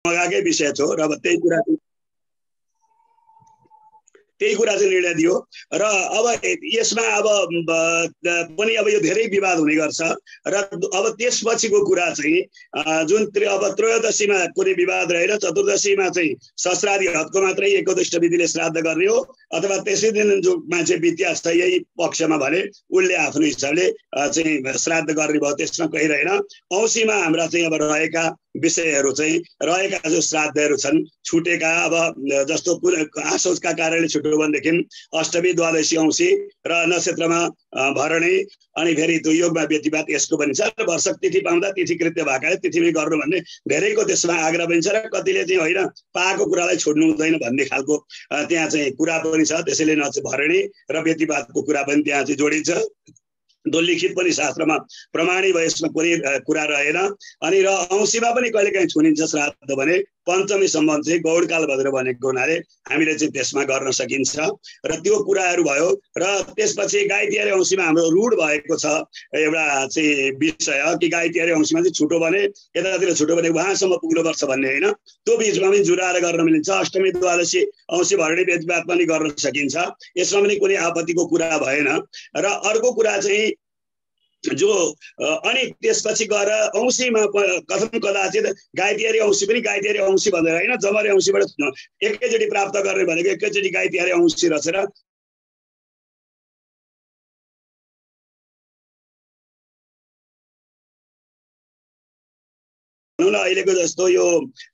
मगाकै विषय थियो र अब त्यही कुरा चाहिँ निर्णय दियो र अब यसमा अब पनि अब यो धेरै विवाद हुने गर्छ र अब त्यसपछिको कुरा चाहिँ जुन अब त्रयोदशीमा कुनै विवाद रहेन, चतुर्दशीमा चाहिँ सहस्रादि हदको मात्रै एकोदिष्ट विधिले श्राद्ध गर्ने हो अथवा त्यसै दिन जो मान्छे बित्या छ यही पक्षमा भने उसले आफ्नो हिसाबले चाहिँ श्राद्ध गर्ने भयो, त्यसमा कही रहेन। औँसीमा हाम्रा चाहिँ अब रहेका विषयहरू चाहिँ रहेका जो श्राद्धहरू छन् छुटेका, अब जस्तो आसोजका कारणले छुट्यो भनेदेखि अष्टमी, द्वादशी, औँसी र नक्षत्रमा भरणी अनि फेरि त्यो योगमा व्यतिपात यसको पनि छ र वर्षक तिथि पाउँदा तिथि कृत्य भएकाले तिथिमै गर्नु भन्ने धेरैको त्यसमा आग्रह पनि छ र कतिले चाहिँ होइन पाएको कुरालाई छोड्नु हुँदैन भन्ने खालको त्यहाँ चाहिँ कुरा पनि छ। त्यसैले भरणी र व्यतिपातको कुरा पनि त्यहाँ चाहिँ जोडिन्छ। लिखित पनि शास्त्रमा प्रमाणी भयो, यसमा कुनै कुरा रहेन। अनि र औँसीमा पनि कहिलेकाहीँ छुनिन्छ श्राद्ध भने पञ्चमीसम्म चाहिँ गौडकाल भनेर भनेको हुनाले हामीले चाहिँ त्यसमा गर्न सकिन्छ र त्यो कुराहरू भयो। र त्यसपछि गाई तिहार औँसीमा हाम्रो रूढ भएको छ एउटा चाहिँ विषय कि गाई तिहार औँसीमा चाहिँ छुटो भने यतातिर छुटो भने उहाँसम्म पुग्नुपर्छ भन्ने होइन, त्यो बिचमा पनि जुराएर गर्न मिलिन्छ। अष्टमी, द्वादशी, औँसी, भरणी, व्यतिपात पनि गर्न सकिन्छ, यसमा पनि कुनै आपत्तिको कुरा भएन। र अर्को कुरा चाहिँ जो अनि त्यसपछि गएर औँसीमा कथम कदाचित गाई तिहारी औँसी पनि गाई तिहारी औँसी भनेर होइन, जमरे औँसीबाट एकैचोटि प्राप्त गर्ने भनेको एकैचोटि गाई तिहारी औँसी रचेर अहिलेको जस्तो यो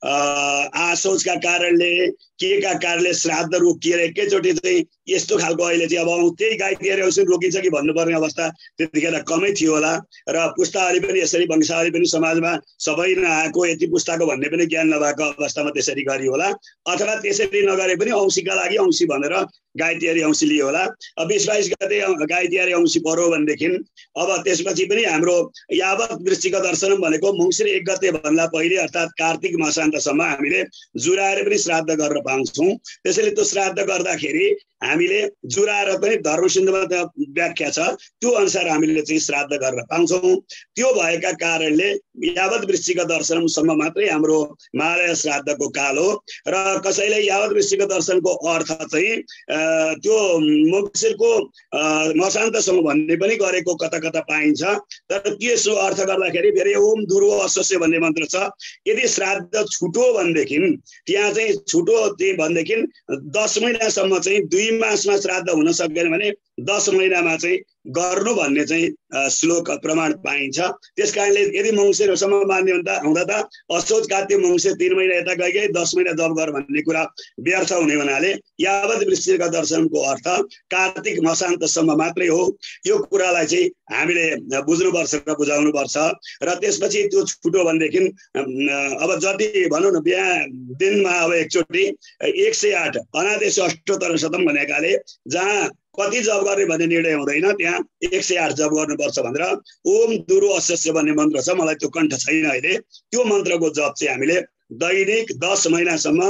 आसोजका कारणले केका कारणले श्राद्ध रोकिएर एकैचोटि चाहिँ यस्तो खालको अहिले चाहिँ अब त्यही गाई तिहार औँसी रोकिन्छ कि भन्नुपर्ने अवस्था त्यतिखेर कमै थियो होला र पुस्तावली पनि यसरी वंशावली पनि समाजमा सबै नआएको यति पुस्ताको भन्ने पनि ज्ञान नभएको अवस्थामा त्यसरी गरियो होला, अथवा त्यसरी नगरे पनि औँसीका लागि औँसी भनेर गाई तिहारी औँसी लियो होला। 20-22 गते गाई तिहारी औँसी पर्यो भनेदेखि अब त्यसपछि पनि हाम्रो यावत वृश्चिक दर्शनम भनेको मङ्सिर 1 गते भन्दा पहिले अर्थात् कार्तिक मसान्तसम्म हामीले जुराएर पनि श्राद्ध गर्न पाउँछौँ। त्यसैले त्यो श्राद्ध गर्दाखेरि हामीले जुराएर पनि धर्मसिन्धुमा व्याख्या छ त्यो अनुसार हामीले चाहिँ श्राद्ध गर्न पाउँछौँ। त्यो भएका कारणले यावत वृश्चिक दर्शनमसम्म मात्रै हाम्रो महालय श्राद्धको काल हो र कसैले यावत वृश्चिक दर्शनको अर्थ चाहिँ त्यो मङ्सिरको मसान्तसम्म भन्ने पनि गरेको कता कता पाइन्छ। तर त्यसो अर्थ गर्दाखेरि फेरि ओम दुर्व अश्वस्य भन्ने मन्त्र छ। यदि श्राद्ध छुटो भनेदेखि त्यहाँ चाहिँ छुटो त्यही भनेदेखि 10 महिनासम्म चाहिँ 2 मासमा श्राद्ध हुन सक्दैन भने 10 महिनामा चाहिँ गर्नु भन्ने चाहिँ श्लोक प्रमाण पाइन्छ। त्यसकारणले यदि मङ्सिरसम्म मान्ने हुँदा त असोज कात्य मङ्सिर 3 महिना यता गए 10 महिना जप गर भन्ने कुरा व्यर्थ हुने हुनाले यावत वृश्चिक दर्शनको अर्थ कार्तिक मसान्तसम्म मात्रै हो। यो कुरालाई चाहिँ हामीले बुझ्नुपर्छ र बुझाउनुपर्छ। र त्यसपछि त्यो छुटो भनेदेखि अब जति भनौँ न बिहा दिनमा अब एकचोटि 108 अनादेश अष्टोत्तर शतम भनेकाले जहाँ कति जप गर्ने भन्ने निर्णय हुँदैन, त्यहाँ 108 जप गर्नुपर्छ भनेर ओम दुर्व अश्वस्य भन्ने मन्त्र छ। मलाई त्यो कण्ठ छैन अहिले। त्यो मन्त्रको जप चाहिँ हामीले दैनिक 10 महिनासम्म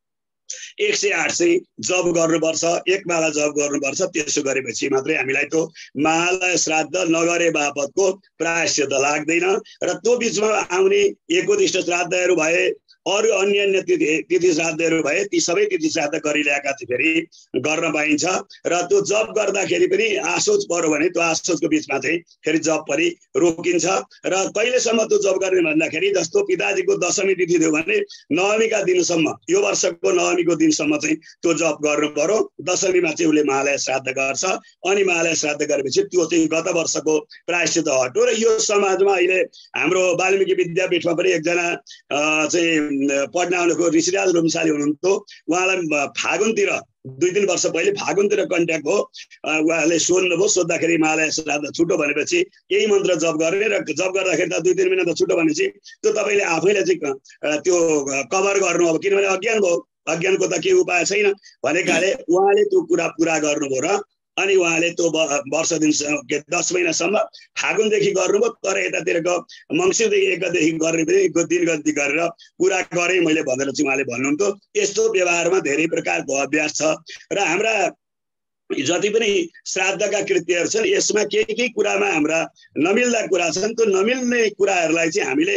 108 चाहिँ जप गर्नुपर्छ, एक माला जप गर्नुपर्छ। त्यसो गरेपछि मात्रै हामीलाई त्यो महालय श्राद्ध नगरे बापतको प्रायश्चित लाग्दैन। र त्यो बिचमा आउने एकोदिष्ट श्राद्धहरू भए अरू अन्य अन्य तिथि श्राद्धहरू भए ती सबै तिथि श्राद्ध गरिरहेका चाहिँ फेरि गर्न पाइन्छ। र त्यो जप गर्दाखेरि पनि आसोज पर्यो भने त्यो आसोजको बिचमा चाहिँ फेरि जप पनि रोकिन्छ। र कहिलेसम्म त्यो जप गर्ने भन्दाखेरि जस्तो पिताजीको दशमी तिथि थियो भने नवमीका दिनसम्म यो वर्षको नवमीको दिनसम्म चाहिँ त्यो जप गर्नु पर्यो। दशमीमा चाहिँ उसले महालय श्राद्ध गर्छ। अनि महालय श्राद्ध गरेपछि त्यो चाहिँ गत वर्षको प्रायश्चित हट्यो। र यो समाजमा अहिले हाम्रो वाल्मिकी विद्यापीठमा पनि एकजना चाहिँ पढ्न आउनुको ऋषिराज रोमिसाली हुनुहुन्थ्यो। उहाँलाई फागुनतिर 2-3 वर्ष पहिले फागुनतिर कन्ट्याक्ट हो। उहाँले सोध्नुभयो, सोद्धाखेरि महालय श्राद्ध छुटो भनेपछि यही मन्त्र जप गर्ने र जप गर्दाखेरि त 2-3 महिना त छुटो भनेपछि त्यो तपाईँले आफैले चाहिँ त्यो कभर गर्नु अब, किनभने अज्ञान भयो, अज्ञानको त केही उपाय छैन भनेकाले उहाँले त्यो कुरा पुरा गर्नुभयो। र अनि उहाँले त्यो वर्ष दिन 10 महिनासम्म फागुनदेखि गर्नुभयो। तर यतातिरको मङ्सिरदेखि 1 गतेदेखि गर्ने पनि दिन गति गरेर पुरा गरेँ मैले भनेर चाहिँ उहाँले भन्नुहुन्थ्यो। यस्तो व्यवहारमा धेरै प्रकारको अभ्यास छ र हाम्रा जति पनि श्राद्धका कृत्यहरू छन् यसमा केही कुरामा हाम्रा नमिल्दा कुरा छन्। त्यो नमिल्ने कुराहरूलाई चाहिँ हामीले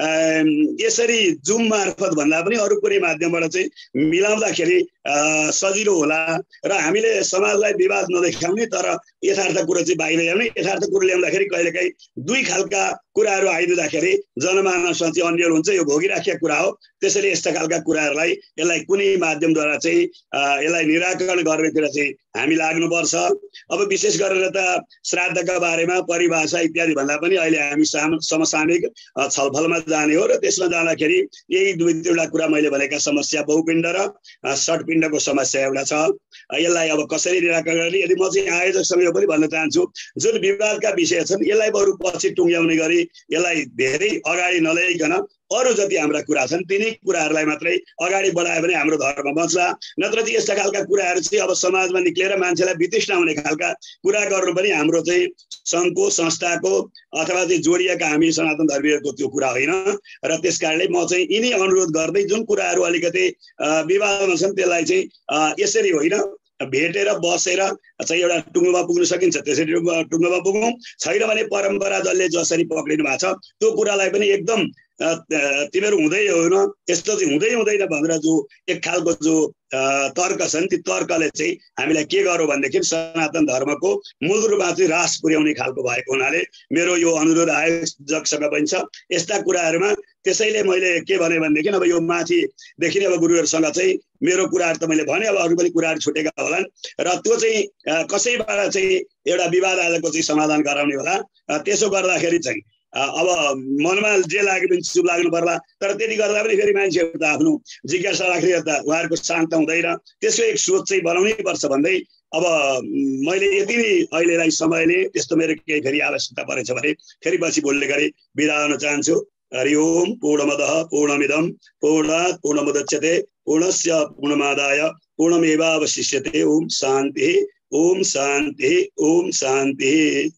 यसरी जुम मार्फत भन्दा पनि अरू कुनै माध्यमबाट चाहिँ मिलाउँदाखेरि सजिलो होला र हामीले समाजलाई विवाद नदेखाउने तर यथार्थ कुरा चाहिँ बाहिर ल्याउने। यथार्थ कुरा ल्याउँदाखेरि कहिलेकाहीँ दुई खालका कुराहरू आइदिँदाखेरि जनमानसमा चाहिँ अन्यल हुन्छ। यो भोगिराखेको कुरा हो। त्यसैले यस्ता खालका कुराहरूलाई यसलाई कुनै माध्यमद्वारा चाहिँ यसलाई निराकरण गर्नेतिर चाहिँ हामी लाग्नुपर्छ। अब विशेष गरेर त श्राद्धका बारेमा परिभाषा इत्यादि भन्दा पनि अहिले हामी समसामयिक छलफलमा जाने हो र त्यसमा जाँदाखेरि यही दुई तीनवटा कुरा मैले भनेका समस्या बहुपिण्ड र षट्पिण्डको समस्या एउटा छ। यसलाई अब कसरी निराकरण गर्ने यदि म चाहिँ आयोजकसँग यो पनि भन्न चाहन्छु जुन विवादका विषय छन् यसलाई बरु पछि टुङ्ग्याउने गरी यसलाई धेरै अगाडि नल्याइकन अरू जति हाम्रा कुरा छन् तिनै कुराहरूलाई मात्रै अगाडि बढायो भने हाम्रो धर्म बच्ला। नत्र चाहिँ यस्ता खालका कुराहरू चाहिँ अब समाजमा निक्लेर मान्छेलाई वितृष्णा हुने खालका कुरा गर्नु पनि हाम्रो चाहिँ सङ्घको संस्थाको अथवा चाहिँ जोडिएका हामी सनातन धर्मीहरूको त्यो कुरा होइन। र त्यस कारणले म चाहिँ यिनी अनुरोध गर्दै जुन कुराहरू अलिकति विवादमा छन् त्यसलाई चाहिँ यसरी होइन भेटेर बसेर चाहिँ एउटा टुङ्गोमा पुग्न सकिन्छ त्यसरी टुङ्गोमा पुगौँ। छैन भने परम्परा जसले जसरी पक्रिनु भएको छ त्यो कुरालाई पनि एकदम तिमीहरू हुँदै होइन यस्तो चाहिँ हुँदै हुँदैन भनेर जो एक खालको जो तर्क छन् ती तर्कले चाहिँ हामीलाई के गरौँ भनेदेखि सनातन धर्मको मूल रूपमा चाहिँ ह्रास पुर्याउने खालको भएको हुनाले मेरो यो अनुरोध आयोजकसँग पनि छ यस्ता कुराहरूमा। त्यसैले मैले के भने भनेदेखि अब यो माथिदेखि नै अब गुरुहरूसँग चाहिँ मेरो कुराहरू त मैले भने अब अरू पनि कुराहरू छुटेका होलान् र त्यो चाहिँ कसैबाट चाहिँ एउटा विवाद आजको चाहिँ समाधान गराउने होला। त्यसो गर्दाखेरि चाहिँ अब मनमा जे लागे पनि चुप लाग्नु पर्ला। तर त्यति गर्दा पनि फेरि मान्छेहरू त आफ्नो जिज्ञासा राख्ने त उहाँहरूको शान्त हुँदैन। त्यसको एक सोच चाहिँ बनाउनै पर्छ भन्दै अब मैले यति नै अहिलेलाई समयले त्यस्तो मेरो केही फेरि आवश्यकता परेछ भने फेरि पछि बोल्ने गरी बिदा हुन चाहन्छु। हरि ओम। पूर्णमदः पूर्णमिदं पूर्णात् पूर्णमुदच्यते पूर्णस्य पूर्णमादाय पूर्णमेवावशिष्यते। ओम शान्ति ओम शान्ति ओम शान्ति।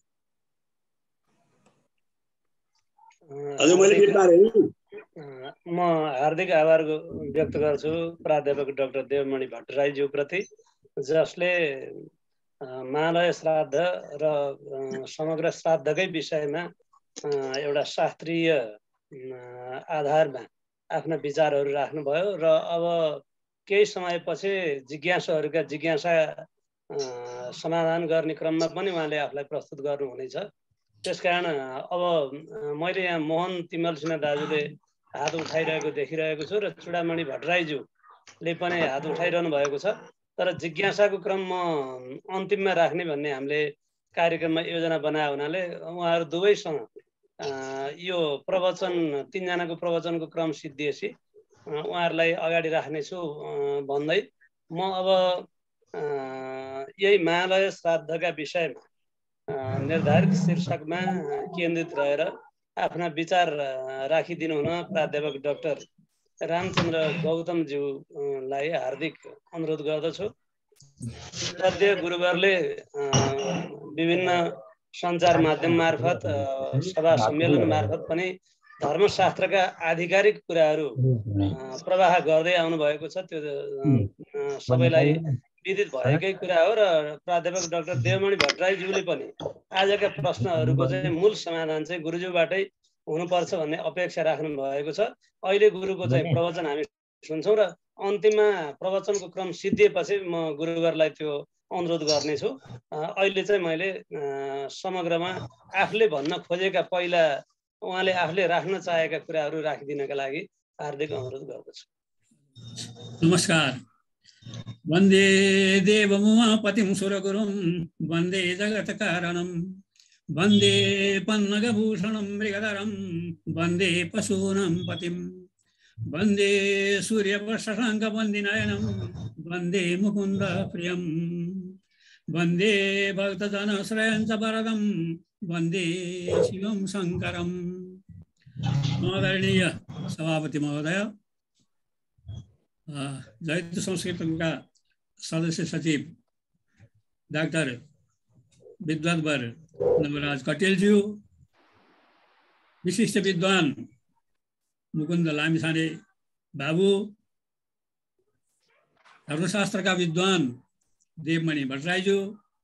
म हार्दिक आभार व्यक्त गर्छु प्राध्यापक डाक्टर देवमणि भट्टराईज्यू प्रति जसले महालय श्राद्ध र समग्र श्राद्धकै विषयमा एउटा शास्त्रीय आधारमा आफ्ना विचारहरू राख्नुभयो र अब केही समयपछि जिज्ञासुहरूका जिज्ञासा समाधान गर्ने क्रममा पनि उहाँले आफूलाई प्रस्तुत गर्नुहुनेछ। त्यसकारण अब मैले यहाँ मोहन तिमल सिन्हा दाजुले हात उठाइरहेको देखिरहेको छु र चुडामणि भट्टराईज्यूले पनि हात उठाइरहनु भएको छ। तर जिज्ञासाको क्रम म अन्तिममा राख्ने भन्ने हामीले कार्यक्रममा योजना बनाए हुनाले उहाँहरू दुवैसँग यो प्रवचन तीनजनाको प्रवचनको क्रम सिद्धिएपछि उहाँहरूलाई अगाडि राख्नेछु भन्दै म अब यही महालय श्राद्धका विषयमा निर्धारित शीर्षकमा केन्द्रित रहेर आफ्ना विचार राखिदिनु हुन प्राध्यापक डाक्टर रामचन्द्र गौतमज्यूलाई हार्दिक अनुरोध गर्दछु। श्रद्धेय गुरुवरले विभिन्न सञ्चार माध्यम मार्फत सभा सम्मेलन मार्फत पनि धर्मशास्त्रका आधिकारिक कुराहरू प्रवाह गर्दै आउनु भएको छ। त्यो सबैलाई विदित भएकै कुरा हो र प्राध्यापक डाक्टर देवमणि भट्टराईज्यूले पनि आजका प्रश्नहरूको चाहिँ मूल समाधान चाहिँ गुरुज्यूबाटै हुनुपर्छ भन्ने अपेक्षा राख्नु भएको छ। अहिले गुरुको चाहिँ प्रवचन हामी सुन्छौँ र अन्तिममा प्रवचनको क्रम सिद्धिएपछि म गुरुवरलाई त्यो अनुरोध गर्नेछु। अहिले चाहिँ मैले समग्रमा आफूले भन्न खोजेका पहिला उहाँले आफूले राख्न चाहेका कुराहरू राखिदिनका लागि हार्दिक अनुरोध गर्दछु। नमस्कार। वन्दे देवमुमापतिं सुरगुरुं वन्दे जगत्कारणं वन्दे पन्नगभूषणं मृगधरं वन्दे पशूनां पतिं वन्दे सूर्यवर्षशङ्खवन्दिनयनं वन्दे मुकुन्द प्रियं वन्दे भक्तजनश्रयं च वरदं वन्दे शिवं शङ्करम्। आदरणीय सभापति महोदय, जयतु संस्कृतका सदस्य सचिव डाक्टर विद्वद्वर नवराज कटेलज्यू, विशिष्ट विद्वान मुकुन्द लामिछाने बाबू, धर्मशास्त्रका विद्वान देवमणि भट्टराईज्यू,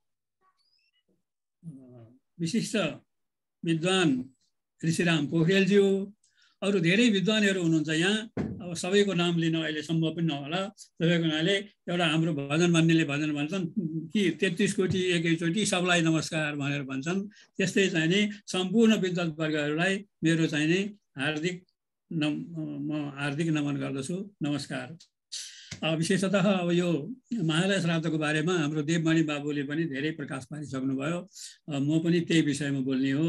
विशिष्ट विद्वान ऋषिराम पोखरेलज्यू, अरू धेरै विद्वानहरू हुनुहुन्छ यहाँ। अब सबैको नाम लिन अहिले सम्भव पनि नहोला। तपाईँको हुनाले एउटा हाम्रो भजन भन्नेले भजन भन्छन् कि 33 कोटी एकैचोटि सबलाई नमस्कार भनेर भन्छन्। त्यस्तै चाहिँ नि सम्पूर्ण विद्वत वर्गहरूलाई मेरो चाहिँ नि हार्दिक नमन गर्दछु। नमस्कार। विशेषतः अब यो महालय श्राद्धको बारेमा हाम्रो देवमणि बाबुले पनि धेरै प्रकाश पारिसक्नुभयो। म पनि त्यही विषयमा बोल्ने हो।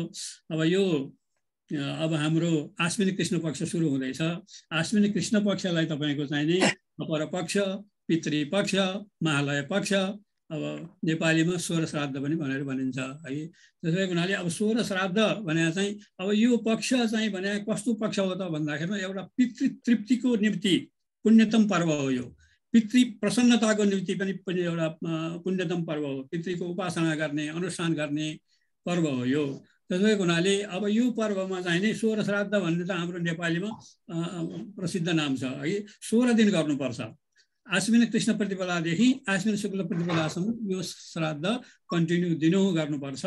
अब हाम्रो आश्विनी कृष्ण पक्ष सुरु हुँदैछ। आश्विनी कृष्ण पक्षलाई तपाईँको चाहिँ नि अपर पक्ष, पितृपक्ष, महालय पक्ष, अब नेपालीमा 16 श्राद्ध पनि भनेर भनिन्छ है। त्यसै हुनाले अब 16 श्राद्ध भने चाहिँ अब यो पक्ष चाहिँ भने कस्तो पक्ष हो त भन्दाखेरिमा एउटा पितृ तृप्तिको निम्ति पुण्यतम पर्व हो। यो पितृ प्रसन्नताको निम्ति पनि एउटा पुण्यतम पर्व हो। पितृको उपासना गर्ने, अनुष्ठान गर्ने पर्व हो यो। त्यसै हुनाले अब यो पर्वमा चाहिँ नि 16 श्राद्ध भन्ने त हाम्रो नेपालीमा प्रसिद्ध नाम छ है। 16 दिन गर्नुपर्छ। आश्विन कृष्ण प्रतिपदादेखि आश्विन शुक्ल प्रतिपदासम्म यो श्राद्ध कन्टिन्यू दिनहुँ गर्नुपर्छ।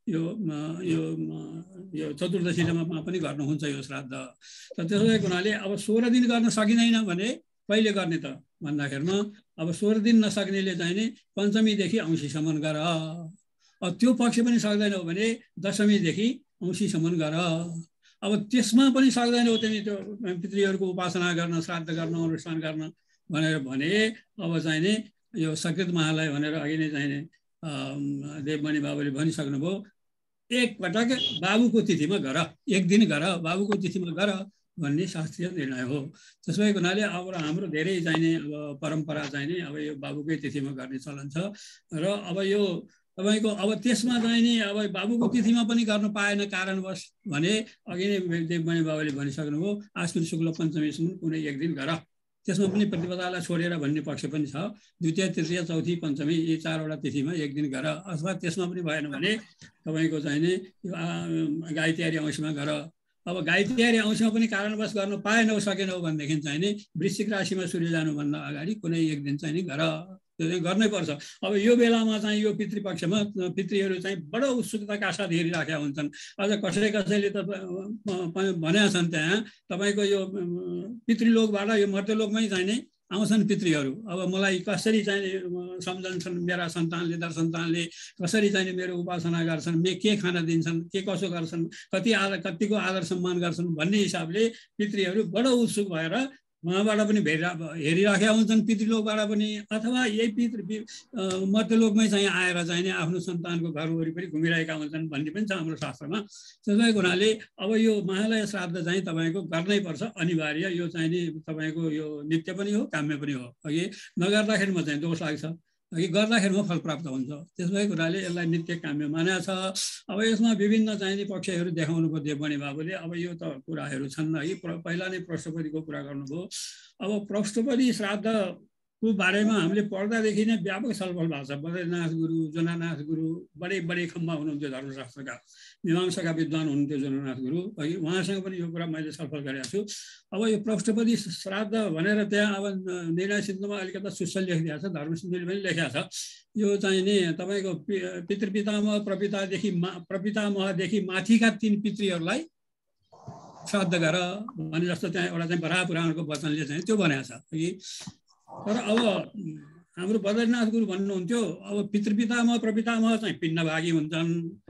यो चतुर्दशीमा पनि गर्नुहुन्छ यो श्राद्ध। त्यसै हुनाले अब 16 दिन गर्न सकिँदैन भने कहिले गर्ने त भन्दाखेरिमा अब 16 दिन नसक्नेले चाहिँ नि पञ्चमीदेखि औँसीसम्म गर। त्यो पक्ष पनि सक्दैनौ भने दशमीदेखि औँसीसम्म गर। अब त्यसमा पनि सक्दैनौ तिमी त्यो पितृहरूको उपासना गर्न, श्राद्ध गर्न, अनुष्ठान गर्न भनेर भने अब चाहिँ नि यो सकृत महालय भनेर अघि नै चाहिँ नि देवमणि बाबुले भनिसक्नुभयो। एकपटक बाबुको तिथिमा गर, एक दिन गर, बाबुको तिथिमा गर भन्ने शास्त्रीय निर्णय हो। त्यसै हुनाले अब हाम्रो धेरै चाहिने अब परम्परा चाहिने अब यो बाबुकै तिथिमा गर्ने चलन छ। र अब यो तपाईको अब त्यसमा चाहिँ नि अब बाबुको तिथिमा पनि गर्न पाएन कारणवश भने अघि नै देवमणि बाबुले भनिसक्नुभयो आश्विन शुक्ल पञ्चमीसम्म कुनै एक दिन गर। त्यसमा पनि प्रतिपदालाई छोडेर भन्ने पक्ष पनि छ। द्वितीय, तृतीय, चौथी, पञ्चमी यी 4वटा तिथिमा एक दिन गर। अथवा त्यसमा पनि भएन भने तपाईको चाहिँ नि गाई तिहारी औँसीमा गर। अब गाई तिहारी औँसीमा पनि कारणवश गर्न पाएनौ, सकेनौ भनेदेखि चाहिँ नि वृश्चिक राशिमा सूर्य जानुभन्दा अगाडि कुनै एक दिन चाहिँ नि गर। त्यो चाहिँ गर्नै पर्छ। अब यो बेलामा चाहिँ यो पितृपक्षमा पितृहरू चाहिँ बडो उत्सुकताका साथ हेरिराखेका हुन्छन्। अझ कसैले त भनेका छन् त्यहाँ तपाईँको यो पितृलोकबाट यो मर्त्यलोकमै चाहिँ नि आउँछन् पितृहरू। अब मलाई कसरी चाहिँ सम्झन्छन् मेरा सन्तानले, दर सन्तानले कसरी चाहिँ मेरो उपासना गर्छन्, के खाना दिन्छन्, के कसो गर्छन्, कतिको आदर सम्मान गर्छन् भन्ने हिसाबले पितृहरू बडो उत्सुक भएर उहाँबाट पनि हेरिराखेका हुन्छन्, पितृलोकबाट पनि। अथवा यही मर्त्यलोकमै चाहिँ आएर चाहिँ नि आफ्नो सन्तानको घर वरिपरि घुमिरहेका हुन्छन् भन्ने पनि छ हाम्रो शास्त्रमा। त्यसै हुनाले अब यो महालय श्राद्ध चाहिँ तपाईँको गर्नै पर्छ, अनिवार्य। यो चाहिँ नि तपाईँको यो नित्य पनि हो, काम्य पनि हो। अघि नगर्दाखेरिमा चाहिँ दोष लाग्छ, अघि गर्दाखेरिमा फल प्राप्त हुन्छ। त्यसै कुराले यसलाई नित्य काम्य मानेको छ। अब यसमा विभिन्न चाहिने पक्षहरू देखाउनु भयो देवमणि बाबुले। अब यो त कुराहरू छन् है। पहिला नै प्रष्टपतिको कुरा गर्नुभयो। अब प्रष्टपति श्राद्धको बारेमा हामीले पढ्दादेखि नै व्यापक छलफल भएको छ। बद्रीनाथ गुरु, जनानाथ गुरु बडे खम्बा हुनुहुन्थ्यो धर्मशास्त्रका, मीमांसाका विद्वान हुनुहुन्थ्यो जनानाथ गुरु। अघि उहाँसँग पनि यो कुरा मैले छलफल गरेको छु। अब यो प्रष्टपति श्राद्ध भनेर त्यहाँ अब निर्णय सिन्धुमा अलिकता सुस्सल लेखिदिएको छ, धर्मसिन्धुले पनि लेखेको छ। यो चाहिँ नि तपाईँको पितृपितामह प्रपितामहदेखि माथिका 3 पितृहरूलाई श्राद्ध गर भने जस्तो त्यहाँ एउटा चाहिँ बराह पुराणको वचनले चाहिँ त्यो भनेको छ। तर अब हाम्रो बद्रीनाथ गुरु भन्नुहुन्थ्यो अब पितृपितामह प्रपितामह चाहिँ पिण्डभागी हुन्छन्।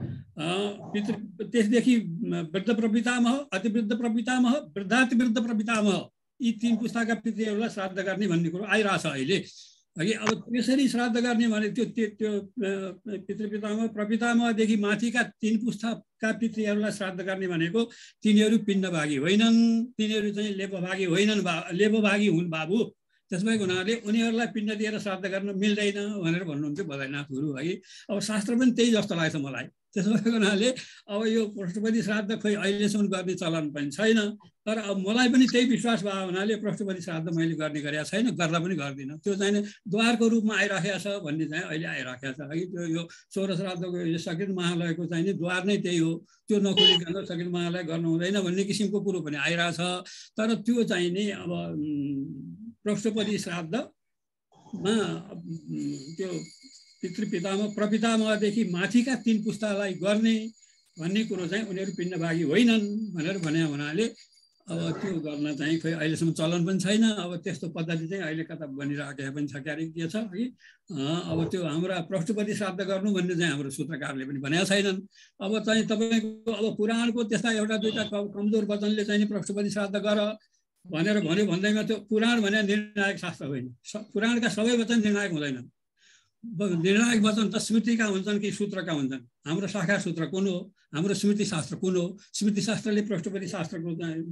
त्यसदेखि वृद्ध प्रपितामह, अतिवृद्ध प्रपितामह, वृद्धातिवृद्ध प्रपितामह यी 3 पुस्ताका पितृहरूलाई श्राद्ध गर्ने भन्ने कुरो आइरहेछ अहिले। अघि अब त्यसरी श्राद्ध गर्ने भने त्यो पितृपितामह प्रपितामहदेखि माथिका 3 पुस्ताका पितृहरूलाई श्राद्ध गर्ने भनेको तिनीहरू पिण्डभागी होइनन्, तिनीहरू चाहिँ लेपभागी होइनन्, लेपभागी हुन् बाबु। त्यसमै हुनाले उनीहरूलाई पिण्ड दिएर श्राद्ध गर्न मिल्दैन भनेर भन्नुहुन्थ्यो बद्रीनाथ गुरु है। अब शास्त्र पनि त्यही जस्तो लाग्छ मलाई। त्यसमै हुनाले अब यो प्रष्टपति श्राद्ध खोइ अहिलेसम्म गर्ने चलन पनि छैन। तर अब मलाई पनि त्यही विश्वास भयो हुनाले प्रष्टपति श्राद्ध मैले गर्ने गरेको छैन, गर्दा पनि गर्दिनँ। त्यो चाहिँ द्वारको रूपमा आइराखेको छ भन्ने चाहिँ अहिले आइराखेको छ है। त्यो यो 16 श्राद्धको यो सकृत महालयको चाहिँ नि द्वार नै त्यही हो। त्यो नखोलिकन सकृत महालय गर्नु हुँदैन भन्ने किसिमको कुरो पनि आइरहेछ। तर त्यो चाहिँ नि अब प्रष्टपति श्राद्धमा त्यो पितृपितामह प्रपितामहदेखि माथिका 3 पुस्तालाई गर्ने भन्ने कुरो चाहिँ उनीहरू पिण्डभागी होइनन् भनेर भने हुनाले अब त्यो गर्न चाहिँ खै अहिलेसम्म चलन पनि छैन। अब त्यस्तो पद्धति चाहिँ अहिले कता बनिराखेको पनि छ क्यारे के छ कि अब त्यो हाम्रा पृष्ठपति श्राद्ध गर्नु भन्ने चाहिँ हाम्रो सूत्रकारले पनि भनेका छैनन्। अब चाहिँ तपाईँको अब पुराणको त्यस्ता एउटा दुईटा कमजोर वचनले चाहिँ पृष्ठपति श्राद्ध गर भनेर भन्यो भन्दैमा त्यो पुराण भने निर्णायक शास्त्र होइन। पुराणका सबै वचन निर्णायक हुँदैनन्। निर्णायक वचन त स्मृतिका हुन्छन् कि सूत्रका हुन्छन्। हाम्रो शाखा सूत्र कुन हो, हाम्रो स्मृति शास्त्र कुन हो, स्मृति शास्त्रले पृष्ठपति शास्त्रको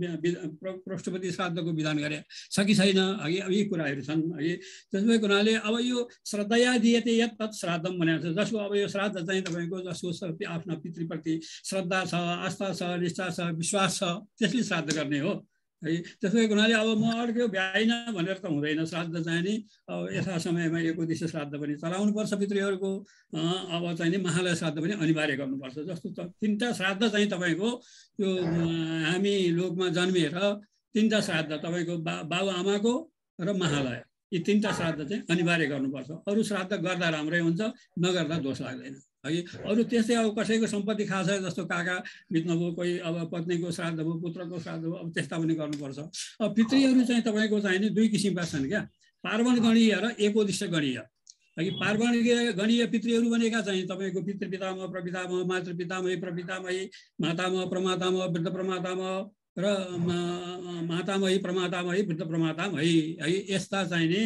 पृष्ठपति श्राद्धको विधान गरे छ कि छैन, अघि यी कुराहरू छन्। अघि त्यसै हुनाले अब यो श्रद्धया दिएते यत् तत् श्राद्धम भनेको छ। जसको अब यो श्राद्ध चाहिँ तपाईँको जसको आफ्ना पितृप्रति श्रद्धा छ, आस्था छ, निष्ठा छ, विश्वास छ, त्यसले श्राद्ध गर्ने हो है। त्यसै हुनाले अब म अर्को भ्याइन भनेर त हुँदैन। श्राद्ध चाहिँ नि अब यथा समयमा एकोद्देश्य श्राद्ध पनि चलाउनुपर्छ पितृहरूको। अब चाहिँ नि महालय श्राद्ध पनि अनिवार्य गर्नुपर्छ। जस्तो 3टा श्राद्ध चाहिँ तपाईँको त्यो हामी लोकमा जन्मिएर 3टा श्राद्ध तपाईँको बाबुआमाको र महालय, यी 3टा श्राद्ध चाहिँ अनिवार्य गर्नुपर्छ। अरू श्राद्ध गर्दा राम्रै हुन्छ, नगर्दा दोष लाग्दैन है। अरू त्यस्तै अब कसैको सम्पत्ति खास छ, जस्तो काका बित्नुभयो, कोही अब पत्नीको श्राद्ध भयो, पुत्रको श्राद्ध भयो, अब त्यस्ता पनि गर्नुपर्छ। अब पितृहरू चाहिँ तपाईँको चाहिँ नि 2 किसिमका छन् क्या, पार्वण गणीय र एकोद्देश्य गणीय। अघि पार्वण गणीय पितृहरू भनेका चाहिँ तपाईँको पितृपितामह, प्रपितामह, मातृपितामही, प्रपितामही, मातामह, प्रमातामह, वृद्ध प्रमातामह र मातामही, प्रमातामही, वृद्ध प्रमातामही है। यस्ता चाहिँ नि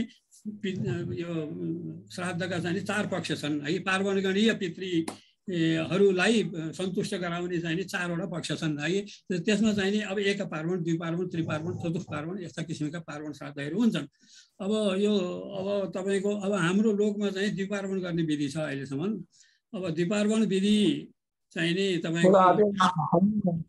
यो श्राद्धका चाहिँ 4 पक्ष छन् है। पार्वणगणीय पितृहरूलाई सन्तुष्ट गराउने चाहिँ 4वटा पक्ष छन् है। त्यसमा चाहिँ नि अब 1 पार्वण, 2 पार्वण, 3 पार्वण, 4 पार्वण यस्ता किसिमका पार्वण श्राद्धहरू हुन्छन्। अब यो अब तपाईँको अब हाम्रो लोकमा चाहिँ द्विपार्वण गर्ने विधि छ अहिलेसम्म। अब द्विपार्वण विधि चाहिँ नि तपाईँको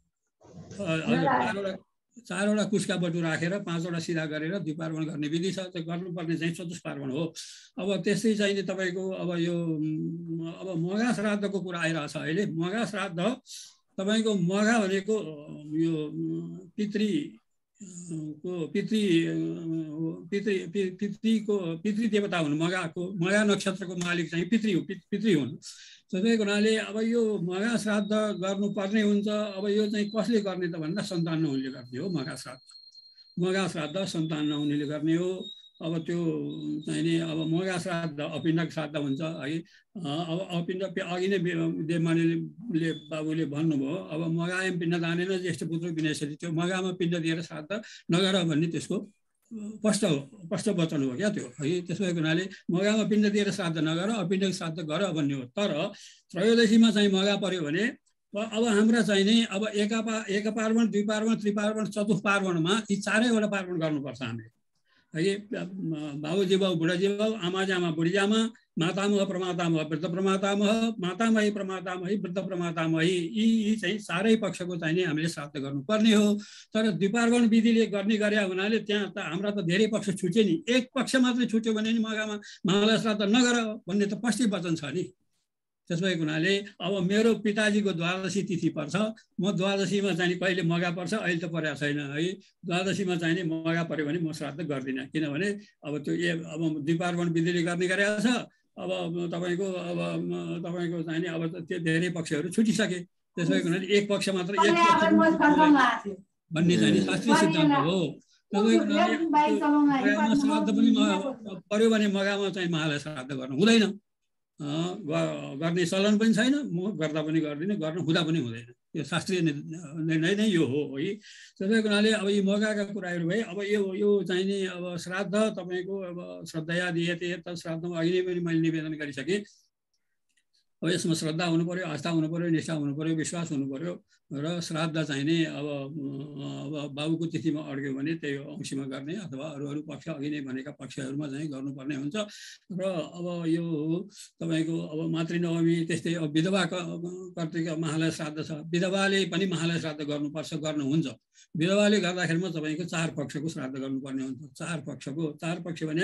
4वटा कुस्का बटु राखेर 5वटा सिधा गरेर द्विपार्वण गर्ने विधि छ। त्यो गर्नुपर्ने चाहिँ चतुष्पार्वण हो। अब त्यस्तै चाहिँ नि तपाईँको अब यो अब मघा श्राद्धको कुरा आइरहेछ अहिले। मघा श्राद्ध तपाईँको मघा भनेको यो पितृ देवता हुन्। मघा नक्षत्रको मालिक चाहिँ पितृ हुन्। त्यसै हुनाले अब यो मघा श्राद्ध गर्नुपर्ने हुन्छ। अब यो चाहिँ कसले गर्ने त भन्दा सन्तान नहुनेले गर्ने हो मघा श्राद्ध। मघा श्राद्ध सन्तान नहुनेले गर्ने हो। अब त्यो चाहिँ नि अब मघा श्राद्ध अपिण्डक श्राद्ध हुन्छ है। अब अपिण्ड अघि नै देवमानीले बाबुले भन्नुभयो, अब मघायम पिण्ड दानेन ज्येष्ठ पुत्र विनयसरी, त्यो मघामा पिण्ड दिएर श्राद्ध नगर भन्ने त्यसको स्पष्ट वचन हो क्या त्यो है। त्यसो भएको हुनाले मघामा पिण्ड दिएर श्राद्ध नगर, अपिण्डक श्राद्ध गर भन्ने हो। तर त्रयोदशीमा चाहिँ मघा पर्यो भने अब हाम्रा चाहिँ नि अब 1 पार्वण, 2 पार्वण, 3 पार्वण, 4 पार्वणमा यी 4वटा पार्वण गर्नुपर्छ हामीले है। बाबुजी बाबु, बुढाजी बाबु, आमाजी आमा, बुढीजामा, मातामह, प्रमातामह, वृद्ध प्रमातामह, मातामही, प्रमातामही, वृद्ध प्रमातामही, यी चाहिँ 4 पक्षको चाहिँ नि हामीले श्राद्ध गर्नुपर्ने हो। तर द्विपार्वण विधिले गर्ने गरे हुनाले त्यहाँ त हाम्रा त धेरै पक्ष छुट्यो नि। 1 पक्ष मात्रै छुट्यो भने नि मघामा महालय श्राद्ध नगर भन्ने त स्पष्टै वचन छ नि। त्यसो भएको हुनाले अब मेरो पिताजीको द्वादशी तिथि पर्छ, म द्वादशीमा चाहिँ कहिले मघा पर्छ, अहिले त परेको छैन है। द्वादशीमा चाहिँ नि मघा पर्यो भने म श्राद्ध गर्दिनँ, किनभने अब त्यो अब द्विपार्वण विधिले गर्ने गरेको छ। अब तपाईँको चाहिँ नि अब त्यो धेरै पक्षहरू छुटिसके। त्यसो भएको हुनाले 1 पक्ष मात्र, 1 पक्ष भन्ने चाहिँ नि शास्त्रीय सिद्धान्त हो। त्यसो भएको हुनाले श्राद्ध पनि पर्यो भने मघामा चाहिँ महालय श्राद्ध गर्नु हुँदैन, गर्ने चलन पनि छैन। म गर्दा पनि गर्दिनँ, गर्नु हुँदा पनि हुँदैन। यो शास्त्रीय निर्णय नै यो हो है। त्यसै हुनाले अब यी मघाका कुराहरू भए। अब यो चाहिँ नि अब श्राद्ध तपाईँको अब श्रद्धया दिएते त श्राद्धमा अघि नै पनि मैले निवेदन गरिसकेँ। अब यसमा श्रद्धा हुनु पर्यो, आस्था हुनु पर्यो, निष्ठा हुनु पर्यो, विश्वास हुनु पर्यो र श्राद्ध चाहिँ नि अब बाबुको तिथिमा अड्क्यो भने त्यही औँसीमा गर्ने अथवा अरू पक्ष अघि नै भनेका पक्षहरूमा चाहिँ गर्नुपर्ने हुन्छ। र अब यो तपाईँको अब मातृनवमी त्यस्तै अब विधवा कर्तृका महालय श्राद्ध छ। विधवाले पनि महालय श्राद्ध गर्नुपर्छ, गर्नुहुन्छ। विधवाले गर्दाखेरिमा तपाईँको 4 पक्षको श्राद्ध गर्नुपर्ने हुन्छ। 4 पक्ष भने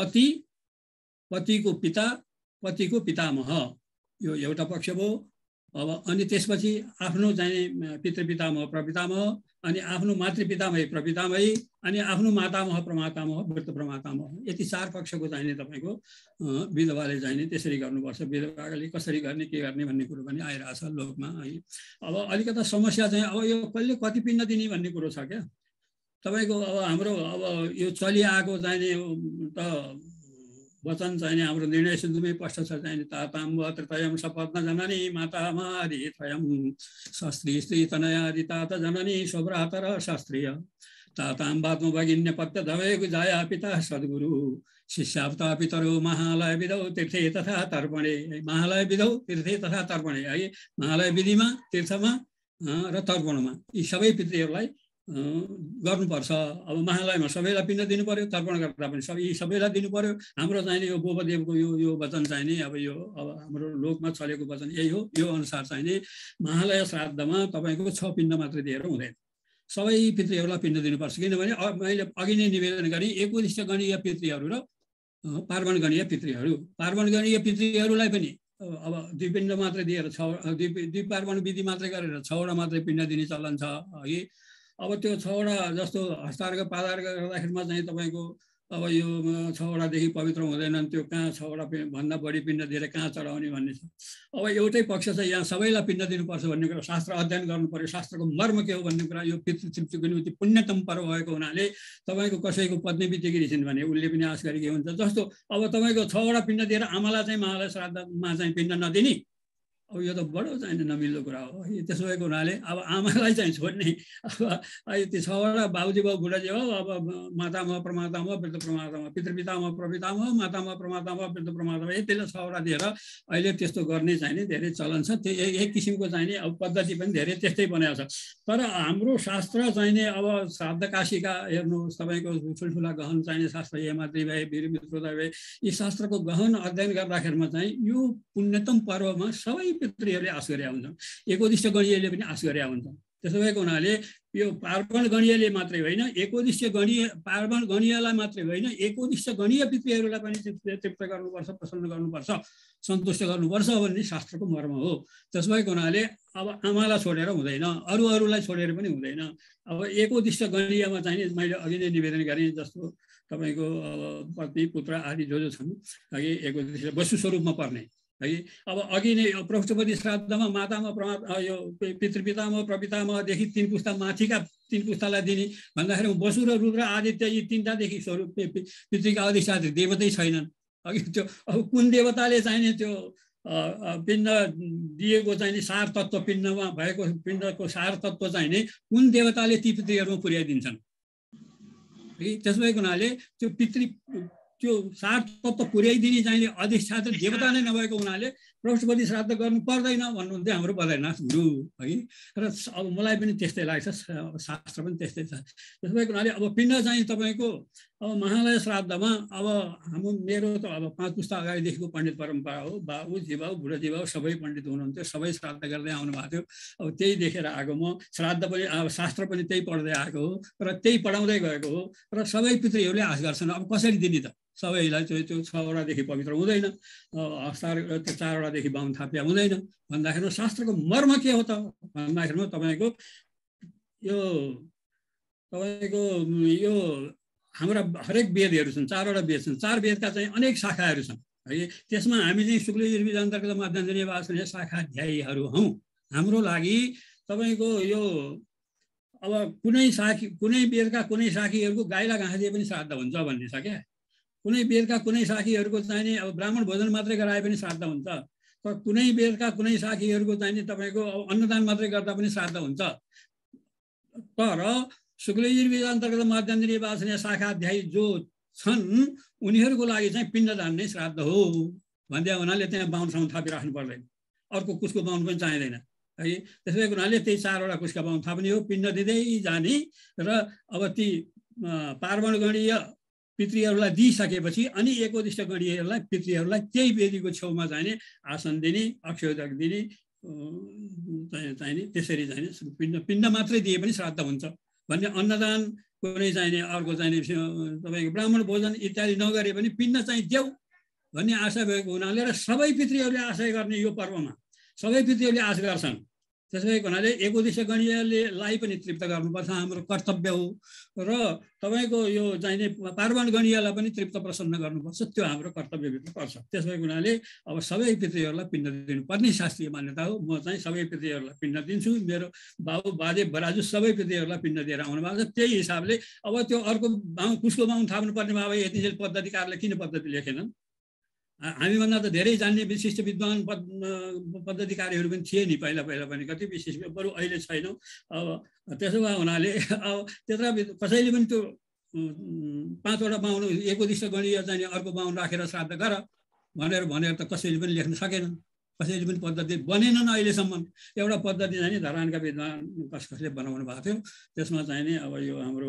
पतिको पिता, पतिको पितामह, यो एउटा पक्ष भयो। अब अनि त्यसपछि आफ्नो चाहिँ पितृपितामह प्रपितामह अनि आफ्नो मातृपितामही प्रपितामही अनि आफ्नो मातामह प्रमातामह वृद्ध प्रमातामह यति 4 पक्षको चाहिने तपाईको विधवाले चाहिने त्यसरी गर्नुपर्छ। विधवाले कसरी गर्ने के गर्ने भन्ने कुरो पनि आइरहेछ लोकमा है। अब अलिकता समस्या चाहिँ अब यो कहिले कति पिण्ड दिने भन्ने कुरो छ क्या तपाईको। अब हाम्रो अब यो चलिआएको चाहिने त वचन चाहिने हाम्रो निर्णय सिन्धुमै स्पष्ट छ चाहिने ताताम्ब त्रितयम सपत्न जननी माता मारी त्रयम शास्त्री स्त्री तनयादि तात जननी शोभ्रातर शास्त्रीय ताताम्बात्म भगिन्य पत्य धवेगु जाया पिता सद्गुरु शिष्याप्ता पितरो महालय विधौ तीर्थे तथा तर्पणे। महालय विधौ तीर्थे तथा तर्पणे है। महालय विधिमा तीर्थमा र तर्पणमा यी सबै पितृहरूलाई गर्नुपर्छ। अब महालयमा सबैलाई पिण्ड दिनु पर्यो, तर्पण गर्दा पनि सबैलाई दिनु पर्यो। हाम्रो चाहिने यो बोबदेवको यो वचन चाहिने अब यो अब हाम्रो लोकमा चलेको वचन यही हो। यो अनुसार चाहिने महालय श्राद्धमा तपाईको 6 पिण्ड मात्रै दिएर हुँदैन, सबै पितृहरूलाई पिण्ड दिनुपर्छ। किनभने मैले अघि नै निवेदन गरेँ एकोदिष्ट गणीय पितृहरू र पार्वण गणीय पितृहरू। पार्वण गणीय पितृहरूलाई पनि अब 2 पिण्ड मात्रै दिएर 2 पार्वण विधि मात्रै गरेर 6 वटा मात्रै पिण्ड दिने चलन छ है। अब त्यो 6 वटा जस्तो हस्तार्घ पादार्घ गर्दाखेरिमा चाहिँ तपाईको अब यो 6 वटादेखि पवित्र हुँदैनन्, त्यो कहाँ 6 वटा भन्दा बढी पिण्ड दिएर कहाँ चढाउने भन्ने छ। अब एउटै पक्ष चाहिँ यहाँ सबैलाई पिण्ड दिनुपर्छ भन्ने कुरा, शास्त्र अध्ययन गर्नु पर्यो, शास्त्रको मर्म के हो भन्ने कुरा। यो पितृतृप्तिको निम्ति पुण्यतम पर्व भएको हुनाले तपाईँको कसैको पत्नी बितेकी छिन् भने उसले पनि आश गरेकी हुन्छ। जस्तो अब तपाईँको 6 वटा पिण्ड दिएर आमालाई चाहिँ महालय श्राद्धमा चाहिँ पिण्ड नदिने, अब यो त बडो चाहिने नमिल्दो कुरा हो। त्यसो भएको हुनाले अब आमालाई चाहिँ छोड्ने, अब त्यो 6 वटा बाबुजी बाबु बुढाजी हो। अब मातामह प्रमातामह वृद्ध प्रमातामह पितृपितामह प्रपितामह मातामह प्रमातामह वृद्ध प्रमातामह यतिले 6 वटा दिएर अहिले त्यस्तो गर्ने चाहिने धेरै चलन छ। त्यो एक किसिमको चाहिने अब पद्धति पनि धेरै त्यस्तै बनाएको छ। तर हाम्रो शास्त्र चाहिने अब श्राद्ध काशिका हेर्नुहोस् तपाईँको ठुल्ठुला गहन चाहिने शास्त्र हेमाद्री भए वीरमित्रोदा भए यी शास्त्रको गहन अध्ययन गर्दाखेरिमा चाहिँ यो पुण्यतम पर्वमा सबै पितृहरूले आश गरे हुन्छन्, एकोदिष्ट गणीयले पनि आश गरे हुन्छन्। त्यसो भएको हुनाले यो पार्वण गणीयले मात्रै होइन, एकोदिष्ट गणीय पार्वण गणीयलाई मात्रै होइन, एकोदिष्ट गणीय पितृहरूलाई पनि तृप्त गर्नुपर्छ, प्रसन्न गर्नुपर्छ, सन्तुष्ट गर्नुपर्छ भन्ने शास्त्रको मर्म हो। त्यसो भएको हुनाले अब आमालाई छोडेर हुँदैन, अरूलाई छोडेर पनि हुँदैन। अब एकोदिष्ट गणीयमा चाहिँ मैले अघि नै निवेदन गरेँ जस्तो तपाईँको पत्नी पुत्र आदि जो छन् अघि एकोदिष्ट वस्तु स्वरूपमा पर्ने है। अब अघि नै प्रष्टपति श्राद्धमा मातामा यो पितृपितामह प्रपितामहदेखि 3 पुस्ता माथिका 3 पुस्तालाई दिने भन्दाखेरि वसु र रुद्र आदित्य यी 3टादेखि स्वरूप पितृका अधिष्ठात्री देवतै छैनन्। अघि त्यो अब कुन देवताले चाहिने त्यो पिण्ड दिएको चाहिने सार तत्त्व पिण्डमा भएको पिण्डको सार तत्त्व चाहिने कुन देवताले ती पितृहरूमा पुर्याइदिन्छन्। त्यसो भएको हुनाले त्यो त्यो सार तत्त्व पुर्याइदिने चाहिने अधिष्ठात्री देवता नै नभएको हुनाले प्रष्टपति श्राद्ध गर्नु पर्दैन भन्नुहुन्थ्यो हाम्रो बद्रीनाथ गुरु है। र अब मलाई पनि त्यस्तै लाग्छ, शास्त्र पनि त्यस्तै छ। त्यसो भएको हुनाले अब पिण्ड चाहिँ तपाईँको अब महालय श्राद्धमा अब मेरो त अब 5 पुस्ता अगाडिदेखिको पण्डित परम्परा हो। बाबु जीबाउ बुढाजी बाउ सबै पण्डित हुनुहुन्थ्यो, सबै श्राद्ध गर्दै आउनु भएको थियो। अब त्यही देखेर आएको म, श्राद्ध पनि अब शास्त्र पनि त्यही पढ्दै आएको हो र त्यही पढाउँदै गएको हो। र सबै पितृहरूले आश गर्छन् अब कसरी दिने त, सबैलाई त्यो 6 वटादेखि पवित्र हुँदैन, हस्तार त्यो 4 वटादेखि बाहुन थापिया हुँदैन भन्दाखेरि शास्त्रको मर्म के हो त भन्दाखेरिमा तपाईँको यो हाम्रा हरेक वेदहरू छन्, 4 वटा वेद छन्। 4 वेदका चाहिँ अनेक शाखाहरू छन् है। त्यसमा हामी चाहिँ शुक्ल यजुर्वेद अन्तर्गत माध्यन्जनीय वाचनीय शाखाध्यायीहरू हौँ। हाम्रो लागि तपाईँको यो अब कुनै वेदका कुनै शाखीहरूको गाईलाई घाँस दिए पनि श्राद्ध हुन्छ भन्ने छ क्या। कुनै वेदका कुनै शाखीहरूको चाहिने अब ब्राह्मण भोजन मात्रै गराए पनि श्राद्ध हुन्छ, तर कुनै वेदका कुनै शाखीहरूको चाहिने तपाईँको अन्नदान मात्रै गर्दा पनि श्राद्ध हुन्छ। तर शुक्ल यजुर्वेद अन्तर्गत माध्यन्जनीय वाचनीय शाखाध्यायी जो छन् उनीहरूको लागि चाहिँ पिण्डदान नै श्राद्ध हो भन्दै हुनाले त्यहाँ बाहुनसम्म थापिराख्नु पर्दैन, अर्को कुसको बाहुन पनि चाहिँदैन है। त्यसो भएको हुनाले त्यही 4 वटा कुसका बाहुन थाप्ने हो, पिण्ड दिँदै जाने। र अब ती पार्वण गणीय पितृहरूलाई दिइसकेपछि अनि एकोदिष्ट गणीयहरूलाई पितृहरूलाई त्यही वेदीको छेउमा चाहिने आसन दिने, अक्षोदक दिने चाहिने, त्यसरी चाहिने पिण्ड मात्रै दिए पनि श्राद्ध हुन्छ भन्ने। अन्नदान कुनै चाहिने अर्को चाहिने तपाईँको ब्राह्मण भोजन इत्यादि नगरे पनि पिण्ड चाहिँ देऊ भन्ने आशा भएको हुनाले र सबै पितृहरूले आशा गर्ने यो पर्वमा सबै पृथ्वीहरूले आश गर्छन्। त्यसै हुनाले एकोद्देश्य गणीयलाई पनि तृप्त गर्नुपर्छ, हाम्रो कर्तव्य हो। र तपाईँको यो चाहिने पार्वण गणीयलाई पनि तृप्त प्रसन्न गर्नुपर्छ, त्यो हाम्रो कर्तव्यभित्र पर्छ। त्यसै हुनाले अब सबै पृथ्वीहरूलाई पिण्ड दिनुपर्ने शास्त्रीय मान्यता हो। म चाहिँ सबै पृथ्वीहरूलाई पिण्ड दिन्छु, मेरो बाबु बाजे बराजु सबै पृथ्वीहरूलाई पिण्ड दिएर आउनु भएको छ। त्यही हिसाबले अब त्यो अर्को बाहुन कुसको बाहुन थाप्नुपर्नेमा अब यति पद्धतिकारले किन पद्धति लेखेनन्? हामीभन्दा त धेरै जान्ने विशिष्ट विद्वान पद्धतिकारीहरू पनि थिए नि पहिला पनि, कति विशिष्ट, बरु अहिले छैनौँ। अब त्यसो भए हुनाले अब त्यत्र कसैले पनि त्यो 5 वटा बाहुन एकोद्देश्य गणीय चाहिँ अर्को बाहुन राखेर श्राद्ध गर भनेर त कसैले पनि लेख्न सकेनन्, कसैले पनि पद्धति बनेनन् अहिलेसम्म। एउटा पद्धति चाहिँ धरानका विद्वान कसले बनाउनु भएको थियो, त्यसमा चाहिँ नि अब यो हाम्रो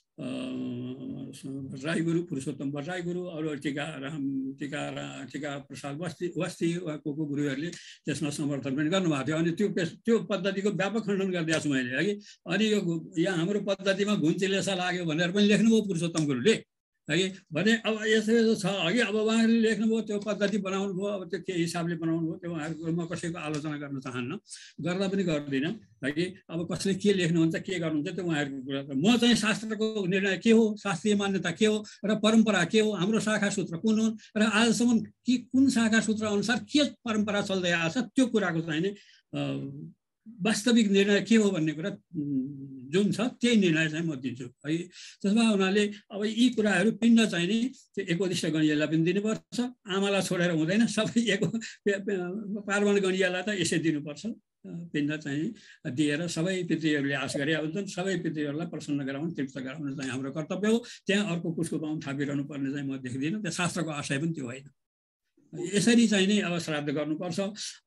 राई गुरु पुरुषोत्तम भट्टराई गुरु, अरू टीका प्रसाद वस्ती को गुरुहरूले त्यसमा समर्थन पनि गर्नुभएको थियो। अनि त्यो पद्धतिको व्यापक खण्डन गरिदिएको छु मैले, है। अनि यो यहाँ हाम्रो पद्धतिमा घुन्चिलेसा लाग्यो भनेर पनि लेख्नुभयो पुरुषोत्तम गुरुले, है। भने अब यसो छ, अघि अब उहाँहरूले लेख्नुभयो, त्यो पद्धति बनाउनु भयो। अब त्यो के हिसाबले बनाउनु भयो त्यो उहाँहरूको म कसैको आलोचना गर्न चाहन्न, गर्दा पनि गर्दिनँ, है। अब कसले के लेख्नुहुन्छ के गर्नुहुन्छ त्यो उहाँहरूको कुरा। म चाहिँ शास्त्रको निर्णय के हो, शास्त्रीय मान्यता के हो र परम्परा के हो, हाम्रो शाखा सूत्र कुन हुन् र आजसम्म के कुन शाखा सूत्र अनुसार के परम्परा चल्दै आएको छ, त्यो कुराको चाहिँ नि वास्तविक निर्णय के हो भन्ने कुरा जुन छ त्यही निर्णय चाहिँ म दिन्छु, है। त्यसमा हुनाले अब यी कुराहरू पिण्ड चाहिँ नि त्यो एकोद्देश्य गणीयलाई पनि दिनुपर्छ, आमालाई छोडेर हुँदैन। सबै पार्वण गणीयलाई त यसै दिनुपर्छ, पिण्ड चाहिँ दिएर सबै पृथ्वीहरूले आश गरे हुन्छन्, सबै पृथ्वीहरूलाई प्रसन्न गराउनु तृप्त गराउनु चाहिँ हाम्रो कर्तव्य हो। त्यहाँ अर्को कुसको बाहुन थापिरहनु पर्ने चाहिँ म देख्दिनँ, त्यो शास्त्रको आशय पनि त्यो होइन। यसरी चाहिँ नि अब श्राद्ध गर्नुपर्छ।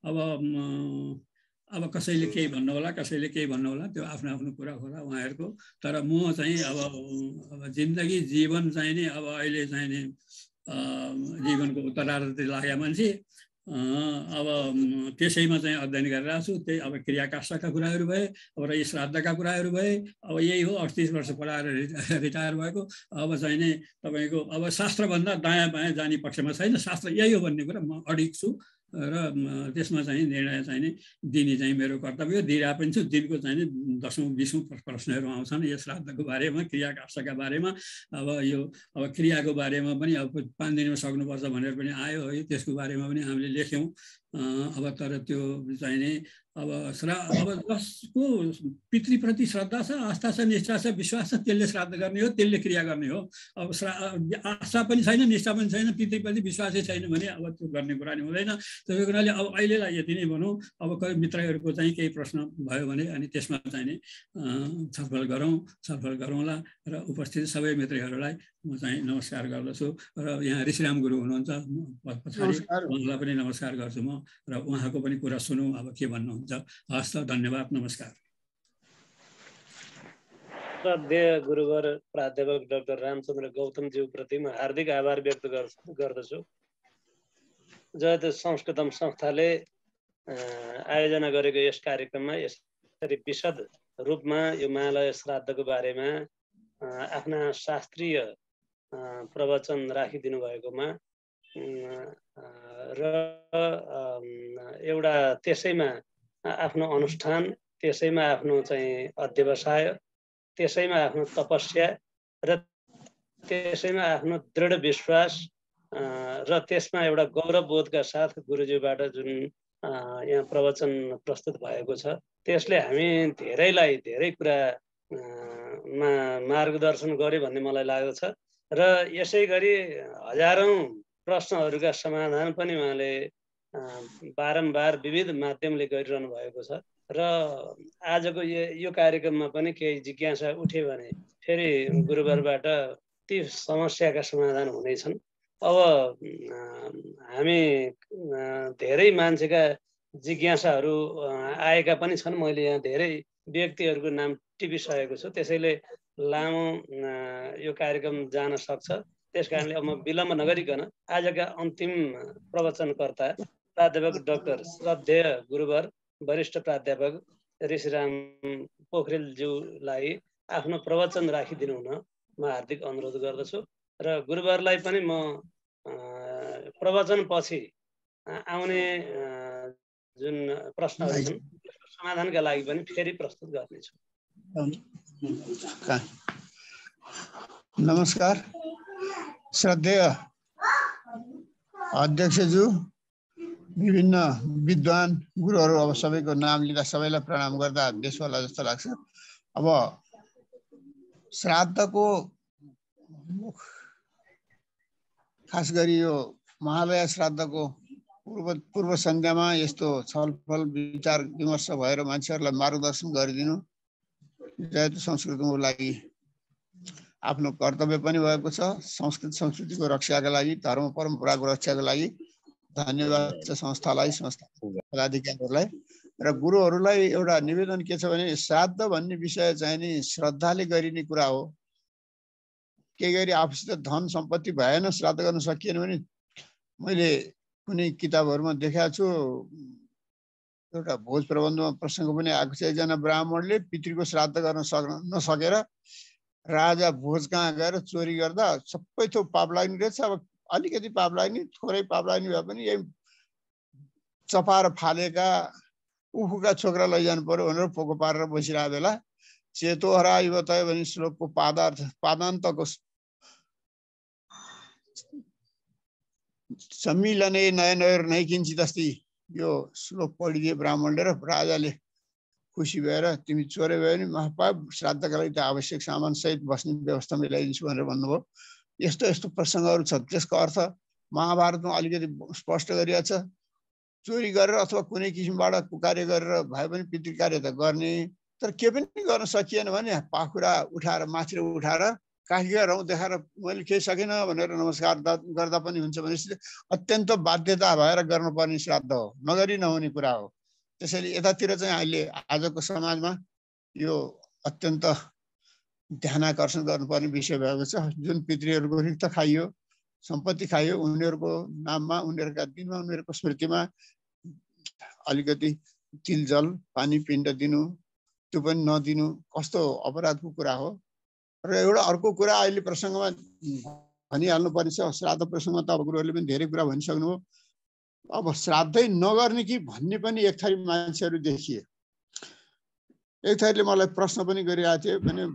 अब कसैले केही भन्नु होला, कसैले केही भन्नु होला, त्यो आफ्नो आफ्नो कुरा होला उहाँहरूको। तर म चाहिँ अब जिन्दगी जीवन चाहिँ नि अब अहिले चाहिँ नि जीवनको उत्तरार्धतिर लागेको मान्छे, अब त्यसैमा चाहिँ अध्ययन गरिरहेको छु। त्यही अब क्रियाकाष्ठका कुराहरू भए, अब र यी श्राद्धका कुराहरू भए। अब यही हो 38 वर्ष पढाएर रिटायर भएको। अब चाहिँ नि तपाईँको अब शास्त्रभन्दा दायाँ बायाँ जाने पक्षमा छैन, शास्त्र यही हो भन्ने कुरा म अडिग छु। र त्यसमा चाहिँ निर्णय चाहिँ नि दिने चाहिँ मेरो कर्तव्य, दिइरहेको पनि छु। दिनको चाहिँ नि 10औं 20औं प्रश्नहरू आउँछन् यो श्राद्धको बारेमा, क्रियाकाष्ठका बारेमा। अब यो अब क्रियाको बारेमा पनि अब 5 दिनमा सक्नुपर्छ भनेर पनि आयो, है। त्यसको बारेमा पनि हामीले लेख्यौँ। अब तर त्यो चाहिँ नि अब जसको पितृप्रति श्रद्धा छ, आस्था छ, निष्ठा छ, विश्वास छ, त्यसले श्राद्ध गर्ने हो, त्यसले क्रिया गर्ने हो। अब आस्था पनि छैन, निष्ठा पनि छैन, पितृप्रति विश्वासै छैन भने अब त्यो गर्ने कुरा नि हुँदैन। त्यसै कारणले अब अहिलेलाई यति नै भनौँ। अब कोही मित्रहरूको चाहिँ केही प्रश्न भयो भने अनि त्यसमा चाहिँ नि छलफल गरौँला। र उपस्थित सबै मित्रहरूलाई म चाहिँ नमस्कार गर्दछु। र यहाँ ऋषिराम गुरु हुनुहुन्छ पछाडि, उहाँलाई पनि नमस्कार गर्छु म। र उहाँको पनि कुरा सुनौँ अब के भन्नुहुन्छ। हस् त, धन्यवाद, नमस्कार। श्रद्धेय गुरुवर प्राध्यापक डाक्टर रामचन्द्र गौतमज्यू प्रति म हार्दिक आभार व्यक्त गर्दछु। जयत संस्कृतम संस्थाले आयोजना गरेको यस कार्यक्रममा यसरी विशद रूपमा यो महालय श्राद्धको बारेमा आफ्ना शास्त्रीय प्रवचन राखिदिनु भएकोमा र एउटा त्यसैमा आफ्नो अनुष्ठान, त्यसैमा आफ्नो चाहिँ अध्यवसाय, त्यसैमा आफ्नो तपस्या र त्यसैमा आफ्नो दृढ विश्वास र त्यसमा एउटा गौरवबोधका साथ गुरुज्यूबाट जुन यहाँ प्रवचन प्रस्तुत भएको छ, त्यसले हामी धेरैलाई धेरै कुरामा मार्गदर्शन गर्यो भन्ने मलाई लाग्दछ। र यसै गरी हजारौं प्रश्नहरूका समाधान पनि उहाँले बारम्बार विविध माध्यमले गरिरहनु भएको छ। र आजको यो कार्यक्रममा पनि केही जिज्ञासा उठ्यो भने फेरि गुरुबारबाट ती समस्याका समाधान हुनेछन्। अब हामी धेरै मान्छेका जिज्ञासाहरू आएका पनि छन्। मैले यहाँ धेरै व्यक्तिहरूको नाम टिपिसकेको छु, त्यसैले लामो यो कार्यक्रम जान सक्छ। त्यसकारणले अब म विलम्ब नगरिकन आजका अन्तिम प्रवचनकर्ता प्राध्यापक डाक्टर श्रद्धेय गुरुवर वरिष्ठ प्राध्यापक ऋषिराम पोखरेलज्यूलाई आफ्नो प्रवचन राखिदिनु हुन म हार्दिक अनुरोध गर्दछु। र गुरुवरलाई पनि म प्रवचन पछि आउने जुन प्रश्नहरू छन् समाधानका लागि पनि फेरि प्रस्तुत गर्नेछु। नमस्कार श्रद्धेय अध्यक्षज्यू, विभिन्न विद्वान गुरुहरू, अब सबैको नाम लिँदा सबैलाई प्रणाम गर्दा देश होला जस्तो लाग्छ। अब श्राद्धको खास गरी यो महालय श्राद्धको पूर्व सन्ध्यामा यस्तो छलफल विचार विमर्श भएर मान्छेहरूलाई मार्गदर्शन गरिदिनु जयतु संस्कृतिको लागि आफ्नो कर्तव्य पनि भएको छ। संस्कृतिको रक्षाका लागि, धर्म परम्पराको रक्षाका लागि धन्यवाद छ संस्थालाई, संस्थाको पदाधिकारीहरूलाई र गुरुहरूलाई। एउटा निवेदन के छ भने श्राद्ध भन्ने विषय चाहिँ नि श्रद्धाले गरिने कुरा हो। केही गरी आफूसित धन सम्पत्ति भएन, श्राद्ध गर्न सकिएन भने मैले कुनै किताबहरूमा देखाएको छु, एउटा भोज प्रबन्धमा प्रसङ्ग पनि आएको छ। एकजना ब्राह्मणले पितृको श्राद्ध गर्न नसकेर राजा भोज कहाँ गएर चोरी गर्दा सबै थोक पाप लाग्ने रहेछ। अब अलिकति पाप लाग्ने, थोरै पाप लाग्ने भए पनि यही चपाएर फालेका उखुका छोक्रा लैजानु पर्यो भनेर पोको पारेर बसिरहेको बेला चेतो हराइव तय भन्ने श्लोकको पादान्तको सम्मिलने नयनयर नै किञ्चित अस्ति यो श्लोक पढिदिए ब्राह्मणले र राजाले खुसी भएर तिमी चोरे भयो भने महापाप, श्राद्धका लागि त आवश्यक सामान सहित बस्ने व्यवस्था मिलाइदिन्छु भनेर भन्नुभयो। यस्तो यस्तो प्रसङ्गहरू छ। त्यसको अर्थ महाभारतमा अलिकति स्पष्ट गरिएको छ। चोरी गरेर अथवा कुनै किसिमबाट कुकार्य गरेर भए पनि पितृकार्य त गर्ने, तर के पनि गर्न सकिएन भने पाखुरा उठाएर माथिर उठाएर काखीका रौँ देखाएर मैले केही सकिनँ भनेर नमस्कार गर्दा पनि हुन्छ भनेपछि अत्यन्त बाध्यता भएर गर्नुपर्ने श्राद्ध हो, नगरी नहुने कुरा हो। त्यसैले यतातिर चाहिँ अहिले आजको समाजमा यो अत्यन्त ध्यानाकर्षण गर्नुपर्ने विषय भएको छ। जुन पितृहरूको रिक्त खाइयो, सम्पत्ति खाइयो, उनीहरूको नाममा, उनीहरूका दिनमा, उनीहरूको स्मृतिमा अलिकति तिल जल पानी पिण्ड दिनु, त्यो पनि नदिनु कस्तो अपराधको कुरा हो। र एउटा अर्को कुरा अहिले प्रसङ्गमा भनिहाल्नु पर्ने छ। श्राद्ध प्रसङ्गमा त अब गुरुहरूले पनि धेरै कुरा भनिसक्नुभयो। अब श्राद्धै नगर्ने कि भन्ने पनि एक थरी मान्छेहरू देखिए। एक थरीले मलाई प्रश्न पनि गरिरहेको थियो भने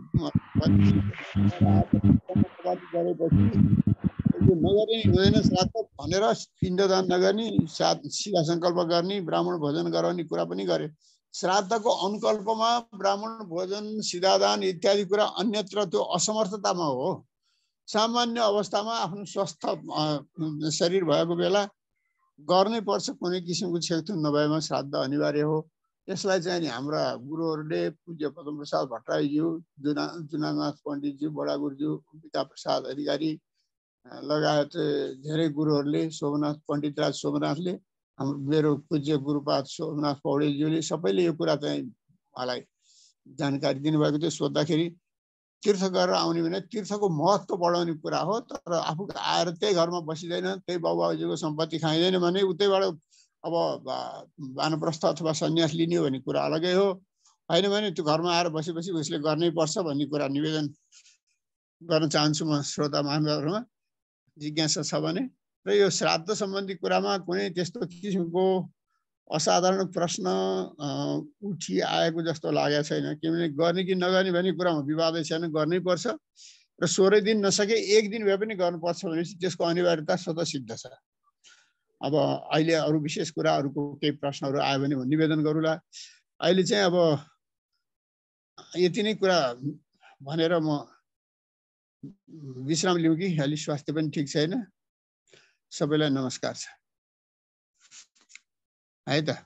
नगर्ने हुँदैन श्राद्ध भनेर पिण्डदान नगर्ने, सिधा सङ्कल्प गर्ने, ब्राह्मण भोजन गराउने कुरा पनि गरे। श्राद्धको अनुकल्पमा ब्राह्मण भोजन, सिधादान इत्यादि कुरा अन्यत्र त्यो असमर्थतामा हो। सामान्य अवस्थामा आफ्नो स्वस्थ शरीर भएको बेला गर्नै पर्छ। कुनै किसिमको छेकथुन नभएमा श्राद्ध अनिवार्य हो। यसलाई चाहिँ नि हाम्रा गुरुहरूले पूज्य पद्मप्रसाद भट्टराईज्यू, जुनानाथ पण्डितज्यू, बडा गुरुज्यू, पिता प्रसाद अधिकारी लगायत धेरै गुरुहरूले, सोमनाथ पण्डितराज सोमनाथले, हाम्रो मेरो पूज्य गुरुपाद सोमनाथ पौडेलज्यूले सबैले यो कुरा चाहिँ मलाई जानकारी दिनुभएको थियो। सोद्धाखेरि तीर्थ गरेर आउने भने तीर्थको महत्त्व बढाउने कुरा हो, तर आफू आएर त्यही घरमा बसिँदैन, त्यही बाबुआजीको सम्पत्ति खाइँदैन भने उतैबाट अब वानप्रस्थ अथवा सन्यास लिने हो भने कुरा अलगै हो। होइन भने त्यो घरमा आएर बसेपछि उसले गर्नै पर्छ भन्ने कुरा निवेदन गर्न चाहन्छु म श्रोता महानुभावहरूमा। जिज्ञासा छ भने र यो श्राद्ध सम्बन्धी कुरामा कुनै त्यस्तो किसिमको असाधारण प्रश्न उठिआएको जस्तो लागेको छैन। किनभने गर्ने कि नगर्ने भन्ने कुरामा विवादै छैन, गर्नै पर्छ। र 16 दिन नसके 1 दिन भए पनि गर्नुपर्छ भनेपछि त्यसको अनिवार्यता स्वतः सिद्ध छ। अब अहिले अरू विशेष कुराहरूको केही प्रश्नहरू आयो भने निवेदन गरौँला। अहिले चाहिँ अब यति नै कुरा भनेर म विश्राम लिउँ कि अलि स्वास्थ्य पनि ठिक छैन। सबैलाई नमस्कार छ है त।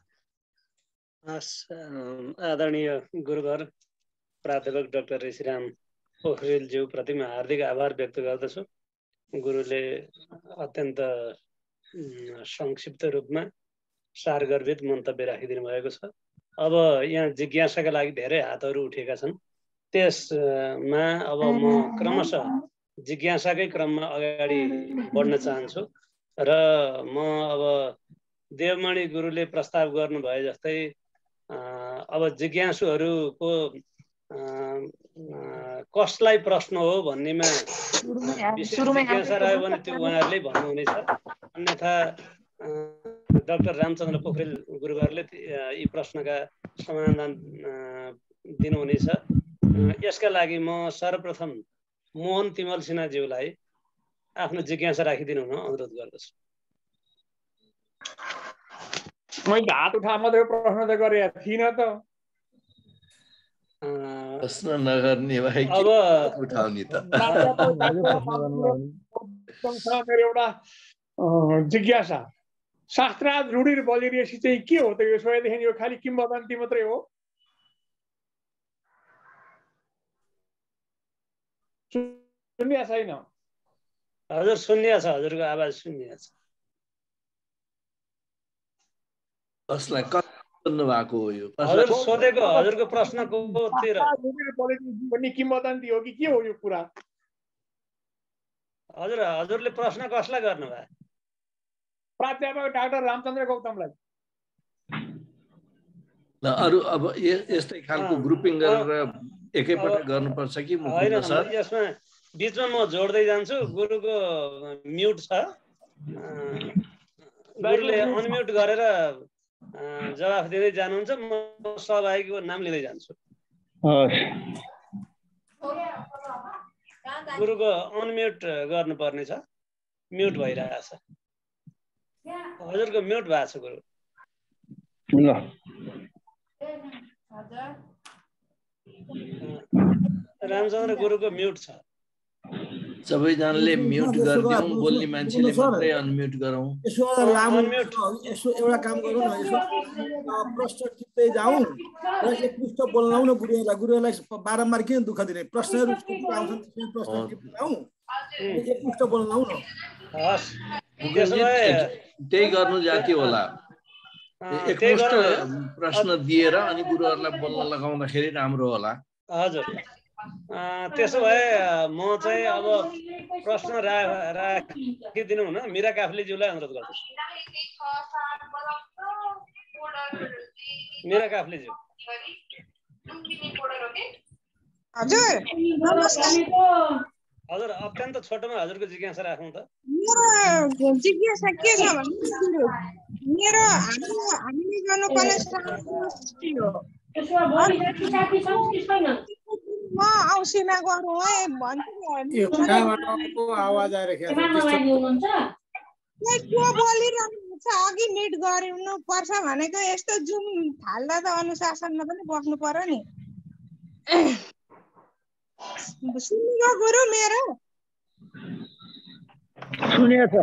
आदरणीय गुरुवर प्राध्यापक डाक्टर ऋषिराम पोखरेलज्यू प्रति म हार्दिक आभार व्यक्त गर्दछु। गुरुले अत्यन्त संक्षिप्त रूपमा सारगर्भित मन्तव्य राखिदिनु भएको छ। अब यहाँ जिज्ञासाका लागि धेरै हातहरू उठेका छन्। त्यसमा अब म क्रमशः जिज्ञासाकै क्रममा अगाडि बढ्न चाहन्छु र म अब देवमणि गुरुले प्रस्ताव गर्नुभए जस्तै अब जिज्ञासुहरूको कसलाई प्रश्न हो भन्नेमा विशेष जिज्ञासा रह्यो भने त्यो उहाँहरूले भन्नुहुनेछ। अन्यथा डाक्टर रामचन्द्र पोखरेल गुरुबारले यी प्रश्नका समाधान दिनुहुनेछ। यसका लागि म सर्वप्रथम मोहन तिमल सिन्हाज्यूलाई आफ्नो जिज्ञासा राखिदिनु हुन अनुरोध गर्दछु। मैले हात उठा मात्रै प्रश्न त गरेको थिइनँ त। प्रश्न नगर्ने भए अब उठाउने त। मेरो एउटा जिज्ञासा, शास्त्रार्थ रूढी बलिरहेपछि चाहिँ के हो त यो? सोहेदेखि यो खालि किम्बदन्ती मात्रै हो? सुन्या छैन? हजुर सुन्निया छ, हजुरको आवाज सुन्निया छ। कसलाई गर्नु भएको हो यो? हजुर सोधेको हजुरको प्रश्नको तिर भन्ने किम्बदन्ती हो कि के हो यो कुरा? हजुरले प्रश्न कसलाई गर्नुभयो? प्राध्यापक डाक्टर रामचन्द्र गौतमलाई। ल अरु अब यस्तै खालको ग्रुपिङ गरेर एकैपल्ट गर्नुपर्छ कि होइन, यसमा बिचमा म जोड्दै जान्छु। गुरुको म्युट छ, गुरुले अनम्युट गरेर जवाफ दिँदै जानुहुन्छ। म सहभागीको नाम लिँदै जान्छु। गुरुको अनम्युट गर्नुपर्ने छ, म्युट भइरहेछ। हजुरको म्युट भएको छ गुरु। रामचन्द्र गुरुको म्युट छ। सबैजनाले म्युट गरिदिउँ, बोल्ने मान्छेले मात्रै अनम्युट गरौँ। यसो एउटा काम गरौँ न, यसो प्रश्न टिप्दै जाउँ र एक पृष्ठ बोलाउँ न गुरुहरूलाई बारम्बार किन दुःख दिने? प्रश्नहरू आउँछन्, प्रश्न टिप्दै जाउँ, एक पृष्ठ बोलाउँ न। हस्, त्यही गर्नु जाति होला। एकमुष्ट प्रश्न दिएर अनि गुरुहरूलाई बोल्न लगाउँदाखेरि राम्रो होला। हजुर, त्यसो भए म चाहिँ अब प्रश्न राखिदिनु हुन मिरा काफ्लेज्यूलाई अनुरोध गर्दछु। मिरा काफ्लेज्यू। हजुर नमस्कार। हजुर अत्यन्त छोटोमा हजुरको जिज्ञासा राखौँ त। मेरो जिज्ञासा के छ भने मेरो हामीले गर्नुपर्ने म औँसीमा गरौँ है भन्छु। आवाज आइरहेको को बोलिरहनु छ? अघि मिट गर्नु पर्छ भनेको यस्तो जुम थाल्दा त अनुशासनमा पनि बस्नु पर्यो नि। सुन्नुभयो गुरु मेरो? सुनेछ।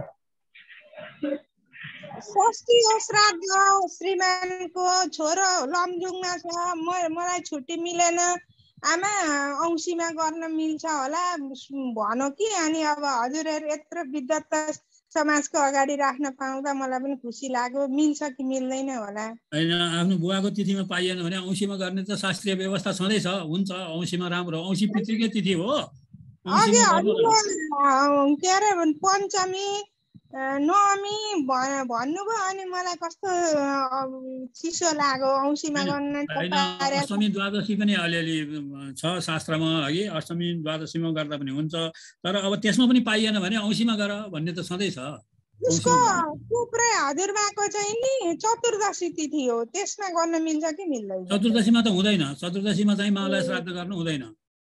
षष्ठी हो, श्राद्ध हो, श्रीमानको छोरो लमजुङमा छ, मलाई छुट्टी मिलेन। आमा औँसीमा गर्न मिल्छ होला भन कि। अनि अब हजुरहरू यत्रो विद्वत समाजको अगाडि राख्न पाउँदा मलाई पनि खुसी लाग्यो। मिल्छ कि मिल्दैन होला? होइन, आफ्नो बुवाको तिथिमा पाइएन भने औँसीमा गर्ने त शास्त्रीय व्यवस्था छँदैछ। हुन्छ, औँसीमा राम्रो। औँसी पितृकै तिथि हो। अघि हजुरले के अरे पञ्चमी नवमी भन्नुभयो अनि मलाई कस्तो चिसो लाग्यो औँसीमा गर्न। अष्टमी द्वादशी पनि अलिअलि छ शास्त्रमा है। अष्टमी द्वादशीमा गर्दा पनि हुन्छ, तर अब त्यसमा पनि पाइएन भने औँसीमा गर भन्ने त सधैँ छ। उसको थुप्रै हजुरबाको चाहिँ नि चतुर्दशी तिथि हो, त्यसमा गर्न मिल्छ कि मिल्दैन? चतुर्दशीमा त हुँदैन। चतुर्दशीमा चाहिँ महालय श्राद्ध गर्नु हुँदैन।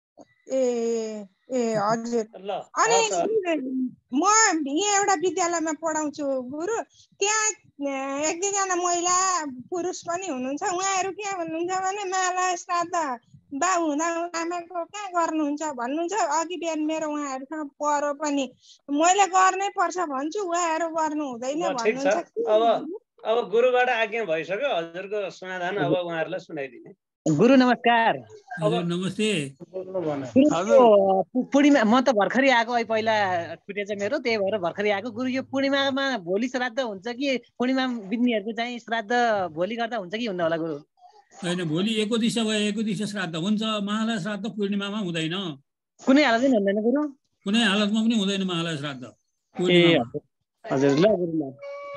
ए हजुर। अनि म यहाँ एउटा विद्यालयमा पढाउँछु गुरु। त्यहाँ एक दुईजना महिला पुरुष पनि हुनुहुन्छ। उहाँहरू के भन्नुहुन्छ भने महालय श्राद्ध बा हुँदा आमाको कहाँ गर्नुहुन्छ भन्नुहुन्छ। अघि बिहान मेरो उहाँहरूसँग पढ्यो पनि मैले गर्नै पर्छ भन्छु, उहाँहरू गर्नु हुँदैन भन्नुहुन्छ। अब गुरुबाट आज्ञा भइसक्यो, हजुरको समाधान अब उहाँहरूलाई सुनाइदिने। गुरु नमस्कार। हजुर नमस्ते। पूर्णिमा म त भर्खरै आएको, अहिले पहिला छुटेछ मेरो, त्यही भएर भर्खरै आएको। गुरु यो पूर्णिमामा भोलि श्राद्ध हुन्छ कि पूर्णिमा बित्नेहरूको चाहिँ श्राद्ध भोलि गर्दा हुन्छ कि हुन्न होला गुरु? होइन, भोलि एकोदिशा भयो, एकोदिशा श्राद्ध हुन्छ। महालय श्राद्ध पूर्णिमामा हुँदैन। कुनै हालतमा हुँदैन गुरु? कुनै हालतमा पनि हुँदैन महालय श्राद्ध। हजुर ल गुरु ल।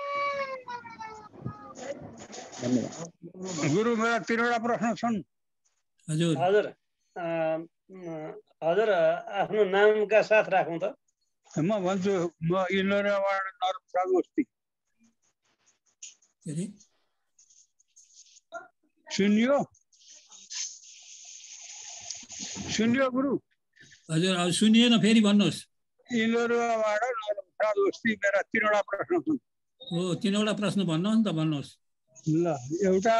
गुरु मेरा तीनवटा प्रश्न छन्। हजुर हजुर आफ्नो नामका साथ राखौँ त। म भन्छु, म इन्द्रवाड नरप्रसाद उस्ती। सुनियो गुरु? हजुर अब सुनिएन, फेरि भन्नुहोस्। इन्लोरुवाबाट दोस्ती मेरा 3वटा प्रश्न छन्। हो 3वटा प्रश्न भन्नुहोस् नि त, भन्नुहोस्। ल एउटा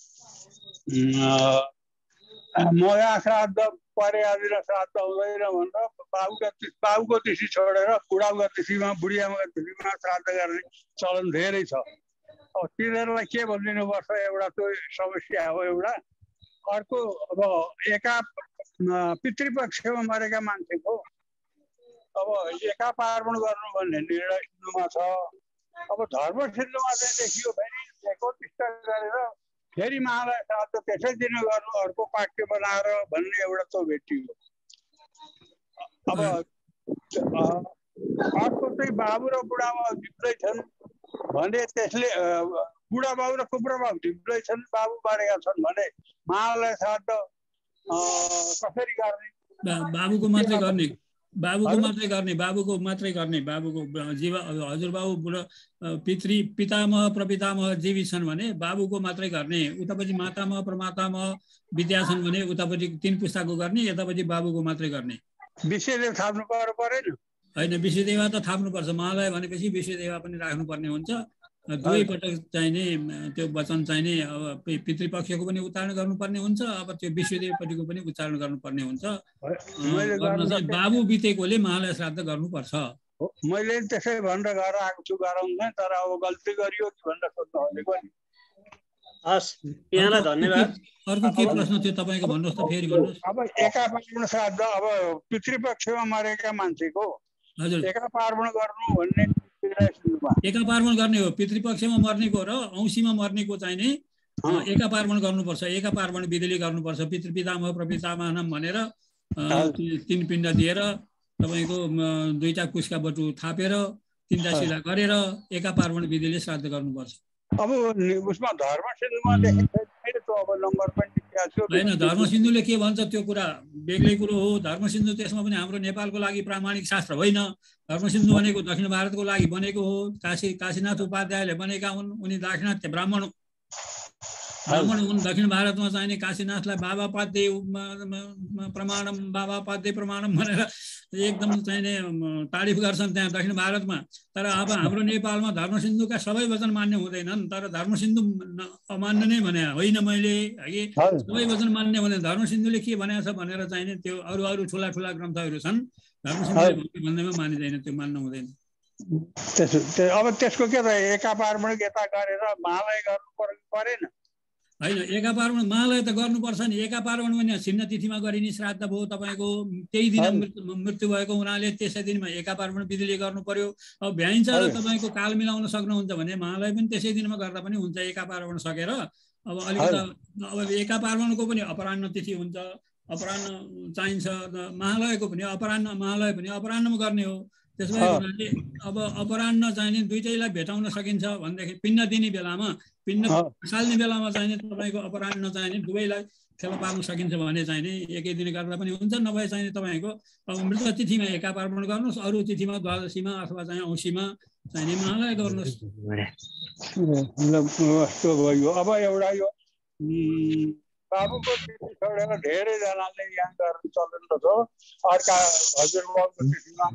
मगा श्राद्ध परे आदि र श्राद्ध हुँदैन भनेर बाबुको तिथि छोडेर बुढाउको तिथिमा बुढियामाको तिथिमा श्राद्ध गर्ने चलन धेरै छ। अब तिनीहरूलाई के भनिदिनु पर्छ? एउटा त्यो समस्या हो एउटा। अर्को अब एका पितृपक्षमा मरेका मान्छेको अब एका पार्वण गर्नु भन्ने निर्णय हिन्दूमा छ। अब धर्म सिन्धुमा चाहिँ देखियो फेरि एकोत्तिष्ठ गरेर फेरि महालय श्राद्ध त्यसै दिन गर्नु, अर्को पाठ्य बनाएर भन्ने एउटा त भेटियो। अब अर्को चाहिँ बाबु र बुढामा जित्दै छन् भने त्यसले बुढा बाबु र कुबुढा बाबु जित्दै छन्, बाबु मारेका छन् भने महालय श्राद्ध कसरी गर्ने? बाबुको मात्रै गर्ने, बाबुको मात्रै गर्ने। हजुरबाबु बुढा पितामह प्रपितामह जीवित छन् भने बाबुको मात्रै गर्ने। उतापट्टि मातामह प्रमातामह विद्या छन् भने उतापट्टि 3 पुस्ताको गर्ने, यतापट्टि बाबुको मात्रै गर्ने। विषयदेव थाप्नु परेन? होइन, विषयदेवा त थाप्नुपर्छ। महालय भनेपछि विषयदेवा पनि राख्नुपर्ने हुन्छ। 2 पटक चाहिने त्यो वचन चाहिने। अब पितृपक्षको पनि उच्चारण गर्नुपर्ने हुन्छ, अब त्यो विश्वदेवपट्टिको पनि उच्चारण गर्नुपर्ने हुन्छ। बाबु बितेकोले महालय श्राद्ध गर्नुपर्छ। मैले त्यसै भनेर घर आएको छु, गराउँदैन। तर अब गल्ती गरियो कि भनेर सोध्नु भनेको नि। हस्, यहाँलाई धन्यवाद। अर्को के प्रश्न थियो तपाईँको, भन्नुहोस् त, फेरि भन्नुहोस्। अब एका पार्वण श्राद्ध अब पितृपक्षमा मरेका मान्छेको हजुर एका पार्वण गर्नु भन्ने एका पार्वण गर्ने हो। पितृपक्षमा मर्नेको र औँसीमा मर्नेको चाहिने एका पार्वण गर्नुपर्छ। एका पार्वण विधिले गर्नुपर्छ। पितृपितामह प्रपितामह भनेर 3 पिण्ड दिएर तपाईँको 2टा कुसका बटु थापेर 3टा शिला गरेर एका पार्वण विधिले श्राद्ध गर्नुपर्छ। अब उसमा धर्म सिन्धुमा लेखेको अब नम्बर पनि होइन, धर्म सिन्धुले के भन्छ त्यो कुरा बेग्लै कुरो हो। धर्म सिन्धु त्यसमा पनि हाम्रो नेपालको लागि प्रामाणिक शास्त्र होइन। धर्म सिन्धु भनेको दक्षिण भारतको लागि बनेको हो। काशीनाथ उपाध्यायले बनेका हुन्। उनी दाक्षिणात्य ब्राह्मण हुन्। दक्षिण भारतमा चाहिने काशीनाथलाई बाबा पाद्य प्रमाणम भनेर एकदम चाहिने तारिफ गर्छन् त्यहाँ दक्षिण भारतमा। तर अब हाम्रो नेपालमा धर्म सिन्धुका सबै वचन मान्य हुँदैनन्। तर धर्म सिन्धु अमान्य नै भने होइन मैले, है सबै वचन मान्य भने धर्म सिन्धुले के भनेको छ भनेर चाहिने त्यो अरू ठुला ग्रन्थहरू छन्। धर्म सिन्धुले भन्दैमा मानिँदैन, त्यो मान्न हुँदैन। अब त्यसको के त एका पार्वण यता गरेर महालय गर्नु परेन? होइन, एका पार्वण महालय त गर्नुपर्छ नि। एका पार्वण भने छिन्न तिथिमा गरिने श्राद्ध भयो तपाईँको। त्यही दिन मृत्यु भएको हुनाले त्यसै दिनमा एका पार्वण विधिले गर्नु पर्यो। अब भ्याइन्छ र तपाईँको काल मिलाउन सक्नुहुन्छ भने महालय पनि त्यसै दिनमा गर्दा पनि हुन्छ। एका पार्वण सकेर अब अलिकति अब एका पार्वणको पनि अपराह्न तिथि हुन्छ, अपराह्न चाहिन्छ। महालयको पनि महालय पनि अपराह्नमा गर्ने हो। त्यसो भए अब अपराह्न चाहिने दुईटैलाई भेटाउन सकिन्छ भनेदेखि पिण्ड दिने बेलामा, पिण्ड साल्ने बेलामा चाहिने तपाईँको अपराह्न चाहिने दुवैलाई फेला पार्न सकिन्छ भने चाहिने एकै दिन गर्दा पनि हुन्छ। नभए चाहिने तपाईँको अब मृत तिथिमा एका पार्वण गर्नुहोस्, अरू तिथिमा द्वादशीमा अथवा चाहिँ औँसीमा चाहिने महालय गर्नुहोस्। अब एउटा यो बाबुको तिथि छोडेर धेरैजनाले यहाँ गर्नु चलन छ। अर्का हजुरबाबुको तिथिमा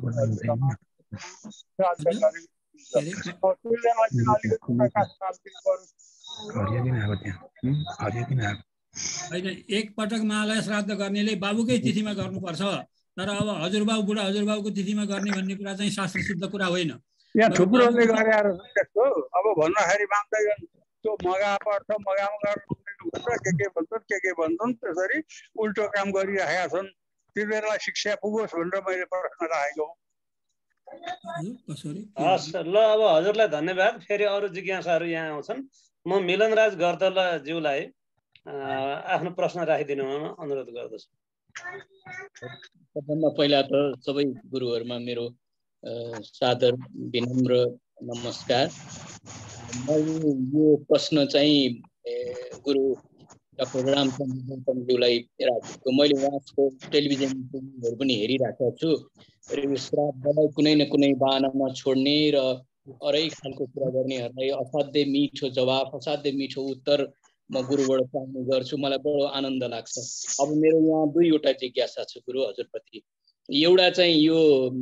होइन, एक पटक महालय श्राद्ध गर्नेले बाबुकै तिथिमा गर्नुपर्छ। तर अब हजुरबाबु बुढा हजुरबाबुको तिथिमा गर्ने भन्ने कुरा चाहिँ शास्त्र सिद्ध कुरा होइन। यहाँ थुप्रोले गरेर त्यस्तो अब भन्दाखेरि मान्दैनन्। त्यो मगा पर्छ, मगामा गर्नु के भन्छन्, त्यसरी उल्टो काम गरिरहेका छन्। तिनीहरूलाई शिक्षा पुगोस् भनेर मैले प्रश्न राखेको हुँ। हस्, ल अब हजुरलाई धन्यवाद। फेरि अरू जिज्ञासाहरू यहाँ आउँछन्। म मिलनराज गर्दलाज्यूलाई आफ्नो प्रश्न राखिदिनु अनुरोध गर्दछु। सबभन्दा पहिला त सबै गुरुहरूमा मेरो सादर विनम्र नमस्कार। मैले यो प्रश्न चाहिँ गुरु डाक्टर रामचन्द्र गौतमज्यूलाई राखेको। मैले उहाँको टेलिभिजन प्रोग्रामहरू पनि हेरिरहेको छु र यो श्राद्धलाई कुनै न कुनै बाहनामा छोड्ने र अरै खालको कुरा गर्नेहरूलाई असाध्यै मिठो जवाफ, असाध्यै मिठो उत्तर म गुरुबाट पाउने गर्छु, मलाई बडो आनन्द लाग्छ। अब मेरो यहाँ दुईवटा जिज्ञासा छ गुरु हजुरप्रति। एउटा चाहिँ यो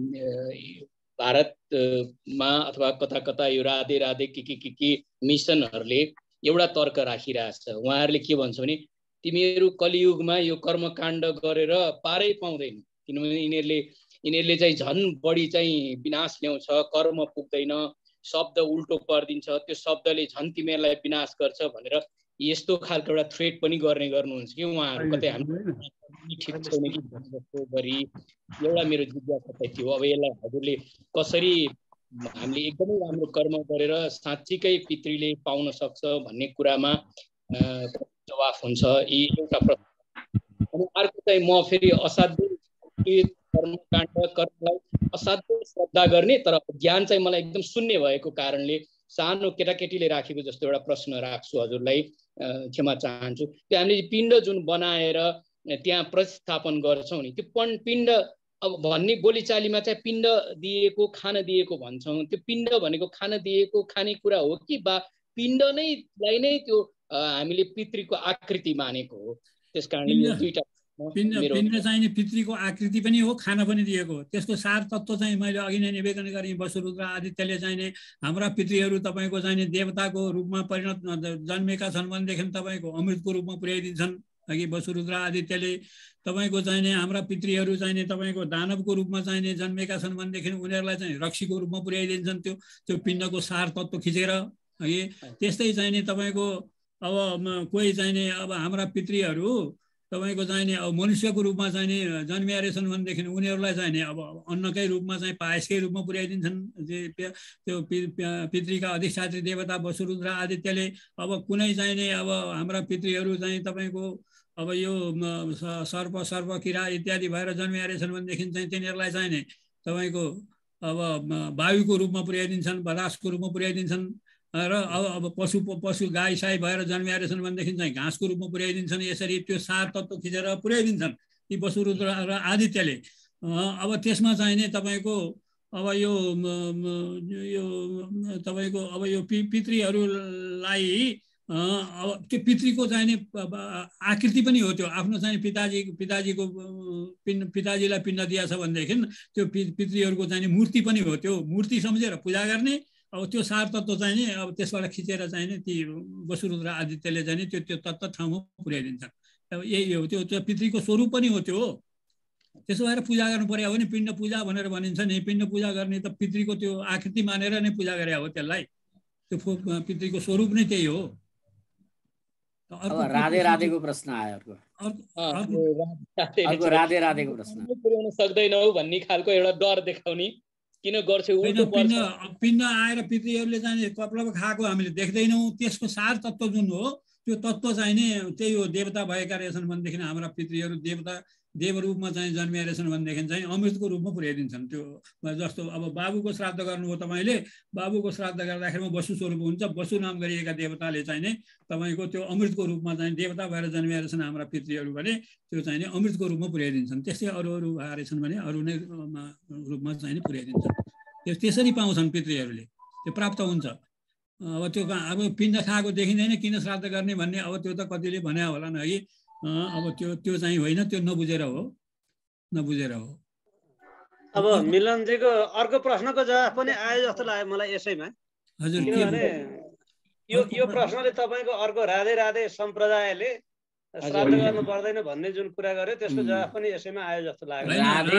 भारतमा अथवा कता कता यो राधे राधे के मिसनहरूले एउटा तर्क राखिरहेछ। उहाँहरूले के भन्छ भने तिमीहरू कलियुगमा यो कर्मकाण्ड गरेर पारै पाउँदैन, किनभने यिनीहरूले चाहिँ झन् बढी चाहिँ विनाश ल्याउँछ, कर्म पुग्दैन, शब्द उल्टो परिदिन्छ, त्यो शब्दले झन् तिमीहरूलाई विनाश गर्छ भनेर यस्तो खालको एउटा थ्रेट पनि गर्नुहुन्छ कि उहाँहरू। कतै हामी ठिक छैन कि जस्तो गरी एउटा मेरो जिज्ञासा थियो। अब यसलाई हजुरले कसरी हामीले एकदमै राम्रो कर्म गरेर साँच्चीकै पितृले पाउन सक्छ भन्ने कुरामा जवाफ हुन्छ, यी एउटा प्रश्न। अनि अर्को चाहिँ म फेरि असाध्यै कर्मलाई असाध्यै श्रद्धा गर्ने तर ज्ञान चाहिँ मलाई एकदम शून्य भएको कारणले सानो केटाकेटीले राखेको जस्तो एउटा प्रश्न राख्छु हजुरलाई, क्षमा चाहन्छु। त्यो हामीले पिण्ड जुन बनाएर त्यहाँ प्रतिस्थापन गर्छौँ नि, त्यो पिण्ड अब भन्ने बोलीचालीमा चाहिँ पिण्ड दिएको खान दिएको भन्छौँ। त्यो पिण्ड भनेको खान दिएको खानेकुरा हो कि बा पिण्ड नैलाई नै त्यो हामीले पितृको आकृति मानेको हो? त्यस कारणले दुईटा पिण्ड चाहिँ पितृको आकृति पनि हो, खाना पनि दिएको हो। त्यसको सार तत्त्व चाहिँ मैले अघि नै निवेदन गरेँ। वसुरुद्र आदित्यले चाहिने हाम्रा पितृहरू तपाईँको चाहिने देवताको रूपमा परिणत जन्मेका छन् भनेदेखि तपाईँको अमृतको रूपमा पुर्याइदिन्छन्। अघि वसुरुद्र आदित्यले तपाईँको चाहिने हाम्रा पितृहरू चाहिने तपाईँको दानवको रूपमा चाहिने जन्मेका छन् भनेदेखि उनीहरूलाई चाहिँ रक्सीको रूपमा पुर्याइदिन्छन् त्यो पिण्डको सार तत्त्व खिचेर। है त्यस्तै चाहिने तपाईँको अब कोही चाहिने अब हाम्रा पितृहरू तपाईँको चाहिने अब मनुष्यको रूपमा चाहिने जन्मिया रहेछन् भनेदेखि उनीहरूलाई चाहिने अब अन्नकै रूपमा चाहिँ पायसकै रूपमा पुर्याइदिन्छन्। त्यो पितृका अधिष्ठात्री देवता वसुरुद्र आदित्यले अब कुनै चाहिने अब हाम्रा पितृहरू चाहिँ तपाईँको अब यो सर्प किरा इत्यादि भएर जन्मिया रहेछन् भनेदेखि चाहिँ तिनीहरूलाई चाहिने तपाईँको अब वायुको रूपमा पुर्याइदिन्छन्, बदासको रूपमा पुर्याइदिन्छन्। र अब पशु गाई साई भएर जन्मिया रहेछन् भनेदेखि चाहिँ घाँसको रूपमा पुर्याइदिन्छन्। यसरी त्यो सार तत्त्व खिचेर पुर्याइदिन्छन् ती वसुरुद्र र आदित्यले। अब त्यसमा चाहिने तपाईँको अब यो तपाईँको अब यो पितृहरूलाई अब त्यो पितृको चाहिने आकृति पनि हो। त्यो आफ्नो चाहिँ पिताजीको पिताजीलाई पिण्ड दिएछ भनेदेखि त्यो पितृहरूको चाहिने मूर्ति पनि हो। त्यो मूर्ति सम्झेर पूजा गर्ने। अब त्यो सार तत्त्व चाहिँ नि अब त्यसबाट खिचेर चाहिँ नि ती वसुरुद्र आदित्यले चाहिँ त्यो तत्त्व ठाउँमा पुर्याइदिन्छन्। अब यही हो, त्यो पितृको स्वरूप पनि हो त्यो। त्यसो भएर पूजा गर्नु पर्यो भने पिण्ड पूजा भनेर भनिन्छ नि। पिण्ड पूजा गर्ने त पितृको त्यो आकृति मानेर नै पूजा गरे हो त्यसलाई। त्यो पितृको स्वरूप नै त्यही हो। राधे राधेको प्रश्न आयो अर्को राधे राधेको प्रश्न पुर्याउन सक्दैनौ भन्ने खालको एउटा डर देखाउने किन गर्छौ? पिण्ड आएर पितृहरूले चाहिँ कपडा खाएको हामीले देख्दैनौँ। त्यसको सार तत्त्व जुन हो त्यो तत्त्व चाहिँ नि त्यही हो। देवता भएका रहेछन् भनेदेखि हाम्रा पितृहरू देव रूपमा चाहिँ जन्मिया रहेछन् भनेदेखि चाहिँ अमृतको रूपमा पुर्याइदिन्छन्। त्यो जस्तो अब बाबुको श्राद्ध गर्नुभयो तपाईँले, बाबुको श्राद्ध गर्दाखेरिमा वसु स्वरूप हुन्छ। वसु नाम गरिएका देवताले चाहिँ नि तपाईँको त्यो अमृतको रूपमा चाहिँ देवता भएर जन्मिया रहेछन् हाम्रा पितृहरू भने त्यो चाहिँ नि अमृतको रूपमा पुर्याइदिन्छन्। त्यस्तै अरू भएछन् भने अरू नै रूपमा चाहिँ नि पुर्याइदिन्छन्। त्यसरी पाउँछन् पितृहरूले, त्यो प्राप्त हुन्छ। अब त्यो अब पिण्ड खाएको देखिँदैन किन श्राद्ध गर्ने भन्ने अब त्यो त कतिले भने होला न है। अब त्यो चाहिँ होइन, त्यो नबुझेर हो। अब मिलनजीको अर्को प्रश्नको जवाफ पनि आयो जस्तो लाग्यो मलाई यसैमा। हजुर, किनभने यो प्रश्नले तपाईँको अर्को राधे राधे सम्प्रदायले श्राद्ध गर्नु पर्दैन भन्ने जुन कुरा गर्यो त्यसको जवाफ पनि यसैमा आयो जस्तो लाग्यो।